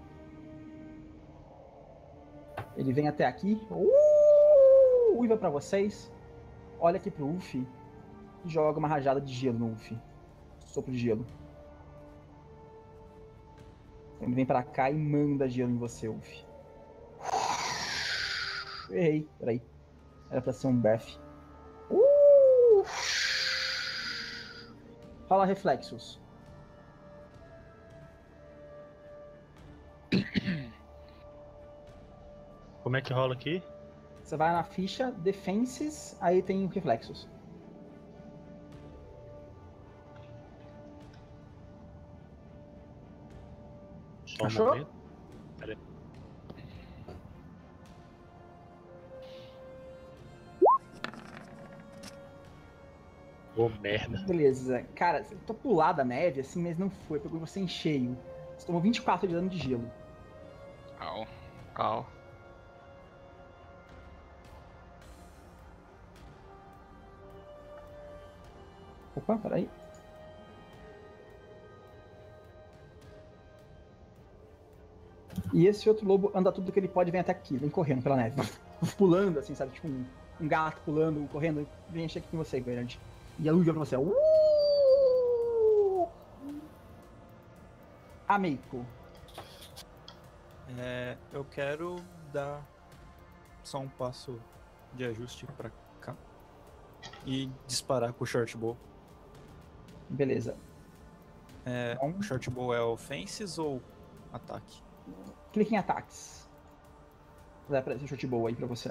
Ele vem até aqui. Uh, uiva pra vocês. Olha aqui pro Ulf. E joga uma rajada de gelo no Ulf. Sopro de gelo. Ele vem pra cá e manda gelo em você, Ulf. Errei, peraí. Era pra ser um Breath. Uh! Fala reflexos. Como é que rola aqui? Você vai na ficha Defenses, aí tem reflexos. Só um Achou? momento. Pera aí. Ô, merda. Beleza. Cara, você tentou pular da neve assim, mas não foi. Pegou você em cheio. Você tomou vinte e quatro de dano de gelo. Au. Au. Opa, peraí. E esse outro lobo anda tudo que ele pode, vem até aqui, vem correndo pela neve. Pulando, assim, sabe? Tipo um, um gato pulando, correndo, vem encher aqui com você, Bernard. E a luz pra você. Uh! Amico. É, eu quero dar só um passo de ajuste pra cá e disparar com o short bow. Beleza. É, Bom. o short bow é offenses ou ataque? Clique em ataques. Vai aparecer um short bow aí pra você.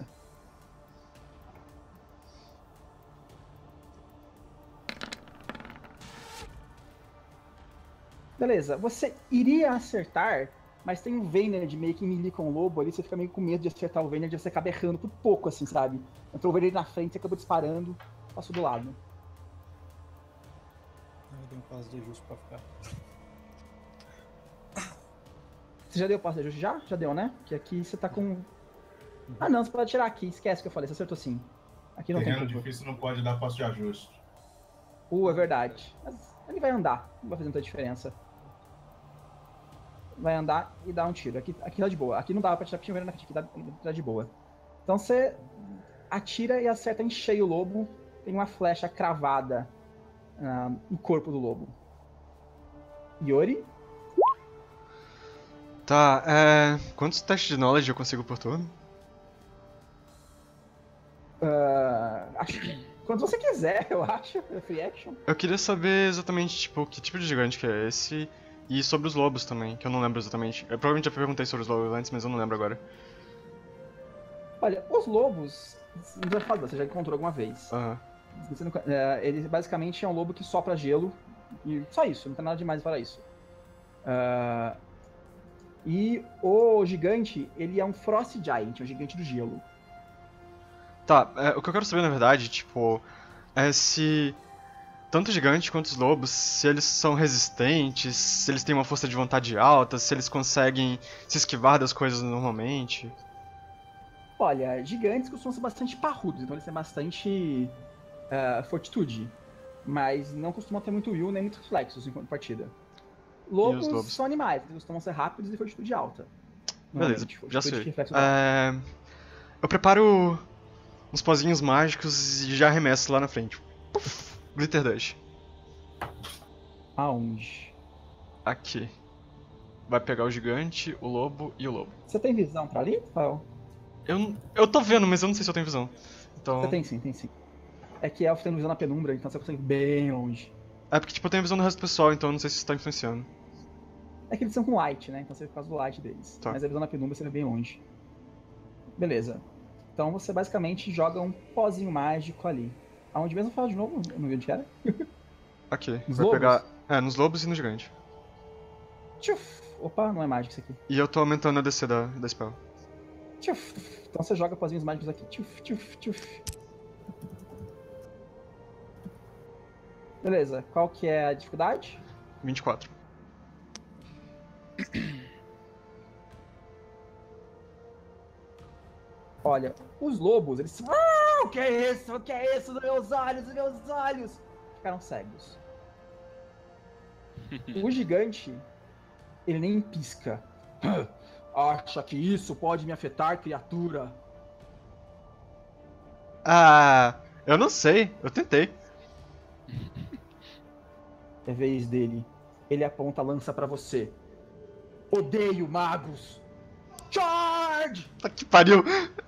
Beleza, você iria acertar, mas tem um Veynard meio que melee com o lobo ali, você fica meio com medo de acertar o Veynard e você acaba errando por pouco, assim, sabe? Entrou o Veynard na frente, você acabou disparando, passou do lado. Eu dei um passo de ajuste pra ficar. Você já deu o passo de ajuste já? Já deu, né? Que aqui você tá com... Ah não, você pode tirar aqui, esquece o que eu falei, você acertou sim. Aqui não tem Terreno culpa. difícil não pode dar passo de ajuste. Uh, é verdade. Mas ele vai andar, não vai fazer muita diferença. Vai andar e dar um tiro. Aqui, aqui tá de boa. Aqui não dava pra tirar porque tinha na frente, aqui tá, tá de boa. Então você atira e acerta em cheio o lobo. Tem uma flecha cravada uh, no corpo do lobo. Yori? Tá, é. Quantos testes de knowledge eu consigo por turno? Uh, acho que quando você quiser, eu acho. É free action. Eu queria saber exatamente, tipo, que tipo de gigante que é esse. E sobre os lobos também, que eu não lembro exatamente. Eu provavelmente já perguntei sobre os lobos antes, mas eu não lembro agora. Olha, os lobos, não já falou, você já encontrou alguma vez. Aham. Você não- é, ele basicamente é um lobo que sopra gelo. E só isso, não tem nada demais para isso. Ah, e o gigante, ele é um Frost Giant, é um gigante do gelo. Tá, é, o que eu quero saber na verdade, tipo, é se tanto o gigante quanto os lobos, se eles são resistentes, se eles têm uma força de vontade alta, se eles conseguem se esquivar das coisas normalmente. Olha, gigantes costumam ser bastante parrudos, então eles têm bastante ah, fortitude. Mas não costumam ter muito will nem muito reflexos enquanto partida. Lobos, lobos? são animais, eles costumam ser rápidos e fortitude alta. Beleza, Normalmente, já fortitude sei. e reflexos altos. É, eu preparo uns pozinhos mágicos e já arremesso lá na frente. Puf, Glitter Dust. Aonde? Aqui. Vai pegar o gigante, o lobo e o lobo. Você tem visão pra ali, Rafael? Eu, não- eu tô vendo, mas eu não sei se eu tenho visão. Então. Você tem sim, tem sim. É que elfo tem visão na penumbra, então você consegue ir bem longe. É porque, tipo, eu tenho visão do resto do pessoal, então eu não sei se isso tá influenciando. É que eles são com light, né? Então você vê por causa do light deles. Tá. Mas a visão na penumbra você vê bem longe. Beleza. Então você basicamente joga um pozinho mágico ali. Aonde mesmo? Fala de novo, eu não vi onde era. Ok, Nos vai lobos? pegar... É, nos lobos e no gigante. Tchuf. Opa, não é mágico isso aqui. E eu tô aumentando a D C da, da spell. Tchuf. Então você joga pozinhos mágicos aqui. Tchuf, tchuf, tchuf. Beleza, qual que é a dificuldade? vinte e quatro. Olha, os lobos, eles... Ah, o que é isso? O que é isso? Os meus olhos, os meus olhos! Ficaram cegos. O gigante, ele nem pisca. Acha que isso pode me afetar, criatura? Ah, eu não sei, eu tentei. É vez dele. Ele aponta a lança pra você. Odeio magos! Charge! Tá que pariu.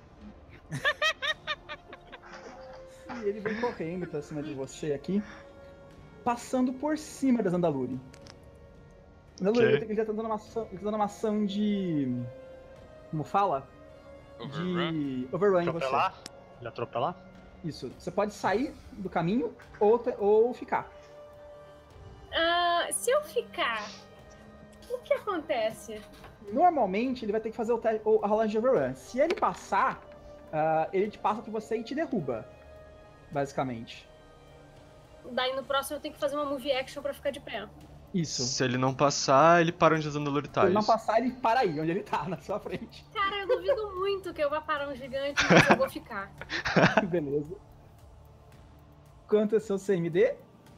E ele vem correndo pra cima de você aqui, passando por cima das Andaluri. Andaluri, Ok. ele tá dando uma ação, ele tá dando uma ação de... Como fala? Overrun? De overrun em você. Atropelar? Ele atropelar? Isso. Você pode sair do caminho ou, te- ou ficar. Ah, se eu ficar, o que acontece? Normalmente ele vai ter que fazer o te- o- a rolagem de overrun. Se ele passar, ah, ele te passa por você e te derruba. Basicamente. Daí no próximo eu tenho que fazer uma move action pra ficar de pé. Isso. Se ele não passar, ele para onde as Se Andaluritais. ele não passar, ele para aí, onde ele tá, na sua frente. Cara, eu duvido muito que eu vá parar um gigante, mas eu vou ficar. Beleza. Quanto é seu C M D?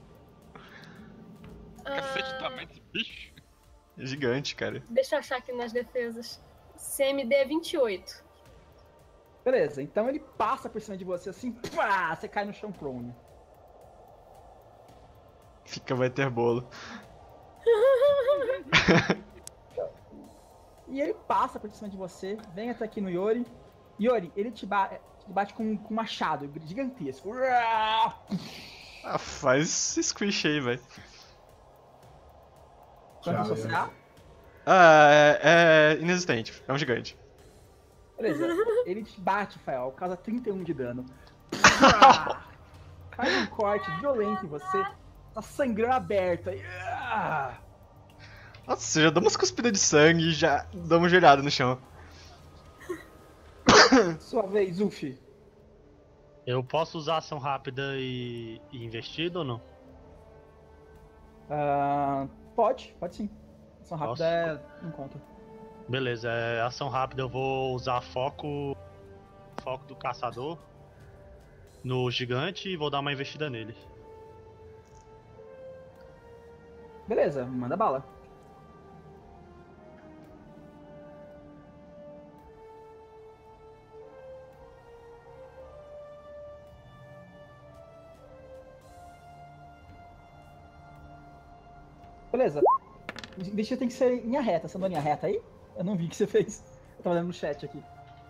Cacete, Ah, tamanho desse bicho. Gigante, cara. deixa eu achar aqui nas defesas. C M D é vinte e oito. Beleza, então ele passa por cima de você assim, pá, você cai no chão prone. Fica, vai ter bolo. E ele passa por cima de você, vem até aqui no Yori. Yori, ele te, ba te bate com, com um machado gigantesco. Ah, faz squish aí, velho. Quanto é Tchau, seu C A? Ah, é, é inexistente. É um gigante. Beleza, ele te bate, Fael, causa trinta e um de dano. Faz um corte violento em você, tá sangrando aberto aí. Nossa, já dá umas cuspidas de sangue e já dá uma joelhada no chão. Sua vez, Ufi. Eu posso usar ação rápida e, e investida ou não? Ah, pode, pode sim. Ação rápida Posso? é... não conta. Beleza, é ação rápida eu vou usar foco. Foco do caçador no gigante e vou dar uma investida nele. Beleza, manda bala. Beleza. Investida tem que ser em linha reta. Você andou em linha reta aí? Eu não vi o que você fez. Eu tava olhando no chat aqui.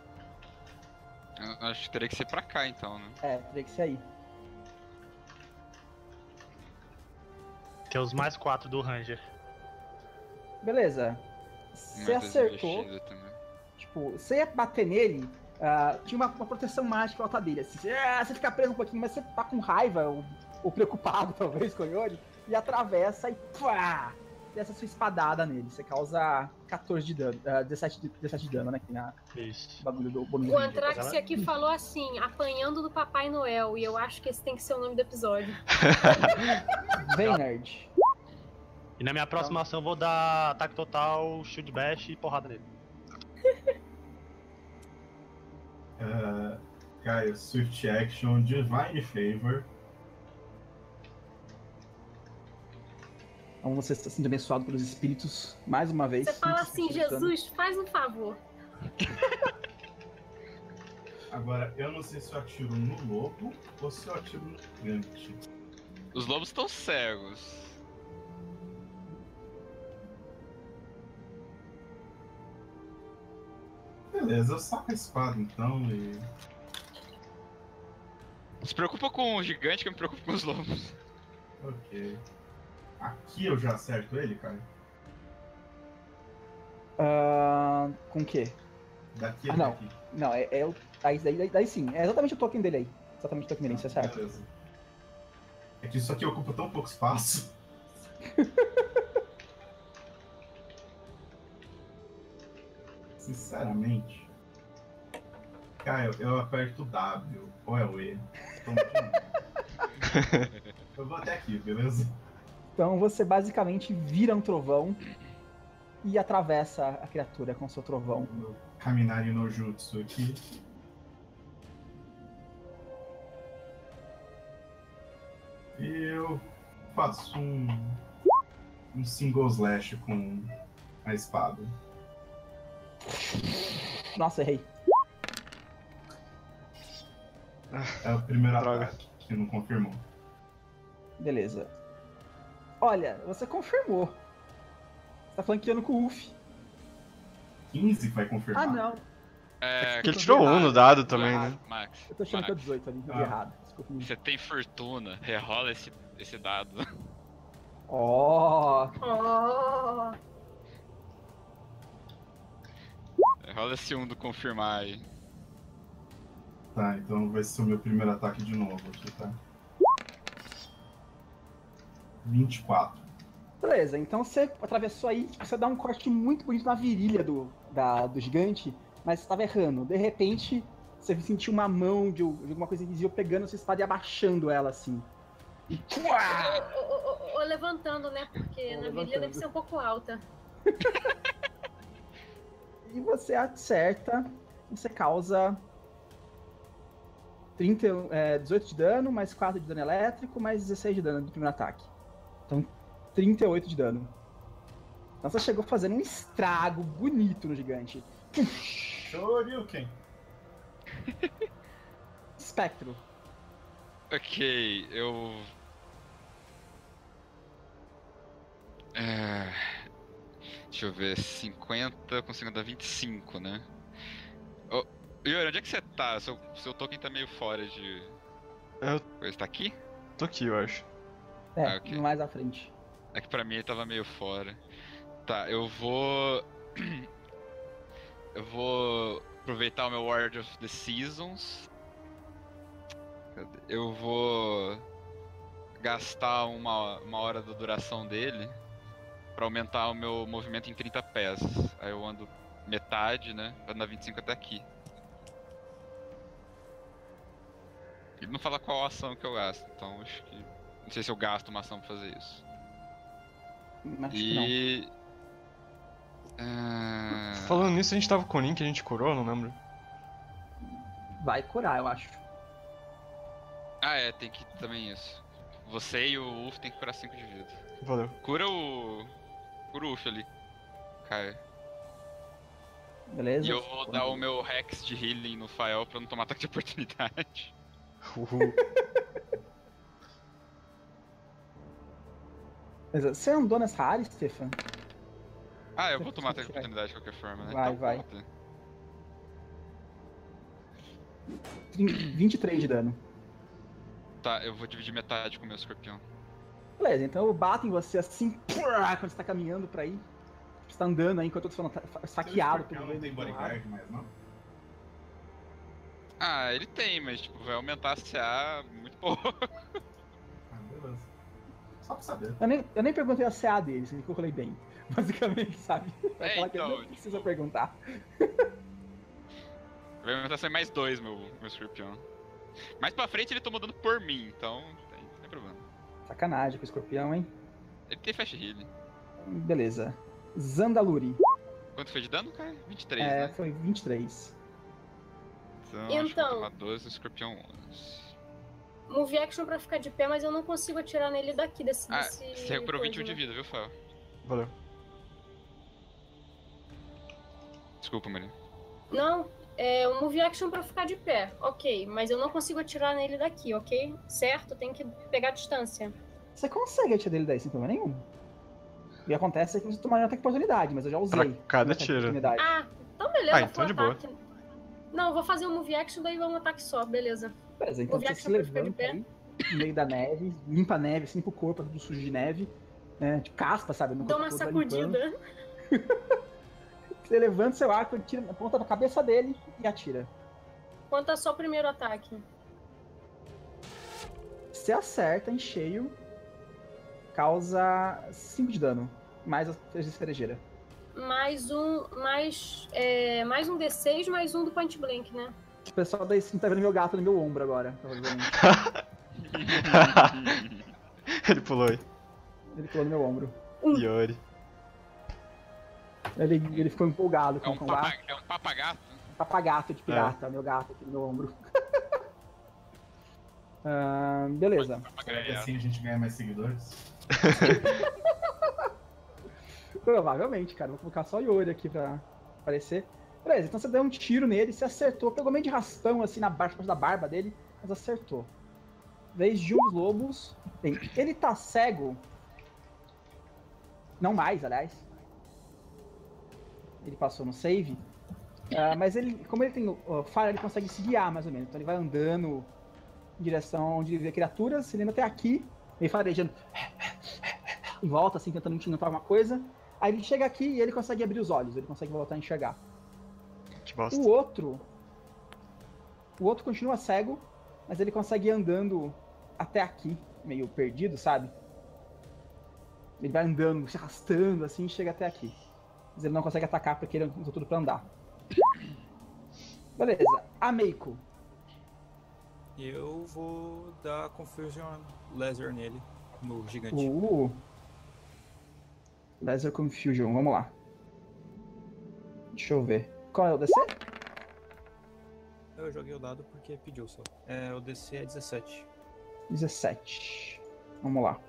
Eu acho que teria que ser pra cá então, né? É, teria que ser aí. Que é os mais quatro do Ranger. Beleza. Você Mas acertou. investida também. Tipo, você ia bater nele, ah, tinha uma, uma proteção mágica em volta dele. Assim, você, ah, você fica preso um pouquinho, mas você tá com raiva, ou, ou preocupado talvez com o Yori, e atravessa e pá! Desce a sua espadada nele. Você causa quatorze de dano, uh, dezessete, de, dezessete de dano, né? Aqui na Isso. bagulho do bônus de O vida. Antrax aqui falou assim, apanhando do Papai Noel, e eu acho que esse tem que ser o nome do episódio. Vem, nerd. E na minha próxima ação eu vou dar ataque total, shield bash e porrada nele. Uh, Caio, Swift Action, Divine Favor. Então você está sendo abençoado pelos espíritos mais uma vez. Você fala Não se assim, assustando. Jesus, faz um favor. Agora, eu não sei se eu atiro no lobo ou se eu atiro no gigante. Os lobos estão cegos. Beleza, eu saco a espada então e. Se preocupa com o gigante que eu me preocupo com os lobos. Ok. Aqui eu já acerto ele, cara? Ah, com o quê? Daqui Ah, até não. aqui. Não, é, é o. Aí, daí, daí, daí sim. É exatamente o token dele aí. Exatamente o token dele, isso é certo. Beleza. É que isso aqui ocupa tão pouco espaço. Sinceramente. Caio, eu aperto o W ou é o E. Então, eu vou até aqui, beleza? Então você basicamente vira um trovão e atravessa a criatura com seu trovão. Vou caminhar no jutsu aqui. E eu faço um. um single slash com a espada. Nossa, errei. É o primeiro Droga. ataque que não confirmou. Beleza. Olha, você confirmou. Você tá flanqueando com o Uff. quinze vai confirmar. Ah, não. É, Porque ele tirou um no dado também, né? Max, Eu tô achando que é o Max, dezoito ali, eu vi Ah. errado. Desculpa. você tem fortuna, rerola esse, esse dado. Ó, Oh, Rola esse um do confirmar aí. Tá, então vai ser o meu primeiro ataque de novo aqui, tá? vinte e quatro. beleza. Então você atravessou aí, tipo, você dá um corte muito bonito na virilha do, da, do gigante, mas você tava errando. De repente, você sentiu uma mão de, de alguma coisa invisível pegando a sua espada e abaixando ela assim. E pua! Ou, ou- ou- ou levantando, né? Porque Ou na virilha levantando. deve ser um pouco alta. E você acerta, você causa trinta, é, dezoito de dano, mais quatro de dano elétrico, mais dezesseis de dano do primeiro ataque. Então, trinta e oito de dano. Então você chegou fazendo um estrago bonito no gigante. Shoryuken! Espectro. Ok, eu. É... Deixa eu ver, cinquenta consigo dar vinte e cinco, né? Ô, Yuri, onde é que você tá? Seu, seu token tá meio fora de. Eu Coisa, tá aqui? tô aqui, eu acho. É, Ah, ok. mais à frente. É que pra mim ele tava meio fora. Tá, eu vou. Eu vou aproveitar o meu Word of the Seasons. Cadê? Eu vou gastar uma, uma hora da duração dele pra aumentar o meu movimento em trinta pés. Aí eu ando metade, né? Pra andar vinte e cinco até aqui. Ele não fala qual ação que eu gasto, então acho que. Não sei se eu gasto uma ação pra fazer isso. Acho que não. E. Ah, Falando nisso, a gente tava com o Link que a gente curou, não lembro. Vai curar, eu acho. Ah, é, tem que também isso. Você e o Uf tem que curar cinco de vida. Valeu. Cura o. Cura o Uf ali. Caio. Beleza? E eu vou dar o meu Rex de healing no Fael pra não tomar ataque de oportunidade. Uhul. Beleza. Você andou nessa área, Stefan? Ah, eu Você vou tomar ataque de vai. oportunidade de qualquer forma, né? Vai, então, vai. conta. Trin- vinte e três de dano. Tá, eu vou dividir metade com o meu escorpião. Beleza, então eu bato em você assim, pua, quando você tá caminhando pra aí. Você tá andando aí enquanto eu tô falando, tá esfaqueado Seu pelo escorpião não tem vento. bodyguard mais, não? Ah, ele tem, mas tipo, vai aumentar a C A muito pouco. Ah, beleza. Só pra saber. Eu nem, eu nem perguntei a C A dele, se que eu rolei bem. Basicamente, sabe? É É, aquela que eu então, não precisa perguntar. Vai aumentar só em mais dois, meu, meu escorpião. Mais pra frente ele tomou dano por mim, então não tem, não tem problema. Sacanagem com o escorpião, hein? Ele tem fast healing. Beleza. Zandaluri. Quanto foi de dano, cara? vinte e três, É, né? foi vinte e três. Então, acho que vou Então. tomar doze, o escorpião onze. Move action pra ficar de pé, mas eu não consigo atirar nele daqui desse. Ah, desse você recuperou coisa, vinte e um de né? vida, viu, Fael? Valeu. Desculpa, Maria. Não, é um move action pra ficar de pé, ok. Mas eu não consigo atirar nele daqui, ok? Certo? Tem que pegar a distância. Você consegue atirar dele daí sem problema nenhum. O que acontece é que você tomaria um ataque de oportunidade, mas eu já usei. Pra cada um ataque de tiro. oportunidade. Ah, então beleza. Ah, foi então um de boa. ataque. Não, eu vou fazer um move action, daí vai um ataque só, beleza. Beleza, então Move você se action pra ficar de levanta pé. aí, no meio da neve, limpa a neve, assim, pro corpo, tudo sujo de neve. Né? Tipo caspa, sabe? No Dou corpo uma todo, vai limpando. sacudida. Você levanta seu arco, tira, aponta na cabeça dele e atira. Quanto é só o primeiro ataque? Você acerta em cheio, causa cinco de dano, mais a cerejeira. Mais um. Mais. É, mais um D seis, mais um do point blank, né? O pessoal da Steam tá vendo meu gato no meu ombro agora, provavelmente. Ele pulou aí. Ele pulou no meu ombro. Yori. Ele, ele ficou empolgado É com um, o combate. papa, é um papagato? Papagato de pirata, meu gato aqui no meu ombro. Ah, beleza. Será que assim a gente ganha mais seguidores? Provavelmente, cara. Vou colocar só Yori aqui pra aparecer. Beleza, então você deu um tiro nele, você acertou. Pegou meio de raspão assim na parte da barba dele, mas acertou. Vez de uns lobos. Bem, ele tá cego. Não mais, aliás. Ele passou no save. Uh, mas ele, como ele tem uh, fara, ele consegue se guiar mais ou menos. Então ele vai andando em direção onde ele vê criaturas, ele anda até aqui, meio farejando em volta, assim, tentando notar alguma coisa. Aí ele chega aqui e ele consegue abrir os olhos, ele consegue voltar a enxergar. Que bosta. O outro. O outro continua cego, mas ele consegue ir andando até aqui, meio perdido, sabe? Ele vai andando, se arrastando assim e chega até aqui. Mas ele não consegue atacar porque ele usou tudo pra andar. Beleza, a Meiko. Eu vou dar Confusion Laser nele, no gigante. Uh. Laser Confusion, vamos lá. Deixa eu ver. Qual é o D C? Eu joguei o dado porque pediu só. É, o D C é dezessete. dezessete. Vamos lá.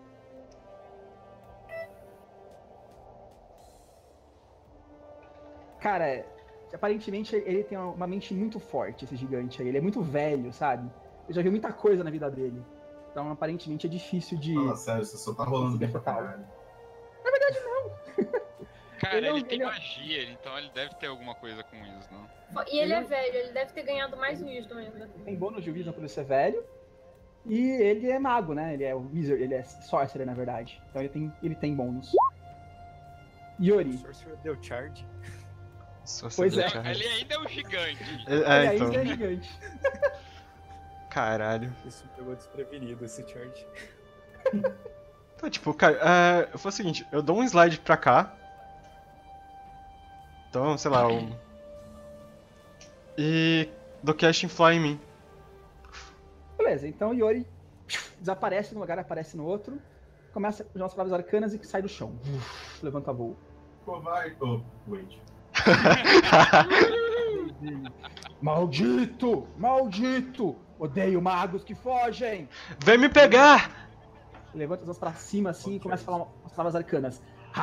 Cara, aparentemente ele tem uma mente muito forte, esse gigante aí. Ele é muito velho, sabe? Eu já vi muita coisa na vida dele. Então, aparentemente, é difícil de... Fala sério, você só tá rolando bem pra caralho. Na verdade, não. Cara, Ele ele, é um- tem ele é- magia, então ele deve ter alguma coisa com isso, não? E ele é velho, ele deve ter ganhado mais Wisdom ainda. Tem bônus de Wisdom por ele ser velho. E ele é mago, né? Ele é o Wizard, ele é Sorcerer, na verdade. Então ele tem, ele tem bônus. Yori. Sorcerer deu charge. Só Pois você é. deixar- Ele ainda é um gigante. É, Ele é, então. ainda é gigante. Caralho. Isso me pegou desprevenido, esse charge. Então, tipo, cara, é, eu faço o seguinte, eu dou um slide pra cá. Então, sei lá, um... E dou casting fly em mim. Beleza, então o Yori desaparece num lugar, aparece no outro. Começa a usar as palavras arcanas e sai do chão. Levanta voo. Covarde. Oh, wait. Maldito! Maldito! Odeio magos que fogem! Vem me pegar! Levanta as mãos pra cima assim e começa a falar umas palavras arcanas.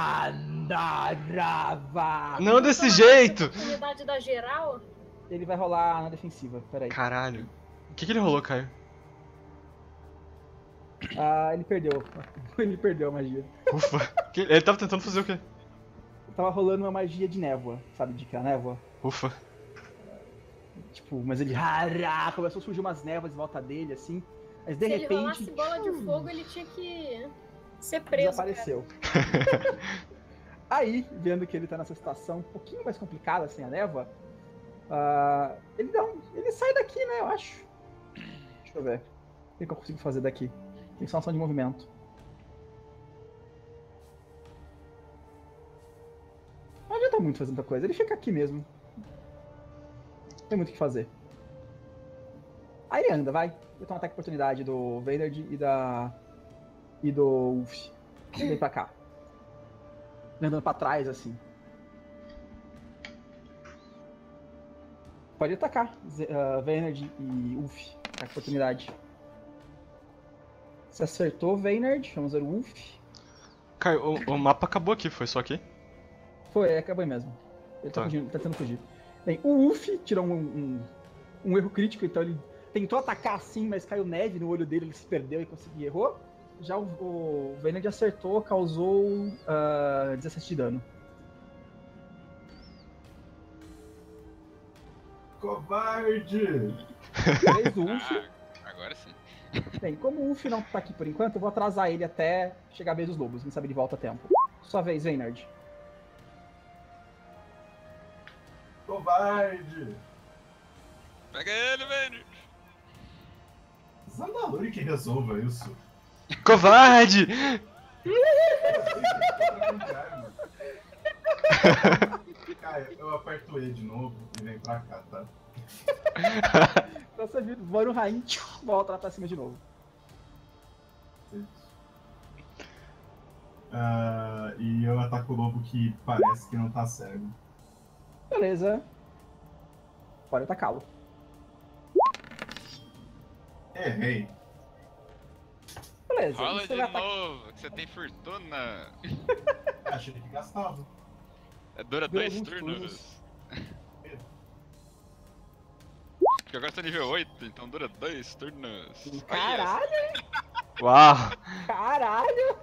Handarava! Não desse jeito! Unidade da geral? Ele vai rolar na defensiva, peraí. Caralho. O que que ele rolou, Caio? Ah, ele perdeu. Ele perdeu a magia. Ufa. Que- Ele tava tentando fazer o quê? Eu tava rolando uma magia de névoa, sabe de que é a névoa? Ufa. Tipo, mas ele hará, começou a surgir umas névoas em volta dele, assim. Mas de Se ele repente. rolasse bola de fogo, ele tinha que ser preso. cara. Desapareceu. Aí, vendo que ele tá nessa situação um pouquinho mais complicada sem a névoa, ah, ele dá um, ele sai daqui, né, eu acho. Deixa eu ver. O que que eu consigo fazer daqui? Tem só ação de movimento. Não adianta muito fazer muita coisa, ele fica aqui mesmo. Não tem muito o que fazer. Aí ele anda, vai. Ele toma um ataque de oportunidade do Vaynard e da... E do Ulf. Ele vem pra cá. Ele andando pra trás, assim. Pode atacar. Z- uh, Vaynard e Ulf. Ataque de oportunidade. Você acertou, Vaynard. Vamos ver o Ulf. Caio, o, o mapa acabou aqui, foi só aqui? Foi, acabou aí mesmo. Ele tá, Tá. fugindo, tá tentando fugir. Bem, o Ulf tirou um, um, um erro crítico, então ele tentou atacar assim, mas caiu neve no olho dele, ele se perdeu e conseguiu errou. Já o, o Vaynard acertou, causou uh, dezessete de dano. Covarde! Três do Ulf. Ah, agora sim. Bem, como o Ulf não tá aqui por enquanto, eu vou atrasar ele até chegar a vez dos lobos, quem sabe ele volta a tempo. Sua vez, Vaynard. Covarde! Pega ele, velho! Zandaluri que resolva isso. Covarde! Caio, eu aperto E de novo e vem pra cá, tá? Então você vira, voa no rainho, volta lá pra cima de novo. Uh, e eu ataco o lobo que parece que não tá cego. Beleza. Pode atacá-lo. Errei. Beleza. Rola você de vai atacar- novo, que você tem fortuna. Achei que gastava. É, dura Dura dois alguns turnos. Porque agora eu tô nível oito, então dura dois turnos. Caralho, Uau! caralho.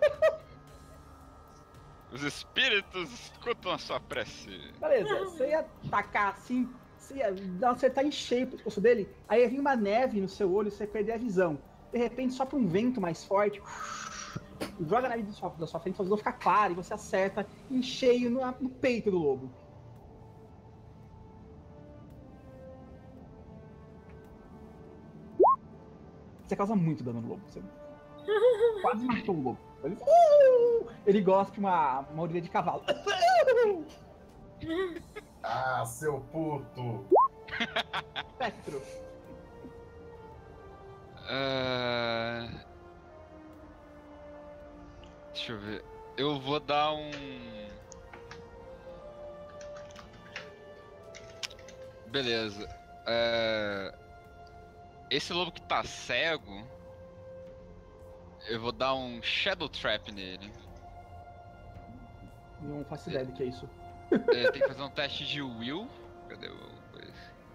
Os espíritos escutam a sua prece. Beleza, você ia atacar assim, você ia dar- acertar em cheio pro pescoço dele, aí ia vir uma neve no seu olho, você ia perder a visão. De repente, só pra um vento mais forte, joga a neve da sua, da sua frente, sua visão fica clara e você acerta em cheio no, no peito do lobo. Você causa muito dano no lobo. Você quase matou o lobo. Ele, uh! ele gospe uma, uma orelha de cavalo. Ah, seu puto! Espectro. Ah, Deixa eu ver. Eu vou dar um. Beleza. É, Esse lobo que tá cego. Eu vou dar um Shadow Trap nele. Não faço ideia do que é isso. É, tem que fazer um teste de Will. Cadê o coisa?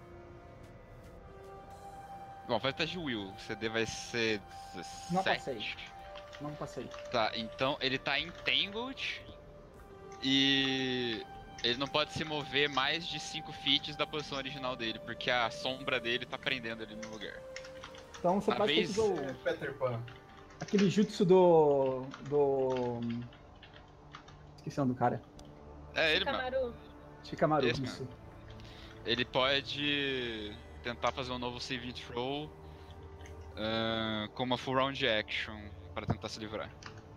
Bom, faz o teste de Will. O C D vai ser dezessete. Não passei. Não passei. Tá, então ele tá entangled e ele não pode se mover mais de cinco feet da posição original dele, porque a sombra dele tá prendendo ele no lugar. Então você A pode vez- fazer É o, Peter Pan. aquele jutsu do. do. Esqueci o nome do cara. É ele, mano. Camaru. Shikamaru, Esse isso. Ele pode tentar fazer um novo save throw ah, com uma full round action para tentar se livrar.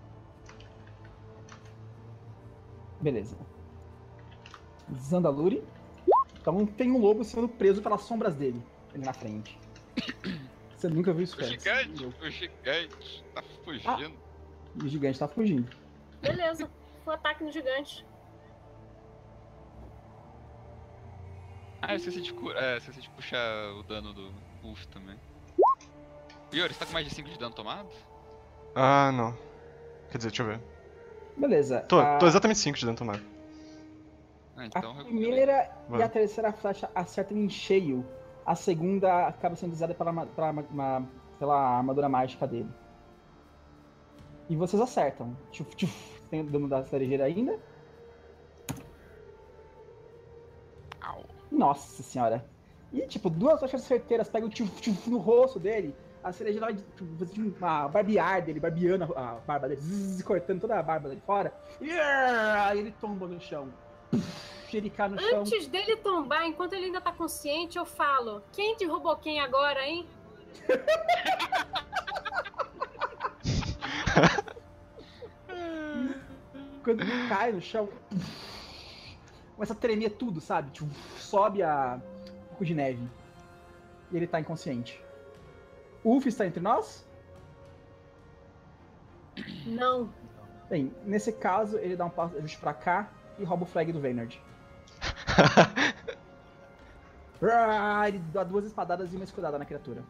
Beleza. Zandaluri. Então tem um lobo sendo preso pelas sombras dele, ali na frente. Você nunca viu isso O antes. gigante, o gigante tá fugindo. E o gigante tá fugindo. Beleza. Foi ataque no gigante. Ah, eu esqueci de, cu- é, esqueci de puxar o dano do Wolf também. Yuri, você tá com mais de cinco de dano tomado? Ah, não. Quer dizer, deixa eu ver. Beleza. Tô, a, tô exatamente cinco de dano tomado. Ah, a então recuperei. primeira e Vai. a terceira flecha acertam em cheio. A segunda acaba sendo usada pela, ma- pela, ma- ma- pela armadura mágica dele. E vocês acertam. Tchuf, tchuf. Tem o dano da cerejeira ainda. Au. Nossa senhora. E tipo, duas flechas certeiras pegam tchuf, tchuf, no rosto dele. A cerejeira vai tipo, uma barbear dele, barbeando a a barba dele, zzz, cortando toda a barba dele fora. E aí ele tomba no chão. Puf, ele cai no chão. Antes dele tombar, enquanto ele ainda tá consciente, eu falo: quem derrubou quem agora, hein? Quando ele cai no chão, começa a tremer tudo, sabe? Tipo, sobe a um pouco de neve. E ele tá inconsciente. O Ulf está entre nós? Não. Bem, nesse caso, ele dá um passo pra cá e rouba o flag do Vaynard. Ah, ele dá duas espadadas e uma escudada na criatura.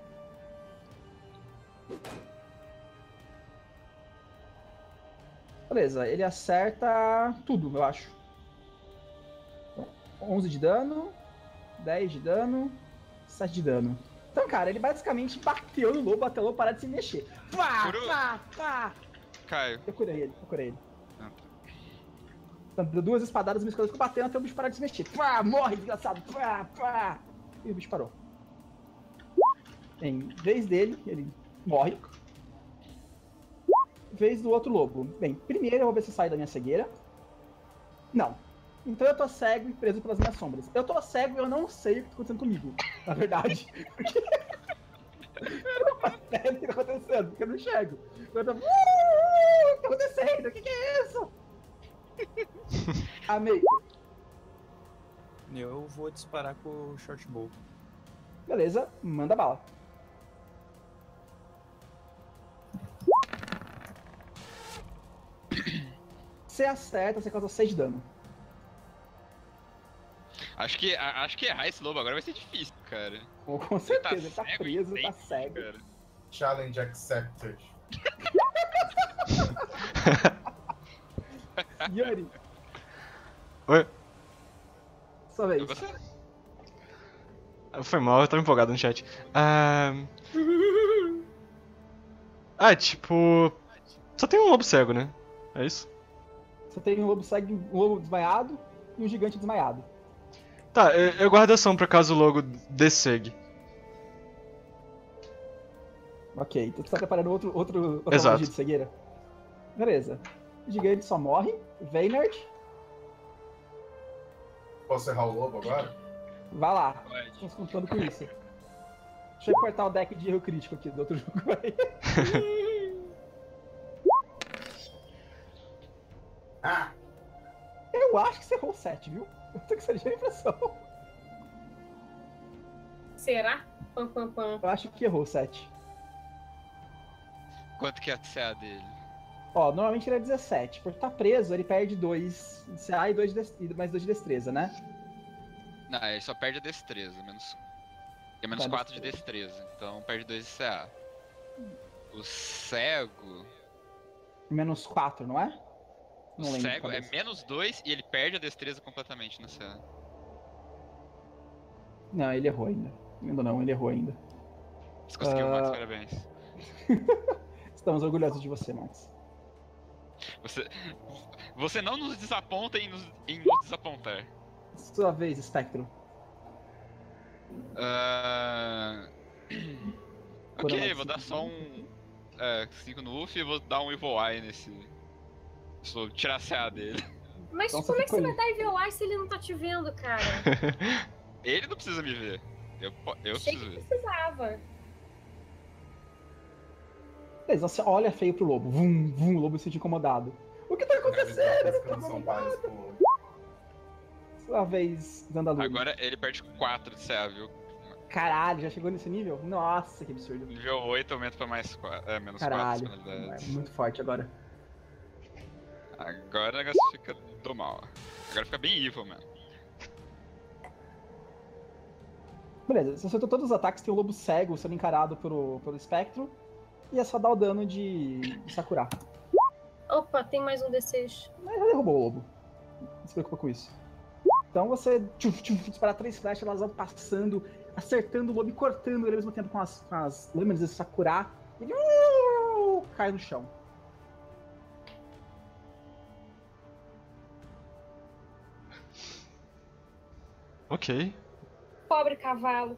Beleza, ele acerta tudo, eu acho. Então, onze de dano, dez de dano, sete de dano. Então, cara, ele basicamente bateu no lobo até o lobo parar de se mexer. Pá, Curu- pá, pá. Caio. Eu curei ele, eu curei ele. Ah, tá. Então, deu duas espadadas, uma escudada, ficou batendo até o bicho parar de se mexer. Pá, morre, desgraçado. Pá, pá. E o bicho parou. Em vez dele, ele morre. Vez do outro lobo. Bem, primeiro eu vou ver se sai da minha cegueira. Não. Então eu tô cego e preso pelas minhas sombras. Eu tô cego e eu não sei o que tá acontecendo comigo, na verdade. Porque eu não faço ideia do que tá acontecendo, porque eu não enxergo. Eu tô... Uh, o que tá acontecendo? O que, que é isso? Amei. Eu vou disparar com o short bow. Beleza, manda bala. Você acerta, você causa seis de dano. Acho que, a- acho que errar esse lobo agora vai ser difícil, cara. Com, com certeza, ele tá, cego, preso, ele tá tem- cego. cara. Challenge accepted. Yuri, Oi? sua vez. É você? Foi mal, eu tava empolgado no chat. Ah, ah, tipo. Só tem um lobo cego, né? É isso? Você tem um lobo cego, um lobo desmaiado e um gigante desmaiado. Tá, eu, eu guardo ação pra caso o logo dessegue. Ok, então você tá preparando outro, outro, outra Exato. magia de cegueira? Beleza. O gigante só morre. Veinard, Posso errar o lobo agora? vai lá. Pode. Estamos contando com isso. Deixa eu cortar o deck de erro crítico aqui do outro jogo aí. Ah! Eu acho que você errou o sete, viu? Eu tô com essa ligeira impressão. Será? Pam, pam, pam. Eu acho que errou o sete. Quanto que é a C A dele? Ó, normalmente ele é dezessete. Por estar preso, ele perde dois de C A e dois de des- e mais dois de destreza, né? Não, ele só perde a destreza, menos. É menos Tá, quatro de destreza, então perde dois de C A. O cego. Menos quatro, não é? O Não lembro de cego é cabeça. menos dois e ele perde a destreza completamente na C A. Não, ele errou ainda. Ainda não, ele errou ainda. Você conseguiu, Max, Ah. parabéns. Estamos orgulhosos de você, Max. Você, você não nos desaponta em nos, em nos desapontar. Sua vez, Spectro. Ah, Cura ok, mais vou dar cinco. só um cinco no Uff e vou dar um Evil Eye nesse. Vou tirar a C A dele. Mas Então você como é que ficou você ali. vai dar Evil Eye se ele não tá te vendo, cara? Ele não precisa me ver. Eu, po- eu Achei preciso que ver. precisava. Beleza, você olha feio pro lobo. Vum, vum, o lobo se sente incomodado. O que tá acontecendo? Eu tô São incomodado. pares pro lobo. Sua vez, Zandalu. Agora ele perde quatro de C A, viu? Caralho, já chegou nesse nível? Nossa, que absurdo. Nível oito aumenta pra mais quatro. É, menos Caralho, quatro é personalidades. muito forte agora. Agora o negócio fica do mal. Agora fica bem evil, mano. Beleza, você acertou todos os ataques, tem o lobo cego sendo encarado pelo, pelo espectro. E é só dar o dano de, de Sakura. Opa, tem mais um D seis. Mas já derrubou o lobo. Não se preocupa com isso. Então você tchuf, tchuf, dispara três flechas, elas vão passando, acertando o lobo e cortando ele ao mesmo tempo com as, com as lâminas de Sakura. E ele uh, cai no chão. Ok. Pobre cavalo.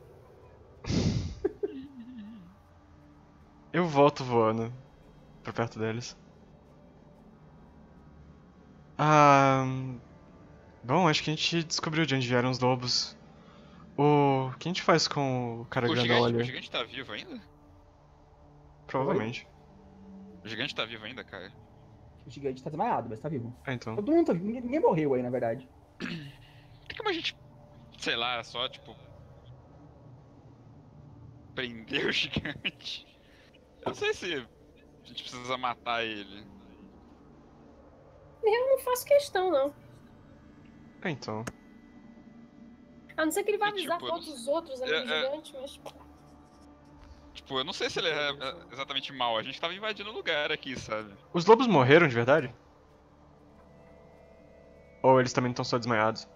Eu volto voando pra perto deles. Ah. Bom, acho que a gente descobriu de onde vieram os lobos. O. O que a gente faz com o cara O grandão gigante, o ali? gigante tá vivo ainda? Provavelmente. O gigante tá vivo ainda, cara? O gigante tá desmaiado, mas tá vivo. Ah, então. Todo mundo tá vivo, ninguém, ninguém morreu aí, na verdade. Tem como a gente, sei lá, só tipo. Prender o gigante? Eu não sei se a gente precisa matar ele. Eu não faço questão, não. Ah, então. A não ser que ele vá E, avisar tipo, todos os outros amigos é- é- gigantes, mas. Tipo, eu não sei se ele é é, exatamente mal. A gente tava invadindo o lugar aqui, sabe? Os lobos morreram de verdade? Ou eles também estão só desmaiados?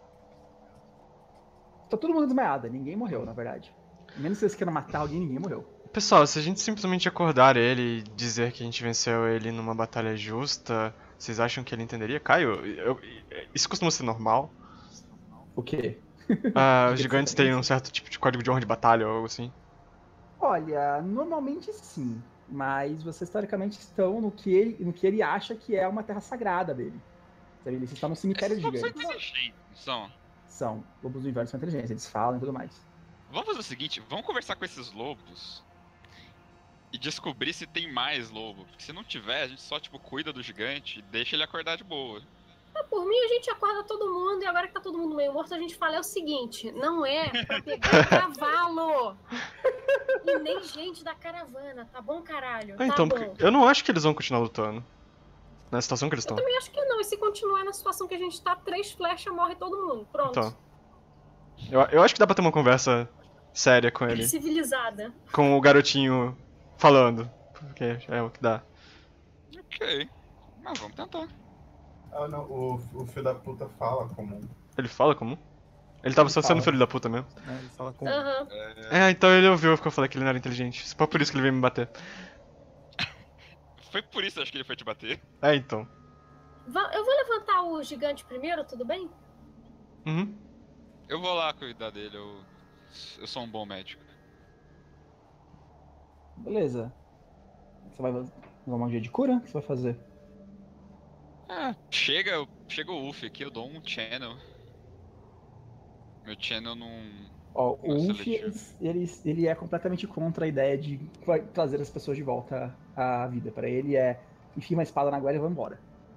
Tá todo mundo desmaiado, ninguém morreu, na verdade. Menos se vocês queiram matar alguém, ninguém morreu. Pessoal, se a gente simplesmente acordar ele e dizer que a gente venceu ele numa batalha justa, vocês acham que ele entenderia? Caio, eu- isso costuma ser normal? O quê? Ah, Que os que gigantes você têm pensa? um certo tipo de código de honra de batalha ou algo assim? Olha, normalmente sim. Mas vocês teoricamente estão no que ele, no que ele acha que é uma terra sagrada dele. Eles estão no cemitério Esses de lobos são gigantes. inteligentes, não são? São. Lobos do inverno são inteligentes, eles falam e tudo mais. Vamos fazer o seguinte, vamos conversar com esses lobos e descobrir se tem mais lobo. Porque se não tiver, a gente só, tipo, cuida do gigante e deixa ele acordar de boa. Ah, por mim, a gente acorda todo mundo e agora que tá todo mundo meio morto, a gente fala é o seguinte, não é pra pegar cavalo e nem gente da caravana, tá bom, caralho? Ah, Tá então, bom. porque eu não acho que eles vão continuar lutando. Na situação que eles Eu estão. também acho que não, e se continuar na situação que a gente tá, três flechas, morre todo mundo. Pronto. Então. Eu, eu acho que dá pra ter uma conversa séria com ele. Civilizada. Com o garotinho falando. Porque é o que dá. Ok. Mas vamos tentar. Ah, não, o, o filho da puta fala comum. Ele fala como? Ele tava Ele só sendo fala. filho da puta mesmo. É, ele fala com. Aham. É, então ele ouviu porque eu falei que ele não era inteligente. Só por isso que ele veio me bater. Foi por isso, acho que ele foi te bater. É, então. Va- Eu vou levantar o gigante primeiro, tudo bem? Uhum. Eu vou lá cuidar dele, eu, eu sou um bom médico. Beleza. Você vai usar uma magia de cura? O que você vai fazer? Ah, chega, chega o Uff aqui, eu dou um channel. Meu channel não... Ó, o Nossa, Uff, ele, seletivo. ele, ele é completamente contra a ideia de vai trazer as pessoas de volta à vida. Pra ele é enfia uma espada na goela e vamos embora.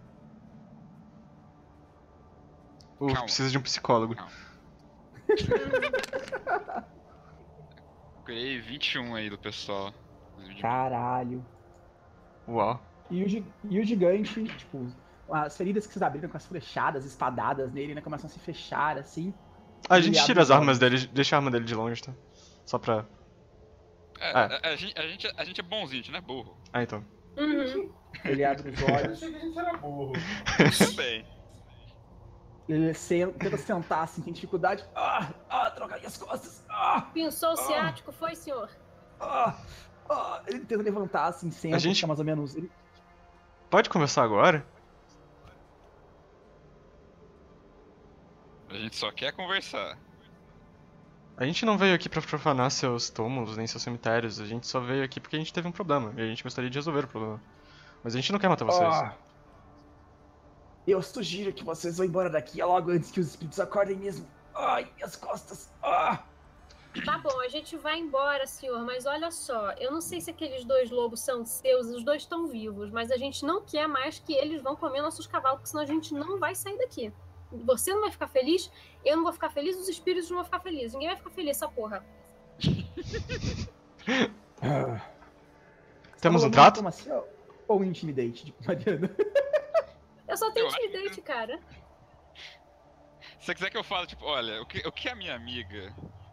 O Calma. precisa de um psicólogo. Calma. Criei vinte e um aí do pessoal. Caralho. Uau. E o, gi- e o gigante, tipo, as feridas que vocês abriram com as flechadas, espadadas nele, né, começam a se fechar, assim. A Ele gente abre tira as os armas olhos. dele, deixa a arma dele de longe, tá? Só pra. É, Ah. a, a gente, a, gente, a gente é bonzinho, a gente não é burro. Ah, então. Uhum. Ele abre os Eu olhos, achei que a gente era burro. Tudo bem. ele sen- tenta sentar, assim, tem dificuldade. Ah, ah, troca aí as costas. Ah, Pinçou o ciático, foi, senhor? ah, ah. Ele tenta levantar, assim, senta, A gente- fica mais ou menos... Ele... Pode conversar agora? A gente só quer conversar. A gente não veio aqui pra profanar seus túmulos, nem seus cemitérios. A gente só veio aqui porque a gente teve um problema. E a gente gostaria de resolver o problema. Mas a gente não quer matar vocês. Ah, eu sugiro que vocês vão embora daqui logo antes que os espíritos acordem mesmo. Ai, minhas costas. Ah. Tá bom, a gente vai embora, senhor, mas olha só, eu não sei se aqueles dois lobos são seus, os dois estão vivos, mas a gente não quer mais que eles vão comer nossos cavalos, porque senão a gente não vai sair daqui. Você não vai ficar feliz, eu não vou ficar feliz, os espíritos não vão ficar felizes. Ninguém vai ficar feliz, essa porra. Ah. Temos Tá um rolando trato? diplomacia ou um intimidate, tipo, Mariana? Eu só tenho Eu acho intimidate, cara. Se você quiser que eu fale, tipo, olha, o que, o que a minha amiga...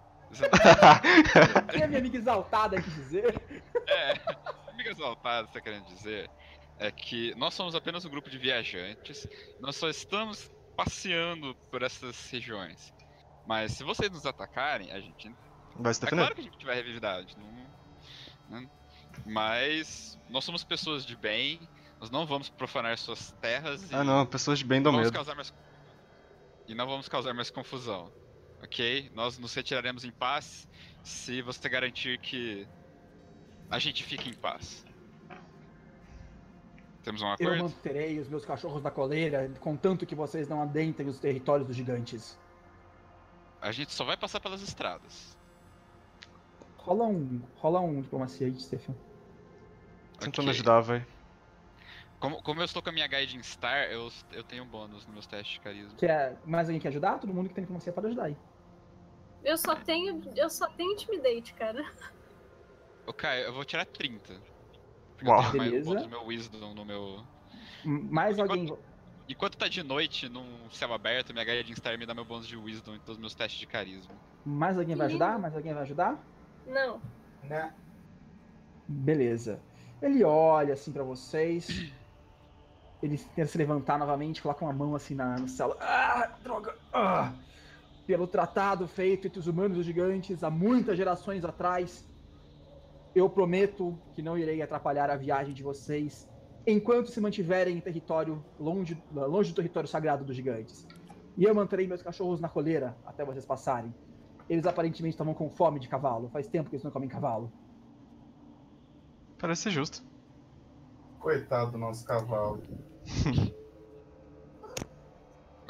O que a minha amiga exaltada quis dizer? É, amiga exaltada, você tá querendo dizer é que nós somos apenas um grupo de viajantes, nós só estamos passeando por essas regiões. Mas se vocês nos atacarem, a gente... Vai se É defender? claro que a gente vai revividar, a gente não... né? Mas nós somos pessoas de bem, nós não vamos profanar suas terras e Ah não, pessoas de bem dão não vamos medo. causar mais... E não vamos causar mais confusão, ok? Nós nos retiraremos em paz se você garantir que a gente fique em paz. Temos um Eu acordo? manterei os meus cachorros na coleira, contanto que vocês não adentrem os territórios dos gigantes. A gente só vai passar pelas estradas. Rola um, rola um diplomacia aí, Stefan. Tentando Ok. ajudar, vai. Como, como eu estou com a minha Guiding Star, eu, eu tenho bônus nos meus testes de carisma. Quer, mais alguém quer ajudar? Todo mundo que tem diplomacia pode ajudar aí. Eu só tenho, eu só tenho intimidate, cara. Ô, Caio, eu vou tirar trinta. Porque Uau. eu tenho mais um Beleza. ponto do meu Wisdom no meu... M- Mais Enquanto- alguém... Enquanto tá de noite, num céu aberto, minha Guiding Star me dá meu bônus de Wisdom em todos os meus testes de carisma. Mais alguém vai ajudar? Mais alguém vai ajudar? Não. Né? Beleza. Ele olha assim pra vocês. Ele tenta se levantar novamente, coloca uma mão assim na, no céu. Ah, droga! Ah. Pelo tratado feito entre os humanos e os gigantes há muitas gerações atrás, eu prometo que não irei atrapalhar a viagem de vocês enquanto se mantiverem em território longe, longe do território sagrado dos gigantes. E eu manterei meus cachorros na coleira até vocês passarem. Eles aparentemente estavam com fome de cavalo. Faz tempo que eles não comem cavalo. Parece ser justo. Coitado do nosso cavalo.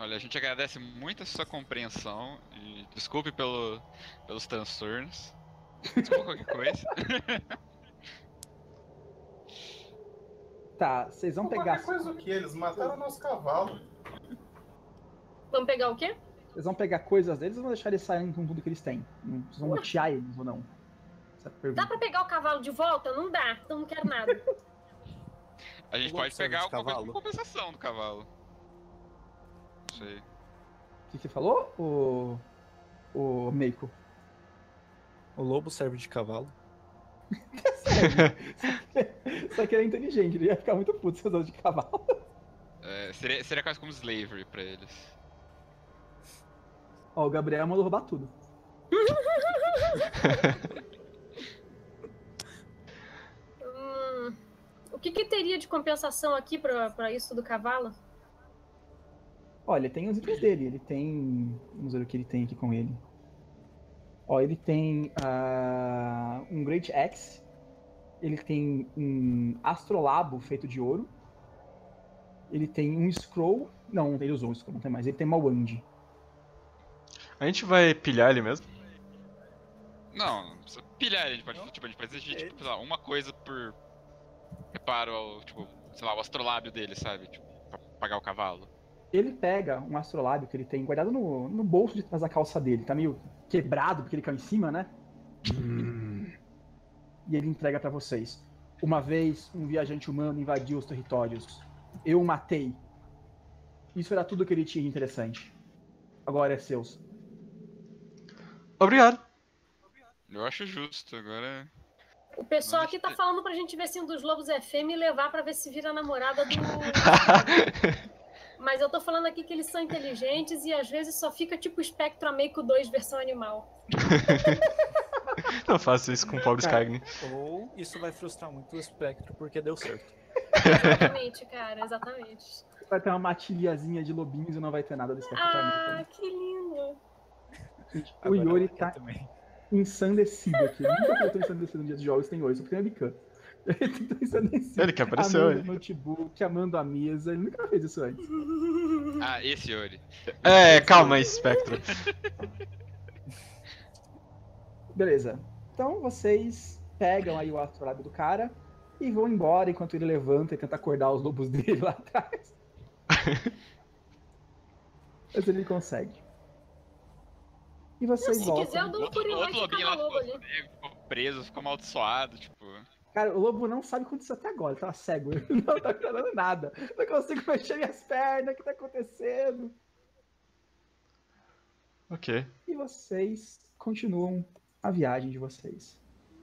Olha, a gente agradece muito a sua compreensão e desculpe pelo, pelos transtornos. Desculpa qualquer coisa. Tá, vocês vão pegar. Qualquer coisa o que? Eles mataram nosso cavalo. Vamos pegar o quê? Vocês vão pegar coisas deles ou vão deixar eles saírem com tudo que eles têm? Vocês vão lutear eles ou não? Essa é a pergunta. Dá pra pegar o cavalo de volta? Não dá, então não quero nada. A gente O pode lobo serve pegar de alguma coisa cavalo? com compensação do cavalo. Não sei. O que você falou, o. O Meiko? O lobo serve de cavalo. Só que ele é inteligente, ele ia ficar muito puto se usasse de cavalo. É, seria, seria quase como slavery pra eles. Ó, o Gabriel mandou roubar tudo. hum, o que, que teria de compensação aqui pra, pra isso do cavalo? Olha, tem os itens dele, ele tem. Vamos ver o que ele tem aqui com ele. Ó, ele tem uh, um Great Axe, ele tem um Astrolabo feito de ouro, ele tem um Scroll, não, ele usou um Scroll, não tem mais, ele tem uma Wand. A gente vai pilhar ele mesmo? Não, não precisa pilhar ele, a gente pode, tipo, a gente pode exigir, tipo, sei lá, uma coisa por reparo ao, tipo, sei lá, o astrolábio dele, sabe? Tipo, pra pagar o cavalo. Ele pega um astrolábio que ele tem guardado no, no bolso de trás da calça dele, tá meio quebrado porque ele caiu em cima, né? E ele entrega pra vocês. Uma vez, um viajante humano invadiu os territórios. Eu o matei. Isso era tudo que ele tinha de interessante. Agora é seus. Obrigado. Eu acho justo, agora... O pessoal aqui tá falando pra gente ver se um dos lobos é fêmea e levar pra ver se vira namorada do... Mas eu tô falando aqui que eles são inteligentes e às vezes só fica tipo Spectrum Meiko dois versão animal. Não faça isso com o pobre Skagni. Ou isso vai frustrar muito o espectro porque deu certo. Exatamente, cara, exatamente. Vai ter uma matilhazinha de lobinhos e não vai ter nada desse Ah, que lindo. Gente, o Agora Yuri ela quer tá também. ensandecido aqui. Nunca que eu tô ensandecido no dia de jogos, tem hoje, só porque tem a Bican. Ele tá ensandecido. Ele que apareceu, amando ele. o notebook, amando a mesa, ele nunca fez isso antes. Ah, esse Yuri. É, calma aí, Spectro. Beleza. Então vocês pegam aí o astrolábio do cara e vão embora enquanto ele levanta e tenta acordar os lobos dele lá atrás. Mas ele consegue. E vocês Se voltam. quiser, eu dou um Outro, purinho lá outro de lobinho cada lá lobo ficou ali. cego, ficou preso, ficou amaldiçoado, tipo... Cara, o lobo não sabe o que aconteceu até agora, ele tava cego, ele não tá falando nada. Não consigo mexer minhas pernas, o que tá acontecendo? Ok. E vocês continuam a viagem de vocês.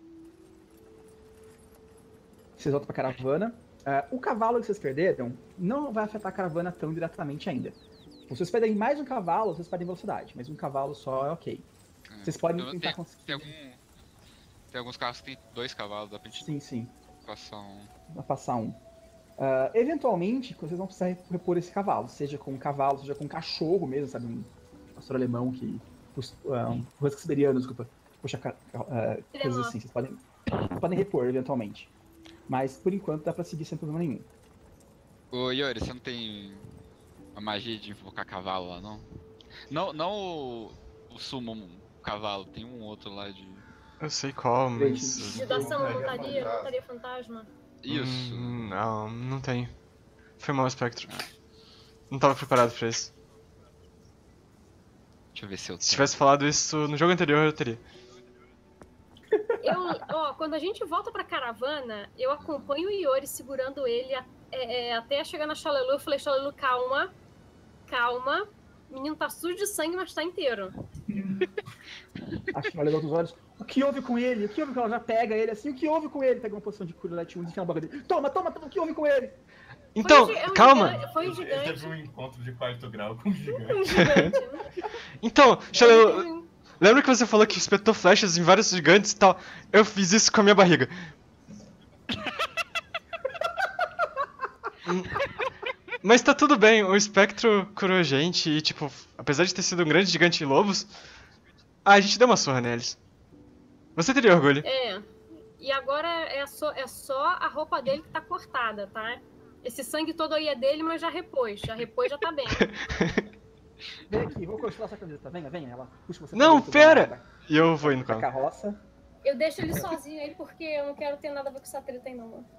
Vocês voltam pra caravana. Uh, o cavalo que vocês perderam não vai afetar a caravana tão diretamente ainda. Se vocês perdem mais um cavalo, vocês perdem velocidade, mas um cavalo só é ok. Vocês podem Eu- tentar tem, conseguir. tem, algum, tem alguns carros que tem dois cavalos, dá pra gente Sim, sim. passar um... Vai passar um. Uh, eventualmente, vocês vão precisar repor esse cavalo, seja com um cavalo, seja com um cachorro mesmo, sabe? Um pastor alemão que. Uh, um husky siberiano, desculpa. Puxa, uh, coisas assim. Vocês podem, podem repor eventualmente. Mas por enquanto dá pra seguir sem problema nenhum. Ô Yuri, você não tem a magia de invocar cavalo lá, não? Não, não o, o sumo cavalo, tem um outro lá de... Eu sei qual, mas. De dação Montaria montaria, fantasma. montaria fantasma. Isso. Hum, não, não tem. Foi mal, Spectro. Não tava preparado pra isso. Deixa eu ver se eu Se tenho. tivesse falado isso no jogo anterior, eu teria. Eu, ó, quando a gente volta pra caravana, eu acompanho o Iori segurando ele a- é, é, até chegar na Xalelu. Eu falei, Xalelu, calma, calma. O menino tá sujo de sangue, mas tá inteiro. Acho que olha dos olhos. O que houve com ele? O que houve com ela? Já pega ele assim. O que houve com ele? Pega uma poção de cura, lete um e enfia na boca dele. Toma, toma, toma. O que houve com ele? Então, Foi um gi- é um calma! gigante- Foi um Ele teve gigante. um encontro de quarto grau com um gigante. Um gigante. Então, Xalelu, Ele- lembra que você falou que espetou flechas em vários gigantes e tal? Eu fiz isso com a minha barriga. Hum, Mas tá tudo bem, o espectro curou a gente e, tipo, apesar de ter sido um grande gigante de lobos, a gente deu uma surra neles. Você teria orgulho. É. E agora é só, é só a roupa dele que tá cortada, tá? Esse sangue todo aí é dele, mas já repôs. Já repôs, já tá bem. Vem aqui, vou costurar sua camiseta. Venha, venha. Ela puxa você pra Não, dentro pera! da- E eu vou indo com da ela. carroça. Eu deixo ele sozinho aí porque eu não quero ter nada a ver com essa treta aí, não, mano.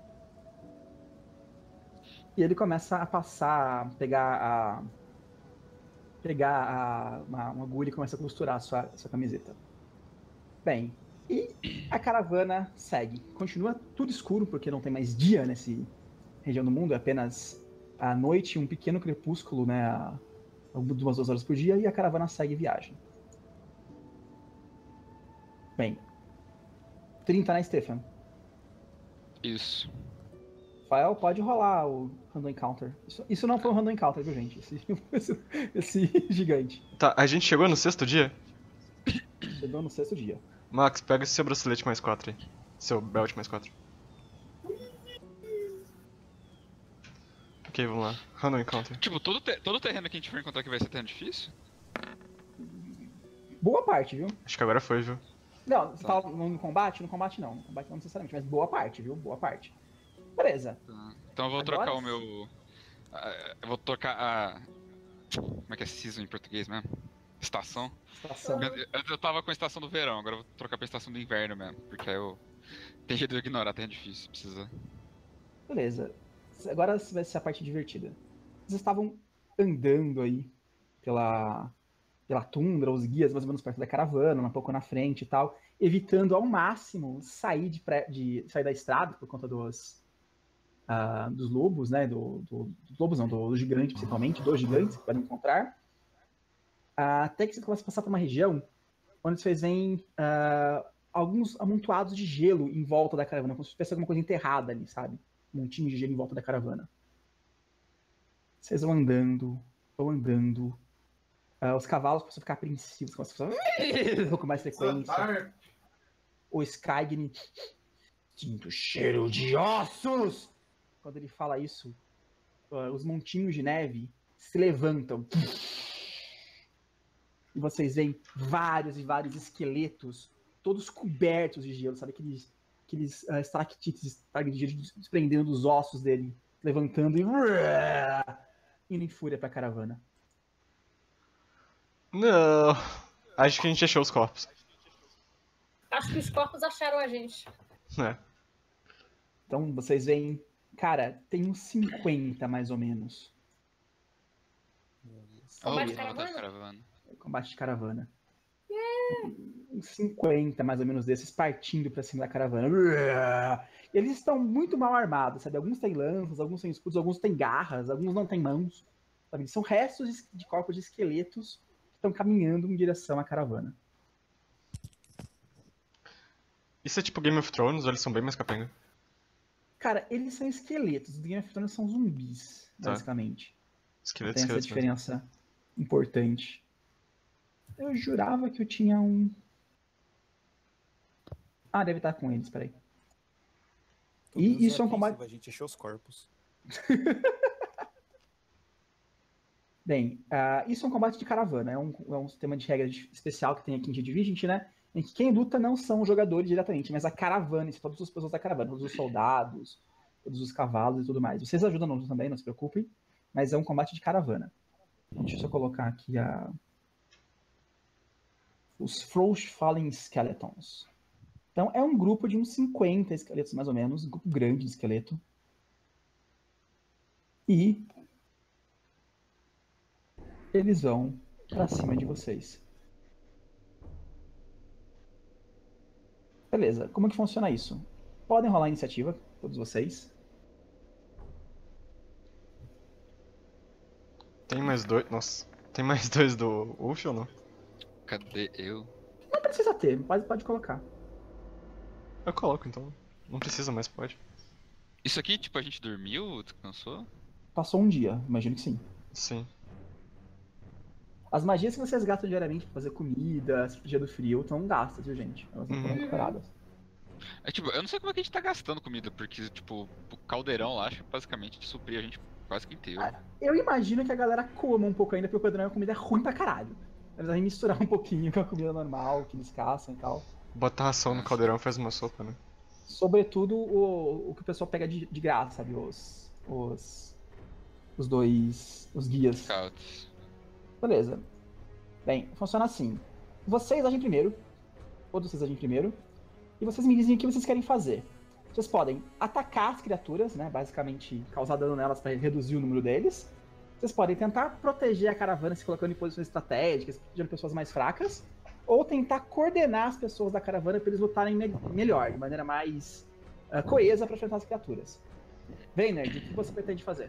E ele começa a passar, pegar a. pegar a, uma, uma agulha e começa a costurar a sua, a sua camiseta. Bem, e a caravana segue. Continua tudo escuro, porque não tem mais dia nessa região do mundo, é apenas a noite e um pequeno crepúsculo, né? A, umas duas horas por dia, e a caravana segue viagem. Bem, trinta, né, Stefan? Isso. Fael, pode rolar o Random Encounter. Isso, isso não foi um Random Encounter, viu, gente? Esse, esse, esse gigante. Tá, a gente chegou no sexto dia? Chegou no sexto dia. Max, pega esse seu bracelete mais quatro aí. Seu belt mais quatro. Ok, vamos lá. Random Encounter. Tipo, todo, te todo terreno que a gente for encontrar que vai ser terreno difícil? Boa parte, viu? Acho que agora foi, viu? Não, você fala no combate? No combate não. No combate não necessariamente, mas boa parte, viu? Boa parte. Beleza. Tá. Então eu vou Agora trocar o sim. meu... ah, eu vou trocar a... Como é que é season em português mesmo? Estação. Situação. Antes eu tava com a estação do verão, agora eu vou trocar pra estação do inverno mesmo. Porque aí eu... Tem jeito de eu ignorar, tá difícil, precisa... Beleza. Agora vai ser a parte divertida. Vocês estavam andando aí pela, pela tundra, os guias mais ou menos perto da caravana, um pouco na frente e tal, evitando ao máximo sair, de pré, de, sair da estrada por conta dos, uh, dos lobos, né? Do, do, dos lobos não, do, do gigante principalmente, dos gigantes que podem encontrar. Uh, até que você começa a passar por uma região onde vocês veem uh, alguns amontoados de gelo em volta da caravana, como se tivesse alguma coisa enterrada ali, sabe? Um montinho de gelo em volta da caravana. Vocês vão andando, vão andando. Uh, os cavalos começam a ficar apreensivos, começam a ficar com mais frequência. O Skygni sinto cheiro de ossos! Quando ele fala isso, uh, os montinhos de neve se levantam. E vocês veem vários e vários esqueletos, todos cobertos de gelo, sabe? Aqueles, aqueles uh, estalactites de gelo desprendendo dos ossos dele, levantando e indo em fúria pra caravana. Não. Acho que a gente achou os corpos. Acho que os corpos acharam a gente. É. Então vocês veem, cara, tem uns cinquenta mais ou menos. Combate Oh, caravana? caravana. Combate de caravana. Uns cinquenta mais ou menos desses partindo pra cima da caravana. E eles estão muito mal armados, sabe? Alguns têm lanças, alguns têm escudos, alguns têm garras, alguns não têm mãos. Sabe? Eles são restos de corpos de esqueletos que estão caminhando em direção à caravana. Isso é tipo Game of Thrones ou eles são bem mais capenga? Cara, eles são esqueletos. Os Game of Thrones são zumbis, Tá. basicamente. Esqueletos, Tem essa esqueletos. mesmo. diferença importante. Eu jurava que eu tinha um... Ah, deve estar com eles, peraí. E Todos isso é um apreensivo, combate... A gente achou os corpos. Bem, uh, isso é um combate de caravana. É um, é um sistema de regras especial que tem aqui em G Division, né? Em que quem luta não são os jogadores diretamente, mas a caravana, isso, todas as pessoas da caravana, todos os soldados, todos os cavalos e tudo mais. Vocês ajudam não, também, não se preocupem, mas é um combate de caravana. Deixa eu só colocar aqui a... os Frost Fallen Skeletons. Então, é um grupo de uns cinquenta esqueletos, mais ou menos, um grupo grande de esqueleto. E eles vão pra cima de vocês. Beleza, como que funciona isso? Podem rolar a iniciativa, todos vocês. Tem mais dois. Nossa. Tem mais dois do Wolf ou não? Cadê eu? Não precisa ter, pode, pode colocar. Eu coloco então. Não precisa mais, pode. Isso aqui, tipo, a gente dormiu, descansou? Passou um dia, imagino que sim. Sim. As magias que vocês gastam diariamente pra fazer comida, se proteger do frio, estão gastas, viu, gente? Elas não foram Uhum. recuperadas. É tipo, eu não sei como é que a gente tá gastando comida, porque, tipo, o caldeirão lá, acho que basicamente supria a gente quase que inteiro. Ah, eu imagino que a galera coma um pouco ainda, porque o padrão é uma comida ruim pra caralho. Eles vão misturar um pouquinho com a comida normal, que eles caçam e tal. Bota ração no caldeirão e faz uma sopa, né? Sobretudo o, o que o pessoal pega de, de graça, sabe? Os, os. Os dois. Os guias. Scouts. Beleza. Bem, funciona assim. Vocês agem primeiro. Todos vocês agem primeiro. E vocês me dizem o que vocês querem fazer. Vocês podem atacar as criaturas, né? Basicamente causar dano nelas para reduzir o número deles. Vocês podem tentar proteger a caravana se colocando em posições estratégicas, protegendo pessoas mais fracas. Ou tentar coordenar as pessoas da caravana para eles lutarem me melhor, de maneira mais uh, coesa para enfrentar as criaturas. Vayner, o que você pretende fazer?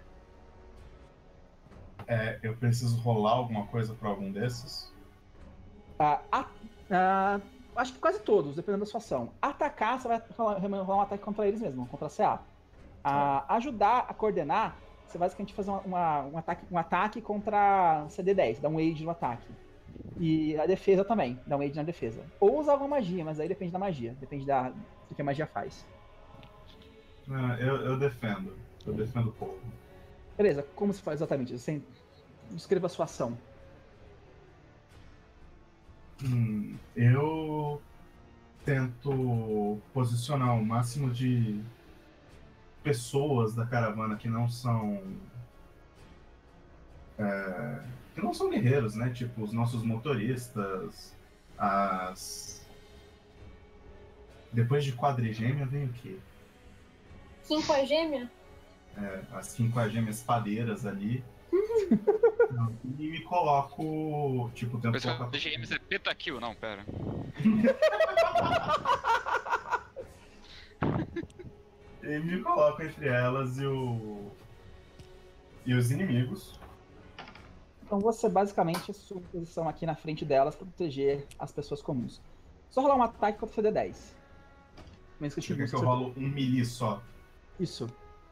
É, eu preciso rolar alguma coisa pra algum desses? Uh, a, uh, acho que quase todos, dependendo da sua ação. Atacar, você vai rolar, rolar um ataque contra eles mesmo, contra a C A. Uh, ajudar a coordenar, você vai basicamente fazer uma, uma, um, ataque, um ataque contra C D dez, dá um aid no ataque. E a defesa também, dá um aid na defesa. Ou usar alguma magia, mas aí depende da magia, depende da, do que a magia faz. Ah, eu, eu defendo, eu defendo o povo. Beleza, como se faz exatamente? Você descreva a sua ação. Hum, eu tento posicionar o máximo de pessoas da caravana que não são é, que não são guerreiros, né? Tipo os nossos motoristas, as depois de quadrigêmea vem o quê? Quinquagêmea? É, as quinquagêmeas padeiras ali. Não, e me coloco, tipo, tento Mas colocar... o G M é pentakill, não, pera. E me coloco entre elas e o... e os inimigos. Então você basicamente, a sua posição aqui na frente delas para proteger as pessoas comuns. Só rolar um ataque contra o C D dez. Menos que eu te Quer que busque eu seu- rolo um melee só? Isso.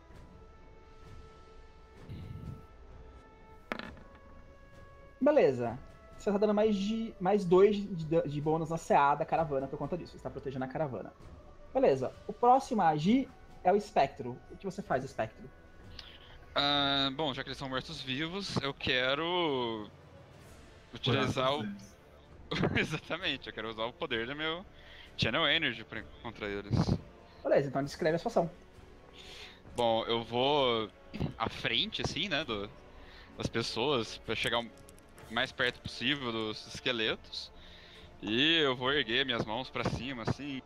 Beleza. Você tá dando mais de mais dois de, da- de bônus na C A da caravana por conta disso. Você está protegendo a caravana. Beleza. O próximo a agir é o Espectro. O que você faz, Espectro? Ah, bom, já que eles são mortos-vivos, eu quero utilizar o... Eles. Exatamente, eu quero usar o poder do meu Channel Energy pra... contra eles. Beleza, então descreve a sua ação. Bom, eu vou à frente, assim, né, do... das pessoas, pra chegar o mais perto possível dos esqueletos. E eu vou erguer minhas mãos pra cima, assim.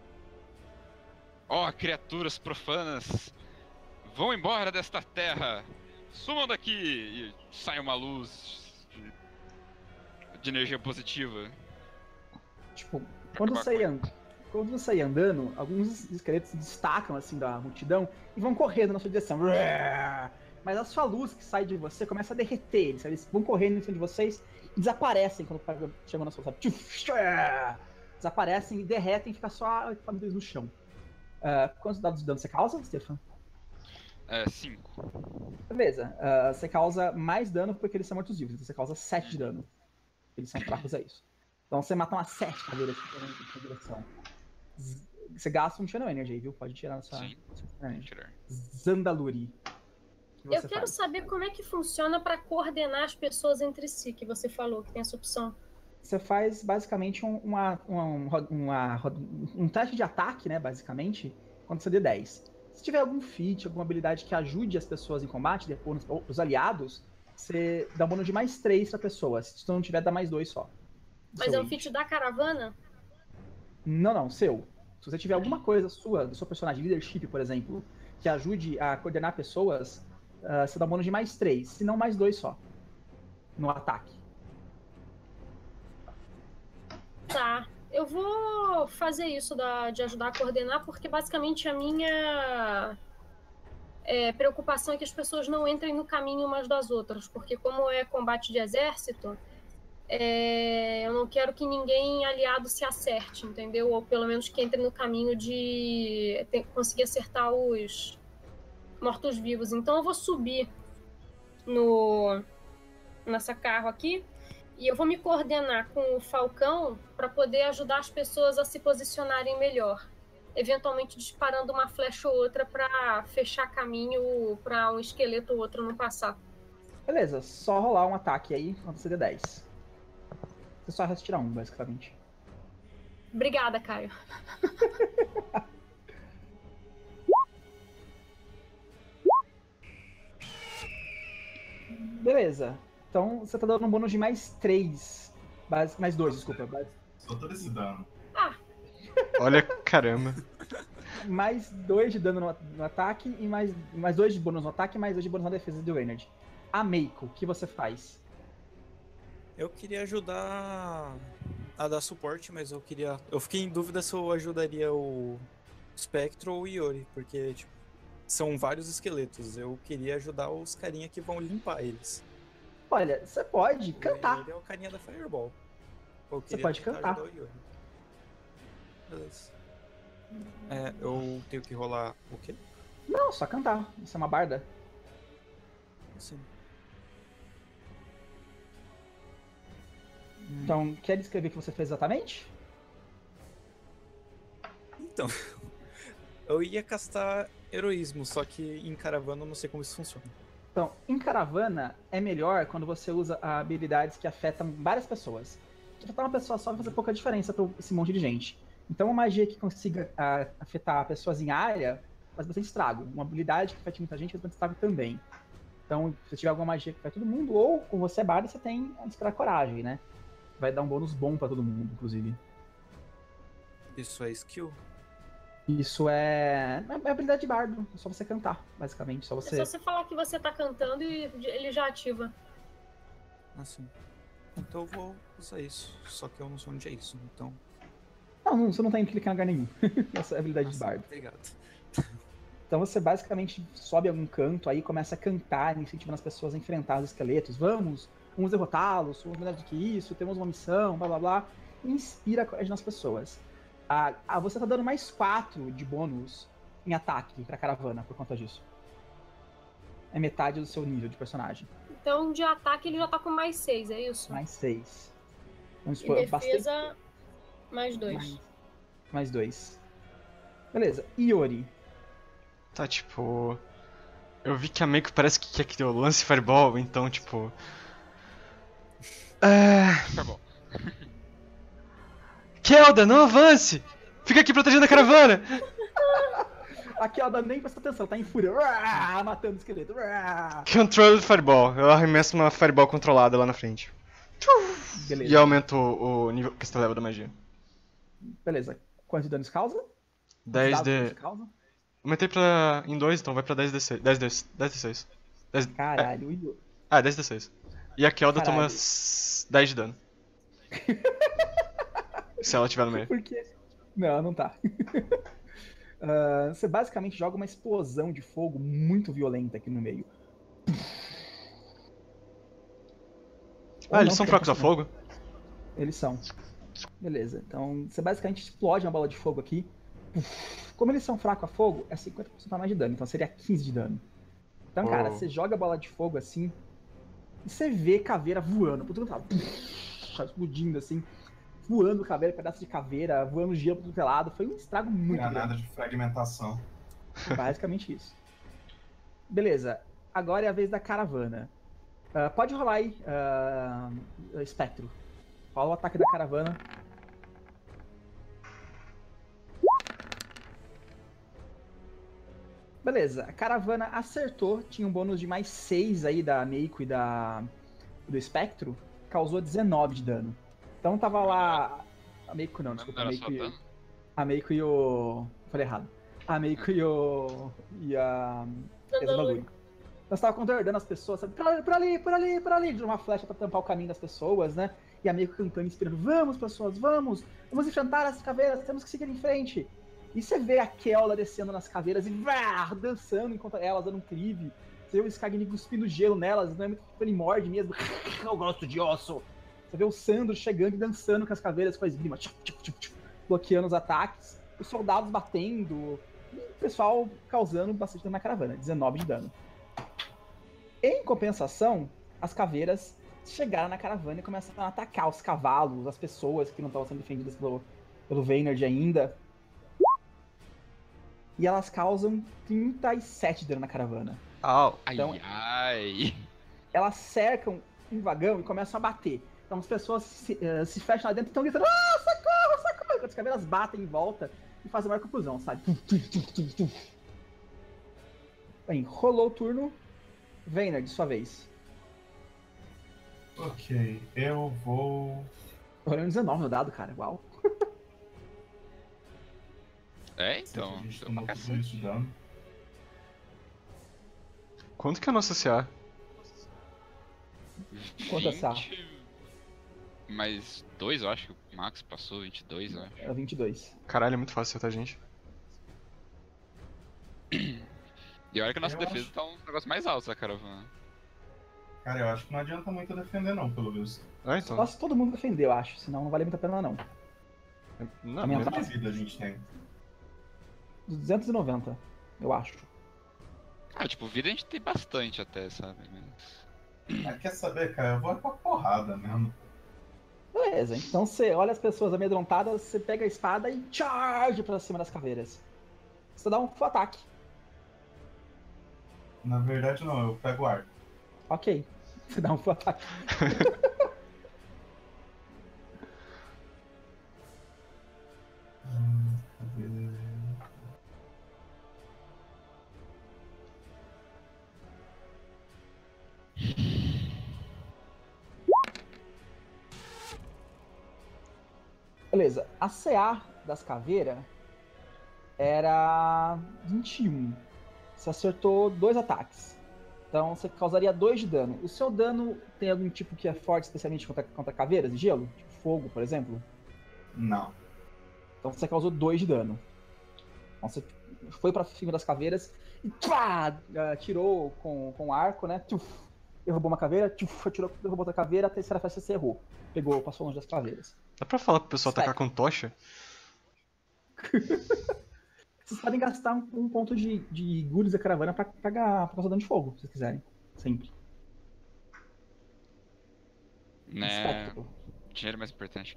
Ó, criaturas profanas, vão embora desta terra! Sumam daqui! E sai uma luz de, de energia positiva. Tipo, pra quando acabar você, com ia, and- quando você ia andando, alguns esqueletos se destacam assim da multidão e vão correndo na sua direção. Mas a sua luz que sai de você começa a derreter eles, sabe? Eles vão correndo em cima de vocês e desaparecem quando chegam na sua, sabe? Desaparecem e derretem e fica só o equipamento deles no chão. Uh, quantos dados de dano você causa, Stefan? É, cinco. Beleza. Uh, você causa mais dano porque eles são mortos-vivos. Então você causa sete de dano. Eles são fracos a isso. Então você mata umas sete caveiras na sua direção. Z- Você gasta um Channel Energy aí, viu? Pode tirar na sua. Sim. sua Channel Vou Energy. tirar. Zandaluri. O que Eu você quero faz? saber como é que funciona pra coordenar as pessoas entre si, que você falou que tem essa opção. Você faz basicamente um, uma, uma, um ro- uma ro- um teste de ataque, né? Basicamente, quando você dê dez. Se tiver algum feat, alguma habilidade que ajude as pessoas em combate, depois os, os aliados, você dá um bônus de mais três pra pessoa. Se tu não tiver, dá mais dois só. do Mas seu é um aid. feat da caravana? Não, não, seu. Se você tiver alguma coisa sua, do seu personagem, leadership, por exemplo, que ajude a coordenar pessoas, ah, você dá um bônus de mais três, se não mais dois só. No ataque. Tá. Eu vou fazer isso da, de ajudar a coordenar, porque basicamente a minha é, preocupação é que as pessoas não entrem no caminho umas das outras, porque como é combate de exército, é, eu não quero que ninguém aliado se acerte, entendeu? Ou pelo menos que entre no caminho de ter- conseguir acertar os mortos-vivos. Então eu vou subir no nessa carro aqui e eu vou me coordenar com o Falcão para poder ajudar as pessoas a se posicionarem melhor. Eventualmente disparando uma flecha ou outra para fechar caminho para um esqueleto ou outro não passar. Beleza, só rolar um ataque aí quando você der dez. Você só resta tirar um, basicamente. Obrigada, Caio. Beleza. Então você tá dando um bônus de mais três. Base, mais dois, desculpa. Base, Só todo esse dano. Olha, caramba. mais dois de dano no, no ataque e mais, mais dois de bônus no ataque e mais dois de bônus na defesa do Reynard. A Meiko, o que você faz? Eu queria ajudar a dar suporte, mas eu queria. Eu fiquei em dúvida se eu ajudaria o Spectro ou o Iori, porque tipo, são vários esqueletos. Eu queria ajudar os carinha que vão limpar eles. Olha, você pode cantar. Ele é o carinha da Fireball. Eu Você queria pode tentar cantar. ajudar o Iori. Beleza. É, eu tenho que rolar o quê? Não, só cantar. Você é uma barda. Sim. Então, quer descrever o que você fez exatamente? Então, eu ia castar heroísmo, só que em caravana eu não sei como isso funciona. Então, em caravana é melhor quando você usa habilidades que afetam várias pessoas. Se afetar uma pessoa só vai fazer pouca diferença para esse monte de gente. Então, uma magia que consiga a, afetar pessoas em área faz bastante estrago. Uma habilidade que afete muita gente faz bastante estrago também. Então, se tiver alguma magia que afeta todo mundo, ou com você, barda, você tem a inspirar coragem, né? Vai dar um bônus bom para todo mundo, inclusive. Isso é skill? Isso é... é habilidade de bardo. É só você cantar, basicamente. Só É você... só você falar que você tá cantando e ele já ativa. Assim. Então eu vou usar isso. Só que eu não sei onde é isso, então. Não, não, você não tem que clicar em lugar nenhum. Essa é a habilidade de Assim, bardo. obrigado. Então você basicamente sobe algum canto aí, começa a cantar, incentivando as pessoas a enfrentar os esqueletos. Vamos, vamos derrotá-los, somos melhores do que isso, temos uma missão, blá blá blá. E inspira a coragem nas pessoas. Ah, ah, você tá dando mais quatro de bônus em ataque pra caravana por conta disso. É metade do seu nível de personagem. Então, de ataque, ele já tá com mais seis, é isso? Mais seis. Vamos E supor, defesa, bastante- mais dois. mais, mais dois. Beleza, Iori. Tá, tipo. Eu vi que a Meiko parece que quer que deu lance Fireball, então, tipo. É. Tá bom. Kelda, não avance! Fica aqui protegendo a caravana! Aqui ela nem presta atenção, tá em fúria. Uá, matando o esqueleto. Uá. Control Fireball. Eu arremesso uma Fireball controlada lá na frente. Beleza. E aumento o, o nível que level da magia. Beleza. Quanto de dano isso causa? dez Dados que de. isso causa? Aumentei pra. em dois, então vai pra dez d seis. dez d seis. dez... Caralho, Iori. Ah, dez d seis. E a Kelda Caralho. toma s- dez de dano. Se ela estiver no meio. Por quê? Não, não tá. Ah, você basicamente joga uma explosão de fogo muito violenta aqui no meio. Ah, Ou eles não, são porque fracos a não. fogo? Eles são. Beleza, então você basicamente explode uma bola de fogo aqui. Como eles são fracos a fogo, é cinquenta por cento a mais de dano, então seria quinze de dano. Então, cara, Oh. você joga a bola de fogo assim, e você vê caveira voando, por tudo que tá explodindo assim, voando caveira, pedaço de caveira, voando gelo por tudo que é lado. Foi um estrago muito Granada grande. de fragmentação. Basicamente isso. Beleza, agora é a vez da caravana. Ah, pode rolar aí, ah, Espectro. Rola o ataque da caravana. Beleza, a caravana acertou, tinha um bônus de mais seis aí da Meiko e da do Espectro, causou dezenove de dano. Então tava lá. A Meiko não, desculpa. A Não era Meiko só e, dano? a Meiko e o. Falei errado. A Meiko e o. E a. Esse bagulho. Nós tava contornando as pessoas, sabe? Por ali, por ali, por ali, por ali. De uma flecha pra tampar o caminho das pessoas, né? E a Meiko cantando, inspirando. Vamos, pessoas, vamos! Vamos enfrentar as caveiras, temos que seguir em frente. E você vê a Kelda descendo nas caveiras e vá, dançando enquanto elas dando um clive. Você vê o Skagni cuspindo gelo nelas, não é muito que ele morde mesmo. Eu gosto de osso. Você vê o Sandro chegando e dançando com as caveiras com a esgrima, tchuf, tchuf, tchuf, tchuf, bloqueando os ataques. Os soldados batendo. E o pessoal causando bastante dano na caravana, dezenove de dano. Em compensação, as caveiras chegaram na caravana e começaram a atacar os cavalos, as pessoas que não estavam sendo defendidas pelo, pelo Veynard ainda. E elas causam trinta e sete de dano na caravana. Au. Ai, Então- ai. Elas cercam um vagão e começam a bater. Então as pessoas se, uh, se fecham lá dentro e estão gritando: ah, socorro, socorro! Enquanto as caveiras batem em volta e fazem a maior confusão, sabe? Tum, tum, tum, tum, tum. Bem, rolou o turno. Veynard, sua vez. Ok, eu vou. Tô olhando dezenove no dado, cara. Uau. É, então. A gente Deu tomou pra tudo cacete. isso de dano. Quanto que é a nossa C A? Quanto é essa? vinte Mais dois, eu acho que o Max passou, vinte e dois, eu acho. É vinte e dois. Caralho, é muito fácil acertar a gente. E olha que a nossa Eu defesa acho- tá um negócio mais alto da caravana. Cara, eu acho que não adianta muito defender, não, pelo visto. Ah, então. Só se todo mundo defender, eu acho. Senão não vale muito a pena, não. Não, Também mesmo- tá- Quanto de vida a gente tem? duzentos e noventa, eu acho. Ah, tipo, vida a gente tem bastante até, sabe? Mas... Ah, quer saber, cara? Eu vou pra porrada mesmo. Beleza, então você olha as pessoas amedrontadas, você pega a espada e charge pra cima das caveiras. Você dá um full ataque. Na verdade, não, eu pego o arco. Ok. Você dá um full ataque. Hum, cadê? Beleza. A C A das caveiras era vinte e um. Você acertou dois ataques. Então você causaria dois de dano. O seu dano tem algum tipo que é forte, especialmente contra, contra caveiras de gelo? Tipo fogo, por exemplo? Não. Então você causou dois de dano. Então você foi pra cima das caveiras e pá, atirou com, com arco, né? Tchuf, derrubou uma caveira, tchuf, atirou, derrubou outra caveira, a terceira flecha você errou. Pegou, passou longe das caveiras. Dá pra falar pro pessoal Stack. atacar com tocha? Vocês podem gastar um, um ponto de, de goods da caravana pra, pra, pra causar dano de fogo, se vocês quiserem. Sempre. Né. Espectro. Dinheiro é mais importante.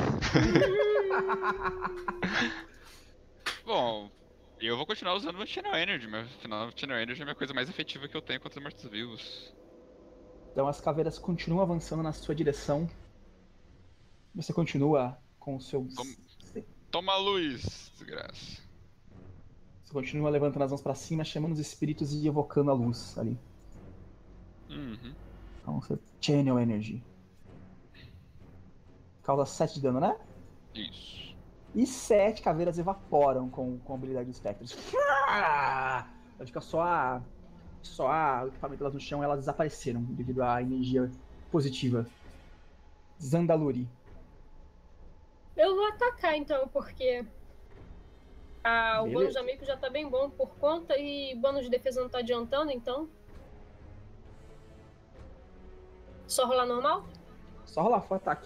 Bom, eu vou continuar usando o Channel Energy, mas afinal, o Channel Energy é a minha coisa mais efetiva que eu tenho contra os mortos-vivos. Então as caveiras continuam avançando na sua direção. Você continua com o seu. Como- Toma a luz, desgraça. Você continua levantando as mãos pra cima, chamando os espíritos e evocando a luz ali. Uhum. Então você. Channel Energy. Causa sete de dano, né? Isso. E sete caveiras evaporam com, com a habilidade dos espectros. Vai ficar só a. Só a, o equipamento elas no chão, elas desapareceram devido à energia positiva. Zandaluri. Eu vou atacar então, porque ah, o Beleza. bônus de amigo já tá bem bom por conta e bônus de defesa não tá adiantando, então. Só rolar normal? Só rolar, foi ataque.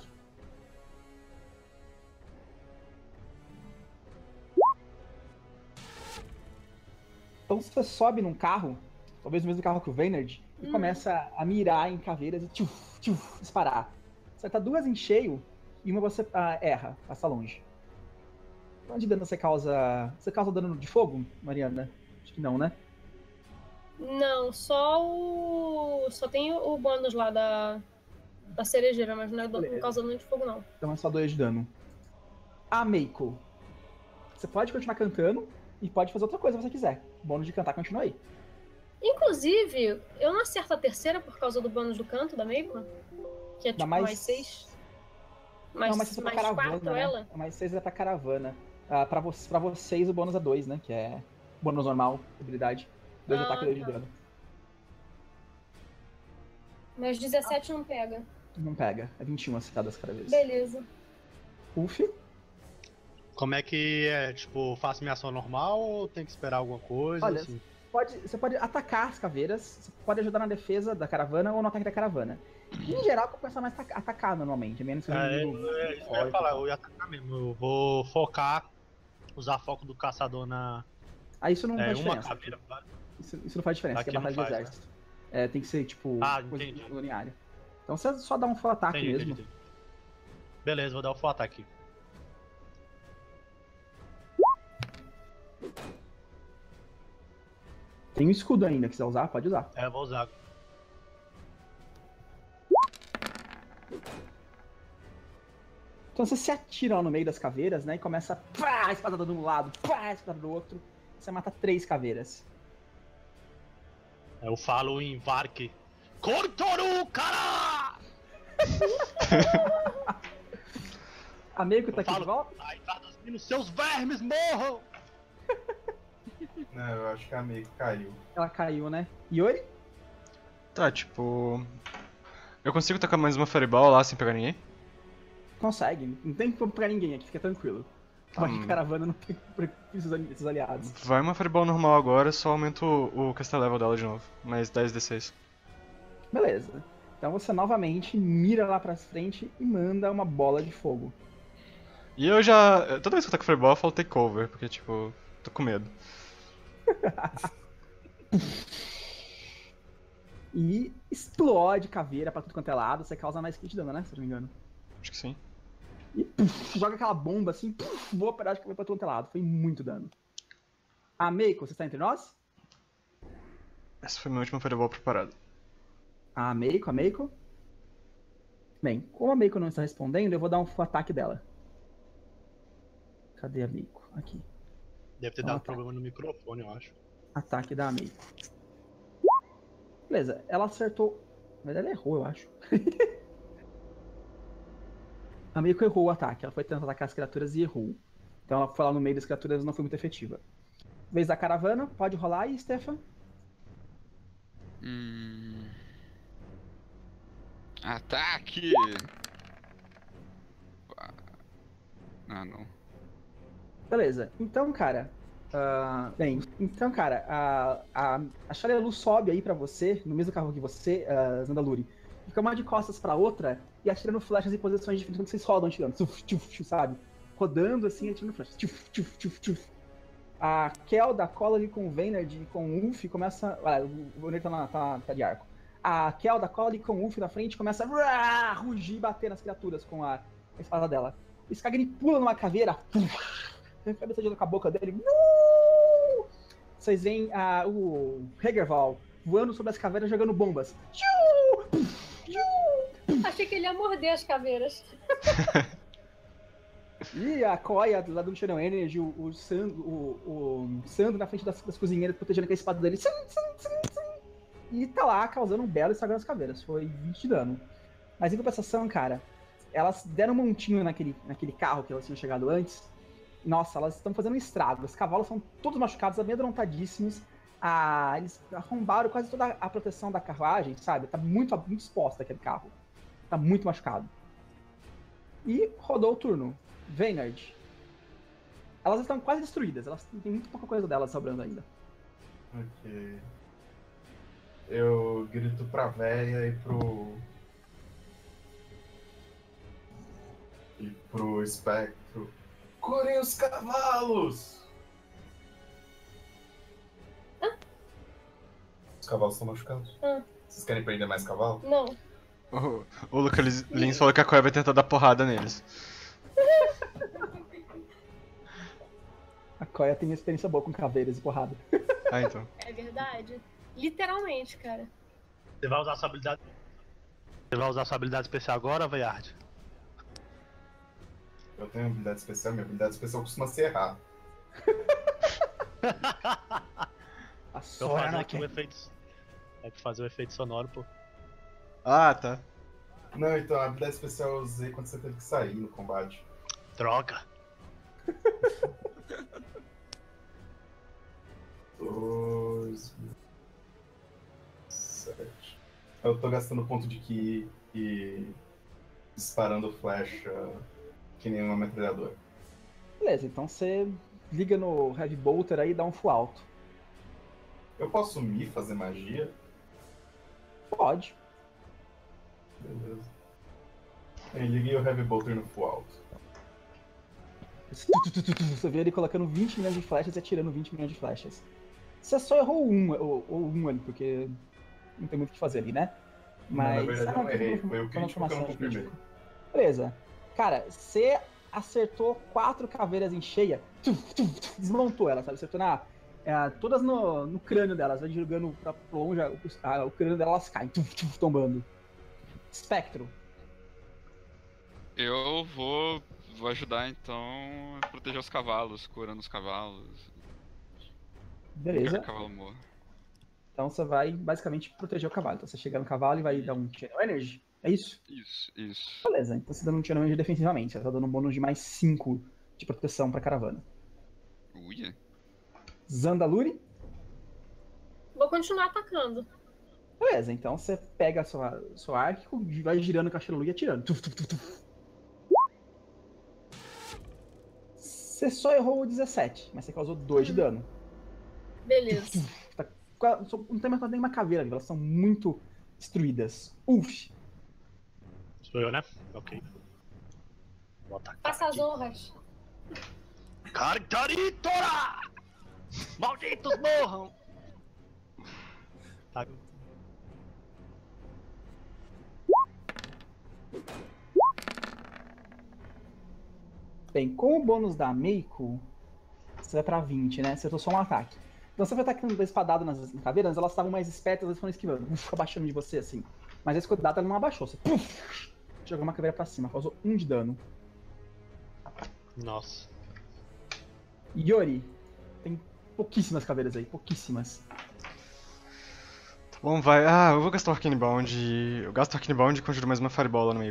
Então você sobe num carro, talvez o mesmo carro que o Vayner, e Hum. começa a mirar em caveiras e tchuf, tchuf, disparar. Acerta duas em cheio e uma você ah, erra, passa longe. Quanto de dano você causa? Você causa dano de fogo, Mariana? Acho que não, né? Não, só o. Só tem o o bônus lá da. Da cerejeira, mas não é do... Beleza. não causa dano de fogo, não. Então é só dois de dano. A Meiko. Você pode continuar cantando e pode fazer outra coisa se você quiser. O bônus de cantar continua aí. Inclusive, eu não acerto a terceira por causa do bônus do canto da Meiko? Que é Dá tipo mais- mais seis. Mais, não, mas isso é pra mais caravana, quatro né? ela? Mais seis é pra caravana. Ah, pra, vo pra vocês o bônus é dois, né? Que é bônus normal, habilidade. dois de Ah, ataque e dois de tá. dano. Mas dezessete não pega. Não pega. É vinte e um acertadas cada vez. Beleza. Uf. Como é que é? Tipo, faço minha ação normal ou tem que esperar alguma coisa? Olha, assim? Pode, você pode atacar as caveiras, você pode ajudar na defesa da caravana ou no ataque da caravana. Em geral, compensa mais ataca- atacar normalmente, menos que o É, inimigo é isso que eu ia forte. falar, eu ia atacar mesmo. Eu vou focar, usar foco do caçador na. Ah, isso não É, faz uma diferença. caveira. vale? Isso, isso não faz diferença, Aqui que é não batalha de faz, né? exército. É, tem que ser, tipo, Ah, coisa entendi. linear. Então você só dá um full ataque Entendi, mesmo. entendi, entendi. Beleza, vou dar o full ataque. Tem um escudo ainda, quiser usar, pode usar. É, eu vou usar. Então você se atira lá no meio das caveiras, né? E começa a pá, a espadada de um lado, pá, a espada do outro. Você mata três caveiras. Eu falo em Vark. Cortoru, cara! A Meiko tá Eu aqui de falo, volta? Aí traduzindo, seus vermes morram! Não, eu acho que a Meiko caiu. Ela caiu, né? Yuri? Tá, tipo. Eu consigo tacar mais uma Fireball lá sem pegar ninguém? Consegue. Não tem como pegar ninguém aqui, fica tranquilo. Tá, Mas hum. a caravana não tem pra esses ali- esses aliados. Vai uma Fireball normal agora, só aumento o, o caster level dela de novo. Mais dez D seis. Beleza. Então você novamente mira lá pra frente e manda uma bola de fogo. E eu já. Toda vez que eu taco Fireball, eu falo take cover, porque, tipo, tô com medo. E explode caveira pra tudo quanto é lado. Você causa mais kit de dano, né? Se eu não me engano. Acho que sim. E puf, joga aquela bomba assim, puf, voa pedaço de caveira pra tudo quanto é lado. Foi muito dano. A Meiko, você está entre nós? Essa foi minha última Fireball preparada. A Meiko, a Meiko. Bem, como a Meiko não está respondendo, eu vou dar um full ataque dela. Cadê a Meiko? Aqui. Deve ter Ah, dado tá. problema no microfone, eu acho. Ataque da Meiko. Beleza, ela acertou. Na verdade, ela errou, eu acho. A Meiko errou o ataque. Ela foi tentar atacar as criaturas e errou. Então ela foi lá no meio das criaturas e não foi muito efetiva. Vez da caravana, pode rolar aí, Stefan. Hum... Ataque! Ah, não. Beleza. Então, cara. ah, bem, então, cara, a, a, a Xalelu sobe aí pra você, no mesmo carro que você, uh, Zandaluri. Fica uma de costas pra outra e atirando flechas em posições diferentes quando vocês rodam atirando. Tchuf, tchuf, tchuf, sabe? Rodando assim, atirando flechas. Tchuf, tchuf, tchuf, tchuf. A Kelda cola ali com o Vayner e com o Ulf e começa. Olha, o Vayner tá, na- tá, tá de arco. A Kelda cola ali com o Ulf na frente e começa a ruah, rugir e bater nas criaturas com a, a espada dela. O Skagni pula numa caveira. Puf, a cabeça de com a boca dele. Uh! Vocês veem ah, o Hegerval voando sobre as caveiras jogando bombas. Tchiu! Puf, tchiu! Achei que ele ia morder as caveiras. E a Koya lá do Channel Energy, o, o, Sandro, o, o Sandro na frente das, das cozinheiras protegendo com a espada dele. Sim, sim, sim, sim. E tá lá causando um belo estrago nas caveiras. Foi vinte de dano. Mas em compensação, cara, elas deram um montinho naquele, naquele carro que elas tinham chegado antes. Nossa, elas estão fazendo um estrago. Os cavalos são todos machucados, amedrontadíssimos. Ah, eles arrombaram quase toda a proteção da carruagem, sabe? Tá muito, muito exposta aquele carro. Tá muito machucado. E rodou o turno. Vaynard. Elas estão quase destruídas. Elas têm muito pouca coisa delas sobrando ainda. Ok. Eu grito pra véia e pro. E pro espectro. Curem os cavalos! Os cavalos estão machucados. Ah. Vocês querem prender mais cavalo? Não. O, o Lucas Lins falou que a Koya vai tentar dar porrada neles. A Koya tem uma experiência boa com caveiras e porrada. Ah, então. É verdade. Literalmente, cara. Você vai usar sua habilidade. Você vai usar sua habilidade especial agora, Vayard? Eu tenho habilidade especial, minha habilidade especial costuma ser errar. A Eu Sora fazer não aqui o quer. efeito. É pra fazer o efeito sonoro, pô. Ah, tá. Não, então a habilidade especial eu usei quando você teve que sair no combate. Droga. Dois. Sete. Eu tô gastando ponto de ki e disparando flecha que nem uma metralhadora. Beleza, então você liga no Heavy Bolter aí e dá um full alto. Eu posso me fazer magia? Pode. Beleza. Aí liguei o Heavy Bolter no full alto. Você vê ele colocando vinte milhões de flechas e atirando vinte milhões de flechas. Você só errou um, ou, ou um ali, porque não tem muito o que fazer ali, né? Mas. Não, na verdade eu Ah, não errei, foi foi o uma crítico que eu não formação confirmei. crítica. Beleza. Cara, você acertou quatro caveiras em cheia, tuf, tuf, tuf, desmontou elas, sabe? Acertou na, é, todas no, no crânio delas, vai jogando pra longe, o, a- o crânio delas cai, tuf, tuf, tombando. Espectro. Eu vou, vou ajudar então a proteger os cavalos, curando os cavalos. Quero que Beleza. o cavalo morra. Então você vai basicamente proteger o cavalo. Então você chega no cavalo e vai dar um Channel Energy. É isso? Isso, isso. Beleza, então você tá dando um Channel Energy defensivamente. Você tá dando um bônus de mais cinco de proteção pra caravana. Uia. Zandaluri? Vou continuar atacando. Beleza, então você pega a sua, sua arco e vai girando o cachorro e atirando. Tuf, tuf, tuf, tuf. Você só errou o dezessete, mas você causou dois de dano. Beleza. Tá, não tem mais nenhuma caveira ali, elas são muito destruídas. Uf! Sou eu, né? Ok. Vou atacar Passa as aqui. honras. Cartaritora! Malditos morram! Tá. Bem, com o bônus da Meiko, você vai pra vinte, né? Você acertou só um ataque. Então você vai atacando espadado nas caveiras, elas estavam mais espertas, elas foram esquivando. Uf, abaixando de você, assim. Mas a escudada ela não abaixou. Você puf, jogou uma caveira pra cima, causou um de dano. Nossa. Yori, tem pouquíssimas caveiras aí, pouquíssimas. Tá bom, vai. Ah, eu vou gastar o Arcane Bound. e- Eu gasto o Arcane Bound e conjuro mais uma Fireball lá no meio.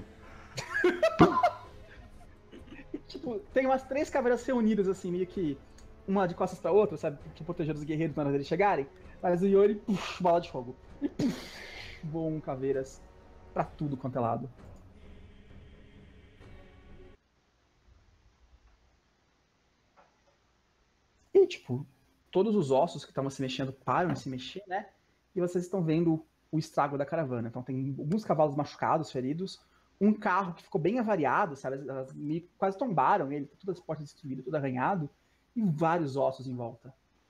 E, tipo, tem umas três caveiras reunidas, assim, meio que uma de costas pra outra, sabe? Que proteger os guerreiros na hora deles chegarem. Mas o Yori, puf, bola de fogo. E puf, voam caveiras pra tudo quanto é lado. E, tipo, todos os ossos que estavam se mexendo param de se mexer, né? E vocês estão vendo o estrago da caravana. Então tem alguns cavalos machucados, feridos, um carro que ficou bem avariado, sabe? Elas meio que quase tombaram ele, todas as portas destruídas, tudo arranhado, e vários ossos em volta.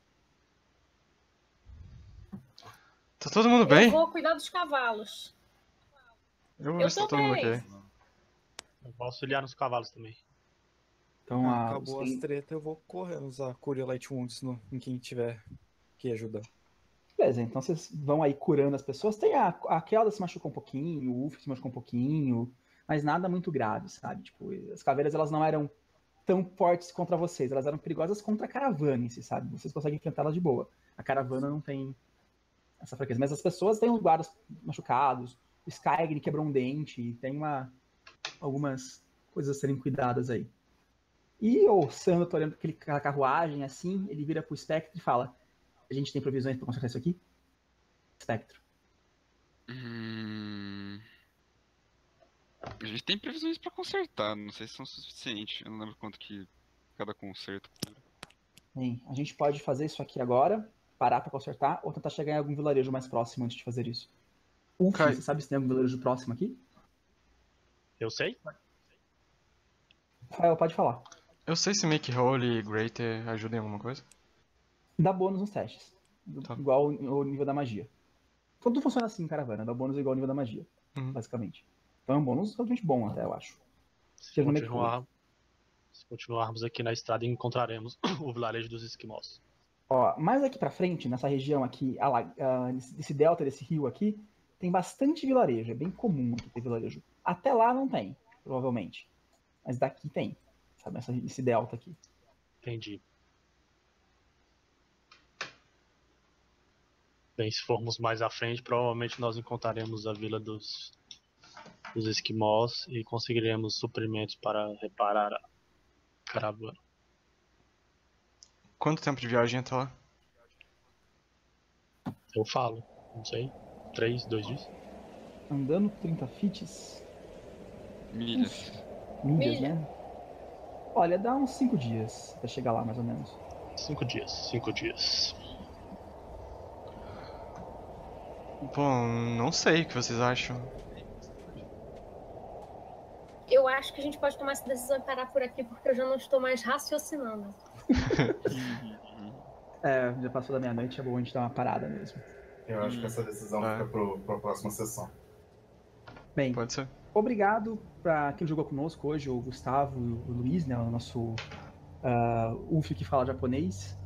Tá todo mundo bem? Eu vou cuidar dos cavalos. Eu vou Eu ver se tá todo mundo também. ok. Eu vou auxiliar nos cavalos também. Então, a, Acabou os- as tretas, eu vou correndo usar Cure Light Wounds no, em quem tiver que ajudar. Beleza, então vocês vão aí curando as pessoas. Tem a, a Kelda se machucou um pouquinho, o Uf se machucou um pouquinho, mas nada muito grave, sabe? Tipo, as caveiras elas não eram tão fortes contra vocês, elas eram perigosas contra a caravana em si, sabe? Vocês conseguem enfrentá-las de boa. A caravana não tem essa fraqueza, mas as pessoas têm os guardas machucados, o Skygrin quebrou um dente, tem uma, algumas coisas a serem cuidadas aí. E o Sandro tá olhando aquele aquela carruagem assim, ele vira pro Spectre e fala: a gente tem provisões pra consertar isso aqui? Spectro. Hum... A gente tem previsões pra consertar, não sei se são suficientes. Eu não lembro quanto que cada conserto cura. Bem, a gente pode fazer isso aqui agora, parar pra consertar, ou tentar chegar em algum vilarejo mais próximo antes de fazer isso. Uf, Kai. você sabe se tem algum vilarejo próximo aqui? Eu sei? Rafael, pode falar. Eu sei se Make Holy e Greater ajudam em alguma coisa. Dá bônus nos testes. Tá. Igual o nível da magia. Tudo funciona assim em caravana, dá bônus igual ao nível da magia, Uhum. basicamente. Então é um bônus relativamente bom até, eu acho. Se, Teve no Make continuar, se continuarmos aqui na estrada, encontraremos o vilarejo dos esquimós. Ó, mais aqui pra frente, nessa região aqui, a la- a- nesse desse delta desse rio aqui, tem bastante vilarejo. É bem comum aqui ter vilarejo. Até lá não tem, provavelmente. Mas daqui tem, sabe? Essa, esse delta aqui. Entendi. Bem, se formos mais à frente, provavelmente nós encontraremos a vila dos, dos esquimós e conseguiremos suprimentos para reparar a caravana. Quanto tempo de viagem até lá? Eu falo, não sei, três, dois dias? Andando trinta fits, Milhas. milhas, Milha. né? Olha, dá uns cinco dias até chegar lá, mais ou menos. Cinco dias, cinco dias. Bom, não sei o que vocês acham. Eu acho que a gente pode tomar essa decisão e parar por aqui, porque eu já não estou mais raciocinando. É, já passou da meia-noite, é bom a gente dar uma parada mesmo. Eu acho que essa decisão É. fica pro, pra próxima sessão. Bem, Pode ser. obrigado para quem jogou conosco hoje, o Gustavo, o Luiz, né, o nosso uh, Uf que fala japonês.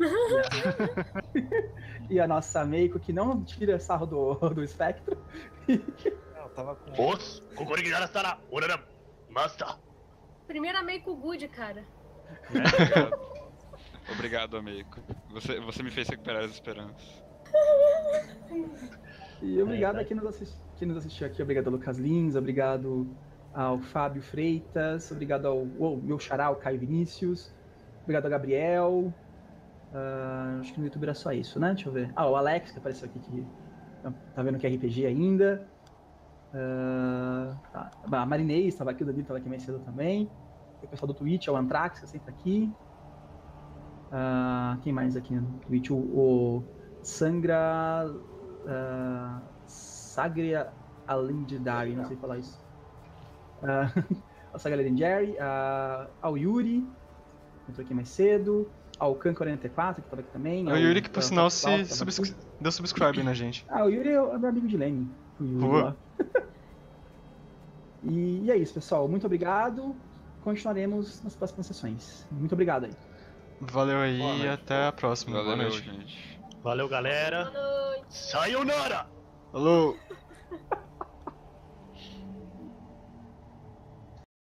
E a nossa Meiko, que não tira sarro do, do espectro. Eu tava com. Os, Kokorigara Sara, Oraram, Master. Primeiro amei com o Good, cara. Obrigado. Obrigado, amigo. Você, você me fez recuperar as esperanças. E obrigado É, a quem nos, assisti- quem nos assistiu aqui. Obrigado ao Lucas Lins, obrigado ao Fábio Freitas, obrigado ao, ao meu xará, o Caio Vinícius, obrigado ao Gabriel. Ah, acho que no YouTube era só isso, né? Deixa eu ver. Ah, o Alex, que apareceu aqui, que tá vendo que é R P G ainda. Ah, tá. A Marinês estava aqui, o David estava aqui mais cedo também. O pessoal do Twitch, é o Antrax, que é sempre aqui. Ah, quem mais aqui no Twitch? O, o Sangra... Uh, Sagria Alendidari, não sei falar isso. Uh, a Sagria Alendidari, uh, ao Yuri, que entrou aqui mais cedo, ao Khan quarenta e quatro, que estava aqui também. O Yuri que, por uh, sinal, Clau, se subscri... deu subscribe na gente. Ah, o Yuri é o meu amigo de Lenny. O Yuri Boa. lá. e, e é isso, pessoal. Muito obrigado. Continuaremos nas próximas sessões. Muito obrigado aí. Valeu aí Boa e noite. até a próxima. Boa Valeu, noite. gente. Valeu, galera. Boa noite. Sayonara! Falou!